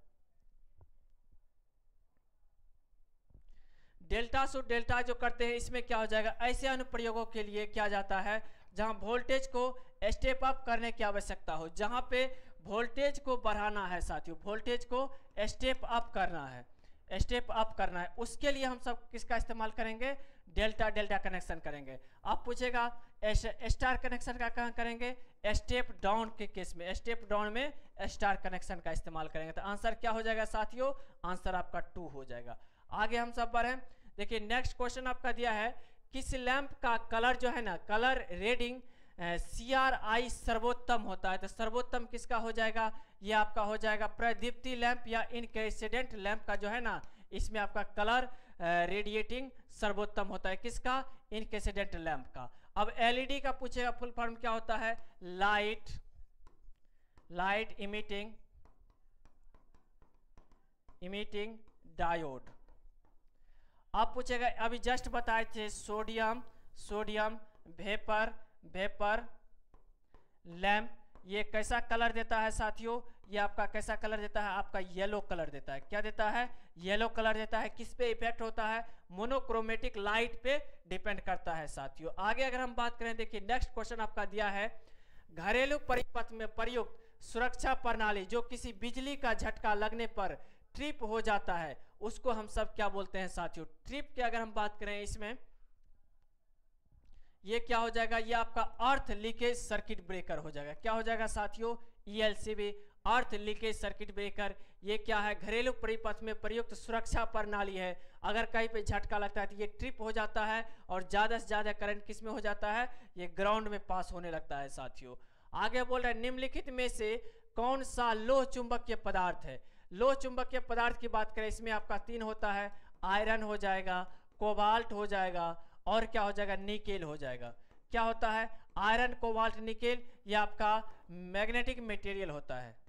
डेल्टा से डेल्टा जो करते हैं, इसमें क्या हो जाएगा, ऐसे अनुप्रयोगों के लिए किया जाता है जहां वोल्टेज को स्टेप अप करने की आवश्यकता हो, जहां पे वोल्टेज को बढ़ाना है साथियों, वोल्टेज को स्टेप अप करना है, स्टेप अप करना है, उसके लिए हम सब किसका इस्तेमाल करेंगे, डेल्टा डेल्टा कनेक्शन करेंगे। आप पूछेगा स्टार कनेक्शन का कहाँ करेंगे, स्टेप डाउन के केस में, स्टेप डाउन में स्टार कनेक्शन का इस्तेमाल करेंगे। तो आंसर क्या हो जाएगा साथियों, आंसर आपका टू हो जाएगा। आगे हम सब बढ़े। देखिए नेक्स्ट क्वेश्चन आपका दिया है, किस लैंप का कलर जो है ना, colour rendering C R I सर्वोत्तम होता है। तो सर्वोत्तम किसका हो जाएगा, ये आपका हो जाएगा प्रदीप्ति लैंप या इनकैंसिडेंट लैंप का जो है ना, इसमें आपका कलर रेडिएटिंग सर्वोत्तम होता है, किसका, इनकैंसिडेंट लैंप का। अब एलईडी का पूछेगा, फुल फॉर्म क्या होता है, light light emitting emitting diode. आप पूछेगा, अभी जस्ट बताए थे sodium sodium vapour vapour lamp, ये कैसा कलर देता है साथियों, ये आपका कैसा कलर देता है, आपका येलो कलर देता है। क्या देता है, येलो कलर देता है। किस पे इफेक्ट होता है, मोनोक्रोमेटिक लाइट पे डिपेंड करता है साथियों। आगे अगर हम बात करें, देखिए नेक्स्ट क्वेश्चन आपका दिया है, घरेलू परिपथ में प्रयुक्त सुरक्षा प्रणाली जो किसी बिजली का झटका लगने पर ट्रिप हो जाता है, उसको हम सब क्या बोलते हैं साथियों, ट्रिप की अगर हम बात करें, इसमें ये क्या हो जाएगा, ये आपका अर्थ लीकेज सर्किट ब्रेकर हो जाएगा। क्या हो जाएगा साथियों, E L C B, earth leakage circuit breaker. ये क्या है, घरेलू परिपथ में प्रयुक्त सुरक्षा प्रणाली है। अगर कहीं पे झटका लगता है तो ये ट्रिप हो जाता है और ज्यादा से ज्यादा करंट किस में हो जाता है, ये ग्राउंड में पास होने लगता है साथियों। आगे बोल रहे हैं निम्नलिखित में से कौन सा लोह चुंबकीय पदार्थ है। लोह चुंबकीय पदार्थ की बात करें, इसमें आपका तीन होता है, आयरन हो जाएगा, कोबाल्ट हो जाएगा और क्या हो जाएगा, निकेल हो जाएगा। क्या होता है, आयरन, कोबाल्ट, निकेल, ये आपका मैग्नेटिक मटेरियल होता है,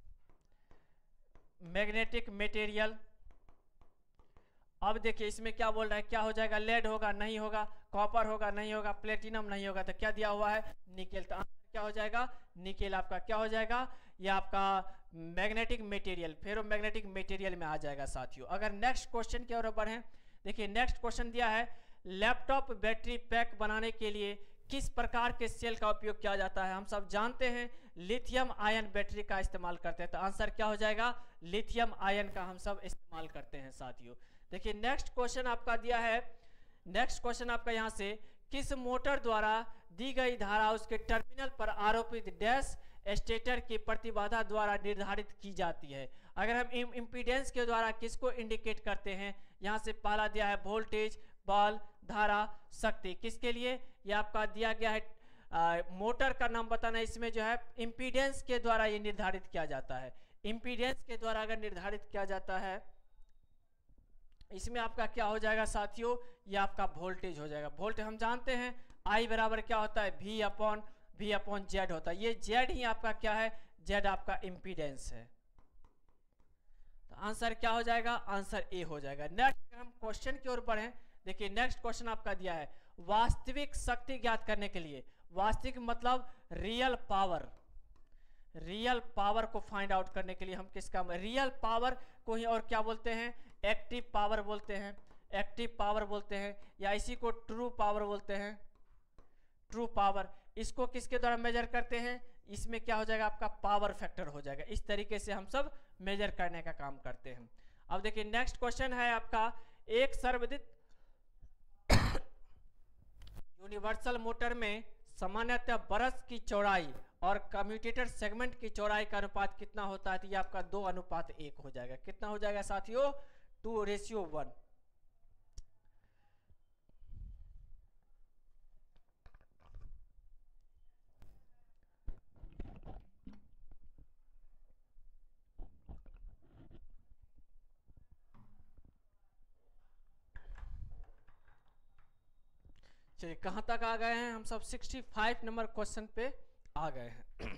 मैग्नेटिक मटेरियल। अब देखिए इसमें क्या बोल रहा है, क्या हो जाएगा, लेड होगा, नहीं होगा, कॉपर होगा, नहीं होगा, प्लेटिनम नहीं होगा, तो क्या दिया हुआ है, निकेल। तो आंसर क्या हो जाएगा, निकेल आपका क्या हो जाएगा, ये आपका magnetic material, ferro magnetic material में आ जाएगा साथियों। अगर नेक्स्ट क्वेश्चन की ओर बढ़ें, देखिए नेक्स्ट क्वेश्चन दिया है, लैपटॉप बैटरी पैक बनाने के लिए किस प्रकार के सेल का उपयोग किया जाता है। हम सब जानते हैं लिथियम आयन बैटरी का इस्तेमाल करते हैं, तो आंसर क्या हो जाएगा, लिथियम आयन का हम सब इस्तेमाल करते हैं साथियों। देखिए नेक्स्ट क्वेश्चन आपका दिया है, नेक्स्ट क्वेश्चन आपका यहाँ से, किस मोटर द्वारा दी गई धारा उसके टर्मिनल पर आरोपित डैश स्टेटर की प्रतिबाधा द्वारा निर्धारित की जाती है। अगर हम इम्पीडेंस के द्वारा किसको इंडिकेट करते हैं, यहाँ से पहला दिया है वोल्टेज, बल, धारा, शक्ति, किसके लिए, ये आपका दिया गया है आ, मोटर का नाम बताना, इसमें जो है इम्पीडेंस के द्वारा ये निर्धारित किया जाता है। इम्पीडेंस के द्वारा अगर निर्धारित किया जाता है, इसमें आपका क्या हो जाएगा साथियों, ये आपका वोल्टेज हो जाएगा। वोल्टेज हम जानते हैं आई बराबर क्या होता है, V upon V upon Z होता है, ये जेड ही आपका क्या है, जेड आपका इम्पीडेंस है। तो आंसर क्या हो जाएगा, आंसर ए हो जाएगा। नेक्स्ट अगर हम क्वेश्चन की ओर बढ़ें, देखिए नेक्स्ट क्वेश्चन आपका दिया है, वास्तविक शक्ति ज्ञात करने के लिए, वास्तविक मतलब रियल पावर, रियल पावर को फाइंड आउट करने के लिए हम किसका, रियल पावर को ही और क्या बोलते हैं, एक्टिव पावर बोलते हैं, एक्टिव पावर बोलते हैं, या इसी को ट्रू पावर बोलते हैं, ट्रू पावर। इसको किसके द्वारा मेजर करते हैं, इसमें क्या हो जाएगा, आपका पावर फैक्टर हो जाएगा। इस तरीके से हम सब मेजर करने का काम करते हैं। अब देखिए नेक्स्ट क्वेश्चन है आपका, एक सर्वविदित यूनिवर्सल मोटर में सामान्यतः ब्रश की चौड़ाई और कम्यूटेटर सेगमेंट की चौड़ाई का अनुपात कितना होता है, तो ये आपका दो अनुपात एक हो जाएगा। कितना हो जाएगा साथियों, टू रेशियो वन। चलिए कहां तक आ गए हैं हम सब, पैंसठ नंबर क्वेश्चन पे आ गए हैं।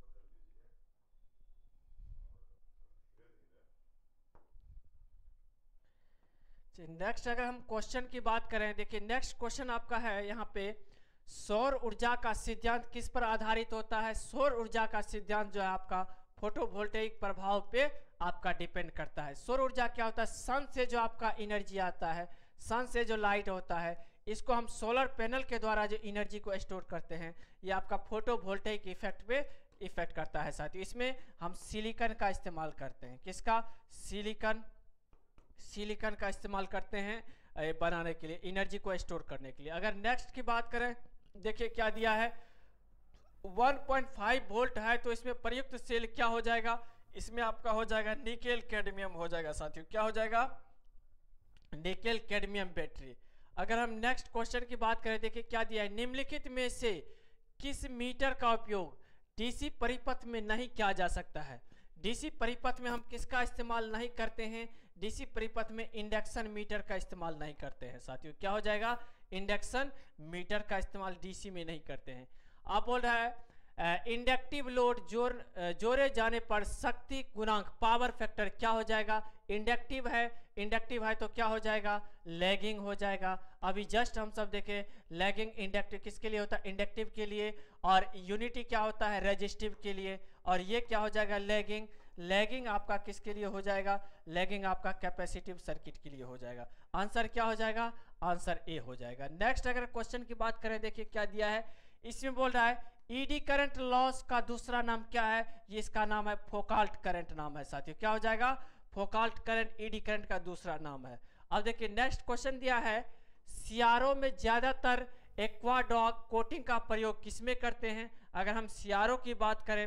नेक्स्ट अगर हम क्वेश्चन की बात करें, देखिए नेक्स्ट क्वेश्चन आपका है यहाँ पे, सौर ऊर्जा का सिद्धांत किस पर आधारित होता है। सौर ऊर्जा का सिद्धांत जो है आपका फोटोवोल्टेइक प्रभाव पे आपका डिपेंड करता है। सौर ऊर्जा क्या होता है, सन से जो आपका एनर्जी आता है, सन से जो लाइट होता है, इसको हम सोलर पैनल के द्वारा जो एनर्जी को स्टोर करते हैं, ये आपका फोटोवोल्टेइक इफेक्ट पे इफेक्ट करता है साथियों। इसमें हम सिलिकॉन का इस्तेमाल करते हैं, किसका, सिलिकॉन, सिलिकॉन का इस्तेमाल करते हैं बनाने के लिए, एनर्जी को स्टोर करने के लिए। अगर नेक्स्ट की बात करें, देखिए क्या दिया है, वन पॉइंट फाइव वोल्ट है, तो इसमें प्रयुक्त सेल क्या हो जाएगा, इसमें आपका हो जाएगा निकेल कैडमियम हो जाएगा साथियों। क्या हो जाएगा, निकेल कैडमियम बैटरी। अगर हम नेक्स्ट क्वेश्चन की बात करें, देखिए क्या दिया है, निम्नलिखित में से किस मीटर का उपयोग डीसी परिपथ में नहीं किया जा सकता है। डीसी परिपथ में हम किसका इस्तेमाल नहीं करते हैं, डीसी परिपथ में इंडक्शन मीटर का इस्तेमाल नहीं करते हैं साथियों। क्या हो जाएगा, इंडक्शन मीटर का इस्तेमाल डीसी में नहीं करते हैं। आप बोल रहा है इंडक्टिव लोड जोड़ जोड़े जाने पर शक्ति गुणांक पावर फैक्टर क्या हो जाएगा, इंडक्टिव है, इंडक्टिव है तो क्या हो जाएगा, लैगिंग हो जाएगा। अभी जस्ट हम सब देखें, लैगिंग इंडक्टिव किसके लिए होता है, इंडक्टिव के लिए, और यूनिटी क्या होता है, रेजिस्टिव के लिए, और ये क्या हो जाएगा, लैगिंग। लैगिंग आपका किसके लिए हो जाएगा, लैगिंग आपका कैपेसिटिव सर्किट के लिए हो जाएगा। आंसर क्या हो जाएगा, आंसर ए हो जाएगा। नेक्स्ट अगर क्वेश्चन की बात करें, देखिए क्या दिया है, इसमें बोल रहा है ईडी करंट लॉस का दूसरा नाम क्या है, ये इसका नाम है फोकाल्ट करंट नाम है साथियों। क्या हो जाएगा, फोकाल्ट करंट ईडी करंट का दूसरा नाम है। अब देखिए नेक्स्ट क्वेश्चन दिया है, सीआरओ में ज्यादातर एक्वाडॉग कोटिंग का प्रयोग किसमें करते हैं? अगर हम सीआरओ की बात करें,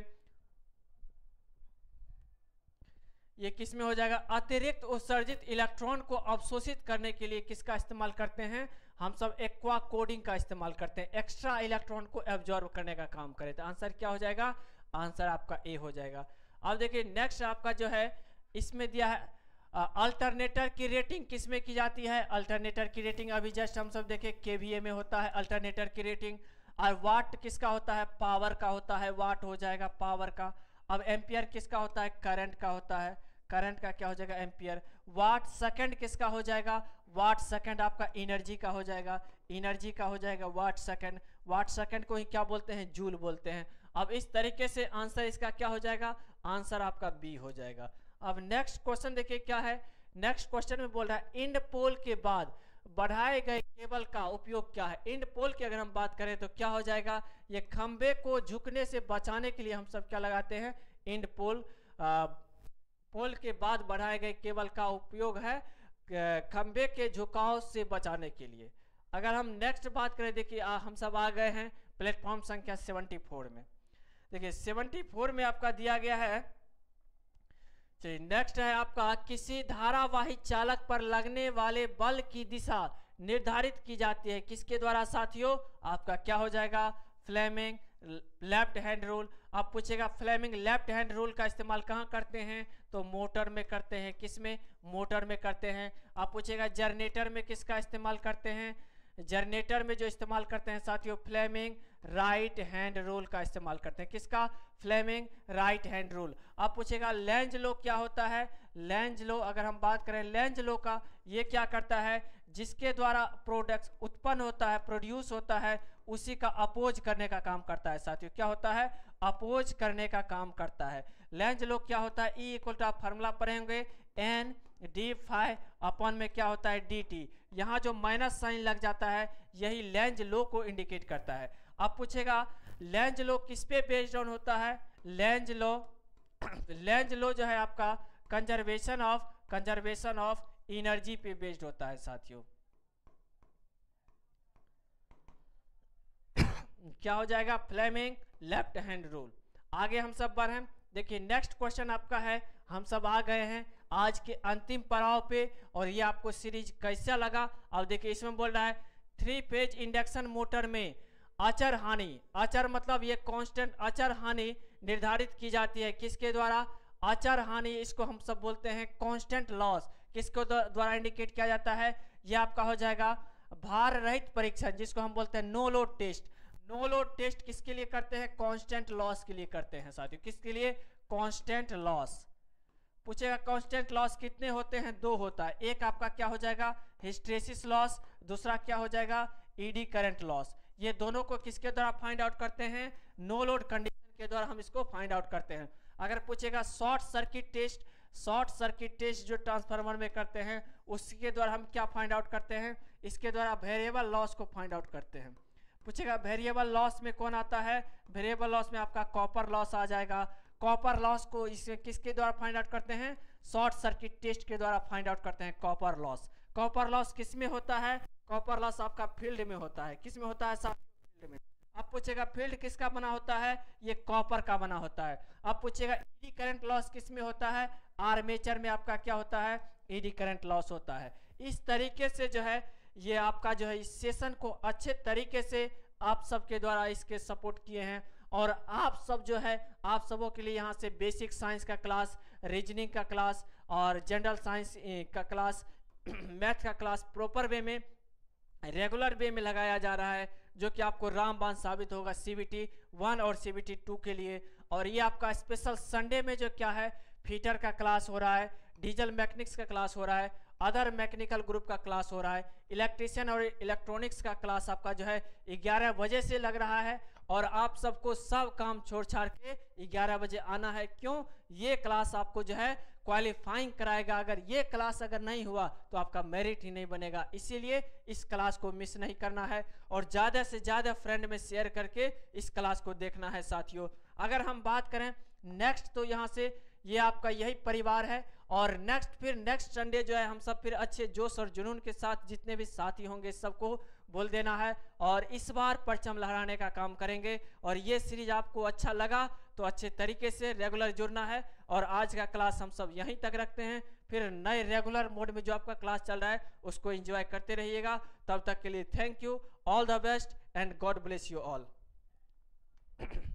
ये किसमें हो जाएगा? अतिरिक्त उत्सर्जित इलेक्ट्रॉन को अवशोषित करने के लिए किसका इस्तेमाल करते हैं? हम सब एक्वा कोडिंग का इस्तेमाल करते हैं, एक्स्ट्रा इलेक्ट्रॉन को एब्जॉर्ब करने का काम करें। तो आंसर क्या हो जाएगा? आंसर आपका ए हो जाएगा। अब देखिए नेक्स्ट आपका जो है इसमें दिया है अल्टरनेटर की रेटिंग किसमें की जाती है? अल्टरनेटर की रेटिंग अभी जस्ट हम सब देखे केवीए में होता है अल्टरनेटर की रेटिंग। और वाट किसका होता है? पावर का होता है, वाट हो जाएगा पावर का। अब एम्पियर किसका होता है? करंट का होता है, करंट का क्या हो जाएगा? एम्पियर। वाट सेकंड किसका हो जाएगा? वाट सेकंड आपका एनर्जी का हो जाएगा, एनर्जी का हो जाएगा वाट सेकंड। वाट सेकंड को ही क्या बोलते हैं? जूल बोलते हैं। अब इस तरीके से आंसर इसका क्या हो जाएगा? आंसर आपका बी हो जाएगा। अब नेक्स्ट क्वेश्चन देखिए क्या है। नेक्स्ट क्वेश्चन में बोल रहा है इंड पोल के बाद बढ़ाए गए केबल का उपयोग क्या है? इंड पोल की अगर हम बात करें तो क्या हो जाएगा? ये खंबे को झुकने से बचाने के लिए हम सब क्या लगाते हैं? इंड पोल। आ, पोल के बाद बढ़ाए गए केबल का उपयोग है खंबे के झुकाव से बचाने के लिए। अगर हम नेक्स्ट बात करें, देखिए हम सब आ गए हैं प्लेटफॉर्म संख्या चौहत्तर में। देखिए चौहत्तर में आपका दिया गया है, चलिए नेक्स्ट है आपका किसी धारावाही चालक पर लगने वाले बल की दिशा निर्धारित की जाती है किसके द्वारा साथियों? आपका क्या हो जाएगा? Fleming left hand rule. आप पूछेगा फ्लेमिंग लेफ्ट हैंड रूल का इस्तेमाल कहाँ करते हैं? तो मोटर में करते हैं। किसमें? मोटर में करते हैं। आप पूछेगा जनरेटर में किसका इस्तेमाल करते हैं? जनरेटर में जो इस्तेमाल करते हैं साथियों फ्लेमिंग राइट हैंड रूल का इस्तेमाल करते हैं। किसका? Fleming right hand rule. आप पूछेगा लेंज लो क्या होता है? लेंज लो अगर हम बात करें लेंज लो का, ये क्या करता है? जिसके द्वारा प्रोडक्ट्स उत्पन्न होता है, प्रोड्यूस होता है, उसी का अपोज करने का काम करता है साथियों। क्या होता है? अपोज करने का काम करता है। लेंज लो क्या होता है? ई इक्वल टू आप फार्मूला पढ़ेंगे एन डी फाइव अपॉन में क्या होता है? D T. यहाँ जो माइनस साइन लग जाता है यही लेंज लो को इंडिकेट करता है। आप पूछेगा लेंज लो किस पे बेस्ड ऑन होता है? लेंज लो लेंज लो जो है आपका conservation of conservation of energy पे बेस्ड होता है साथियों। क्या हो जाएगा? Fleming left hand rule. आगे हम सब बढ़े। देखिए नेक्स्ट क्वेश्चन आपका है, हम सब आ गए हैं आज के अंतिम पड़ाव पे, और ये आपको सीरीज कैसा लगा? अब देखिए इसमें बोल रहा है थ्री फेज इंडक्शन मोटर में अचर हानि, अचर मतलब ये कांस्टेंट अचर हानि निर्धारित की जाती है किसके द्वारा? अचर हानि, इसको हम सब बोलते हैं कांस्टेंट लॉस। किसको द्वारा इंडिकेट किया जाता है? ये आपका हो जाएगा भार रहित परीक्षण, जिसको हम बोलते हैं no load test. No load test किसके लिए करते हैं? कांस्टेंट लॉस के लिए करते हैं साथियों। किसके लिए? Constant loss. पूछेगा कांस्टेंट लॉस कितने होते हैं? दो होता है। एक आपका क्या हो जाएगा? हिस्टेरेसिस लॉस, दूसरा क्या हो जाएगा? Eddy current loss. ये दोनों को किसके द्वारा फाइंड आउट करते हैं? नो लोड कंडीशन के द्वारा हम इसको फाइंड आउट करते हैं। अगर पूछेगा short circuit test, short circuit test जो ट्रांसफार्मर में करते हैं उसके द्वारा हम क्या फाइंड आउट करते हैं? इसके द्वारा वेरिएबल लॉस को फाइंड आउट करते हैं। पूछेगा वेरिएबल लॉस में कौन आता है? वेरिएबल लॉस में आपका कॉपर लॉस आ जाएगा। कॉपर लॉस को इसे किसके द्वारा फाइंड आउट करते हैं? शॉर्ट सर्किट टेस्ट के द्वारा फाइंड आउट करते हैं कॉपर लॉस। कॉपर लॉस किस में होता है? कॉपर लॉस आपका फील्ड में होता है। किस में होता है? फील्ड में। अब पूछेगा फील्ड किसका बना होता है? ये कॉपर का बना होता है। अब पूछेगा ईडी करंट लॉस किस में होता है? आर्मेचर में आपका क्या होता है? ईडी करंट लॉस होता है। इस तरीके से जो है ये आपका जो है इस सेशन को अच्छे तरीके से आप सबके द्वारा इसके सपोर्ट किए हैं, और आप सब जो है आप सबों के लिए यहाँ से बेसिक साइंस का क्लास, रीजनिंग का क्लास और जनरल साइंस का क्लास, मैथ का क्लास प्रॉपर वे में रेगुलर वे में लगाया जा रहा है, जो कि आपको रामबाण साबित होगा सीबीटी वन और सीबीटी टू के लिए। और ये आपका स्पेशल संडे में जो क्या है फीटर का क्लास हो रहा है, डीजल मैकेनिक्स का क्लास हो रहा है, अदर मैकेनिकल ग्रुप का क्लास हो रहा है, इलेक्ट्रिशियन और इलेक्ट्रॉनिक्स का क्लास आपका जो है ग्यारह बजे से लग रहा है। और आप सबको सब काम छोड़ छाड़ के ग्यारह बजे आना है। क्यों? ये क्लास आपको जो है क्वालिफाइंग कराएगा। अगर ये क्लास अगर नहीं हुआ तो आपका मेरिट ही नहीं बनेगा। इसीलिए इस क्लास को मिस नहीं करना है और ज़्यादा से ज़्यादा फ्रेंड में शेयर करके इस क्लास को देखना है साथियों। अगर हम बात करें नेक्स्ट, तो यहाँ से ये आपका यही परिवार है, और नेक्स्ट फिर नेक्स्ट संडे जो है हम सब फिर अच्छे जोश और जुनून के साथ जितने भी साथी होंगे सबको बोल देना है और इस बार परचम लहराने का काम करेंगे। और ये सीरीज आपको अच्छा लगा तो अच्छे तरीके से रेगुलर जुड़ना है। और आज का क्लास हम सब यहीं तक रखते हैं, फिर नए रेगुलर मोड में जो आपका क्लास चल रहा है उसको एंजॉय करते रहिएगा। तब तक के लिए thank you, all the best and God bless you all.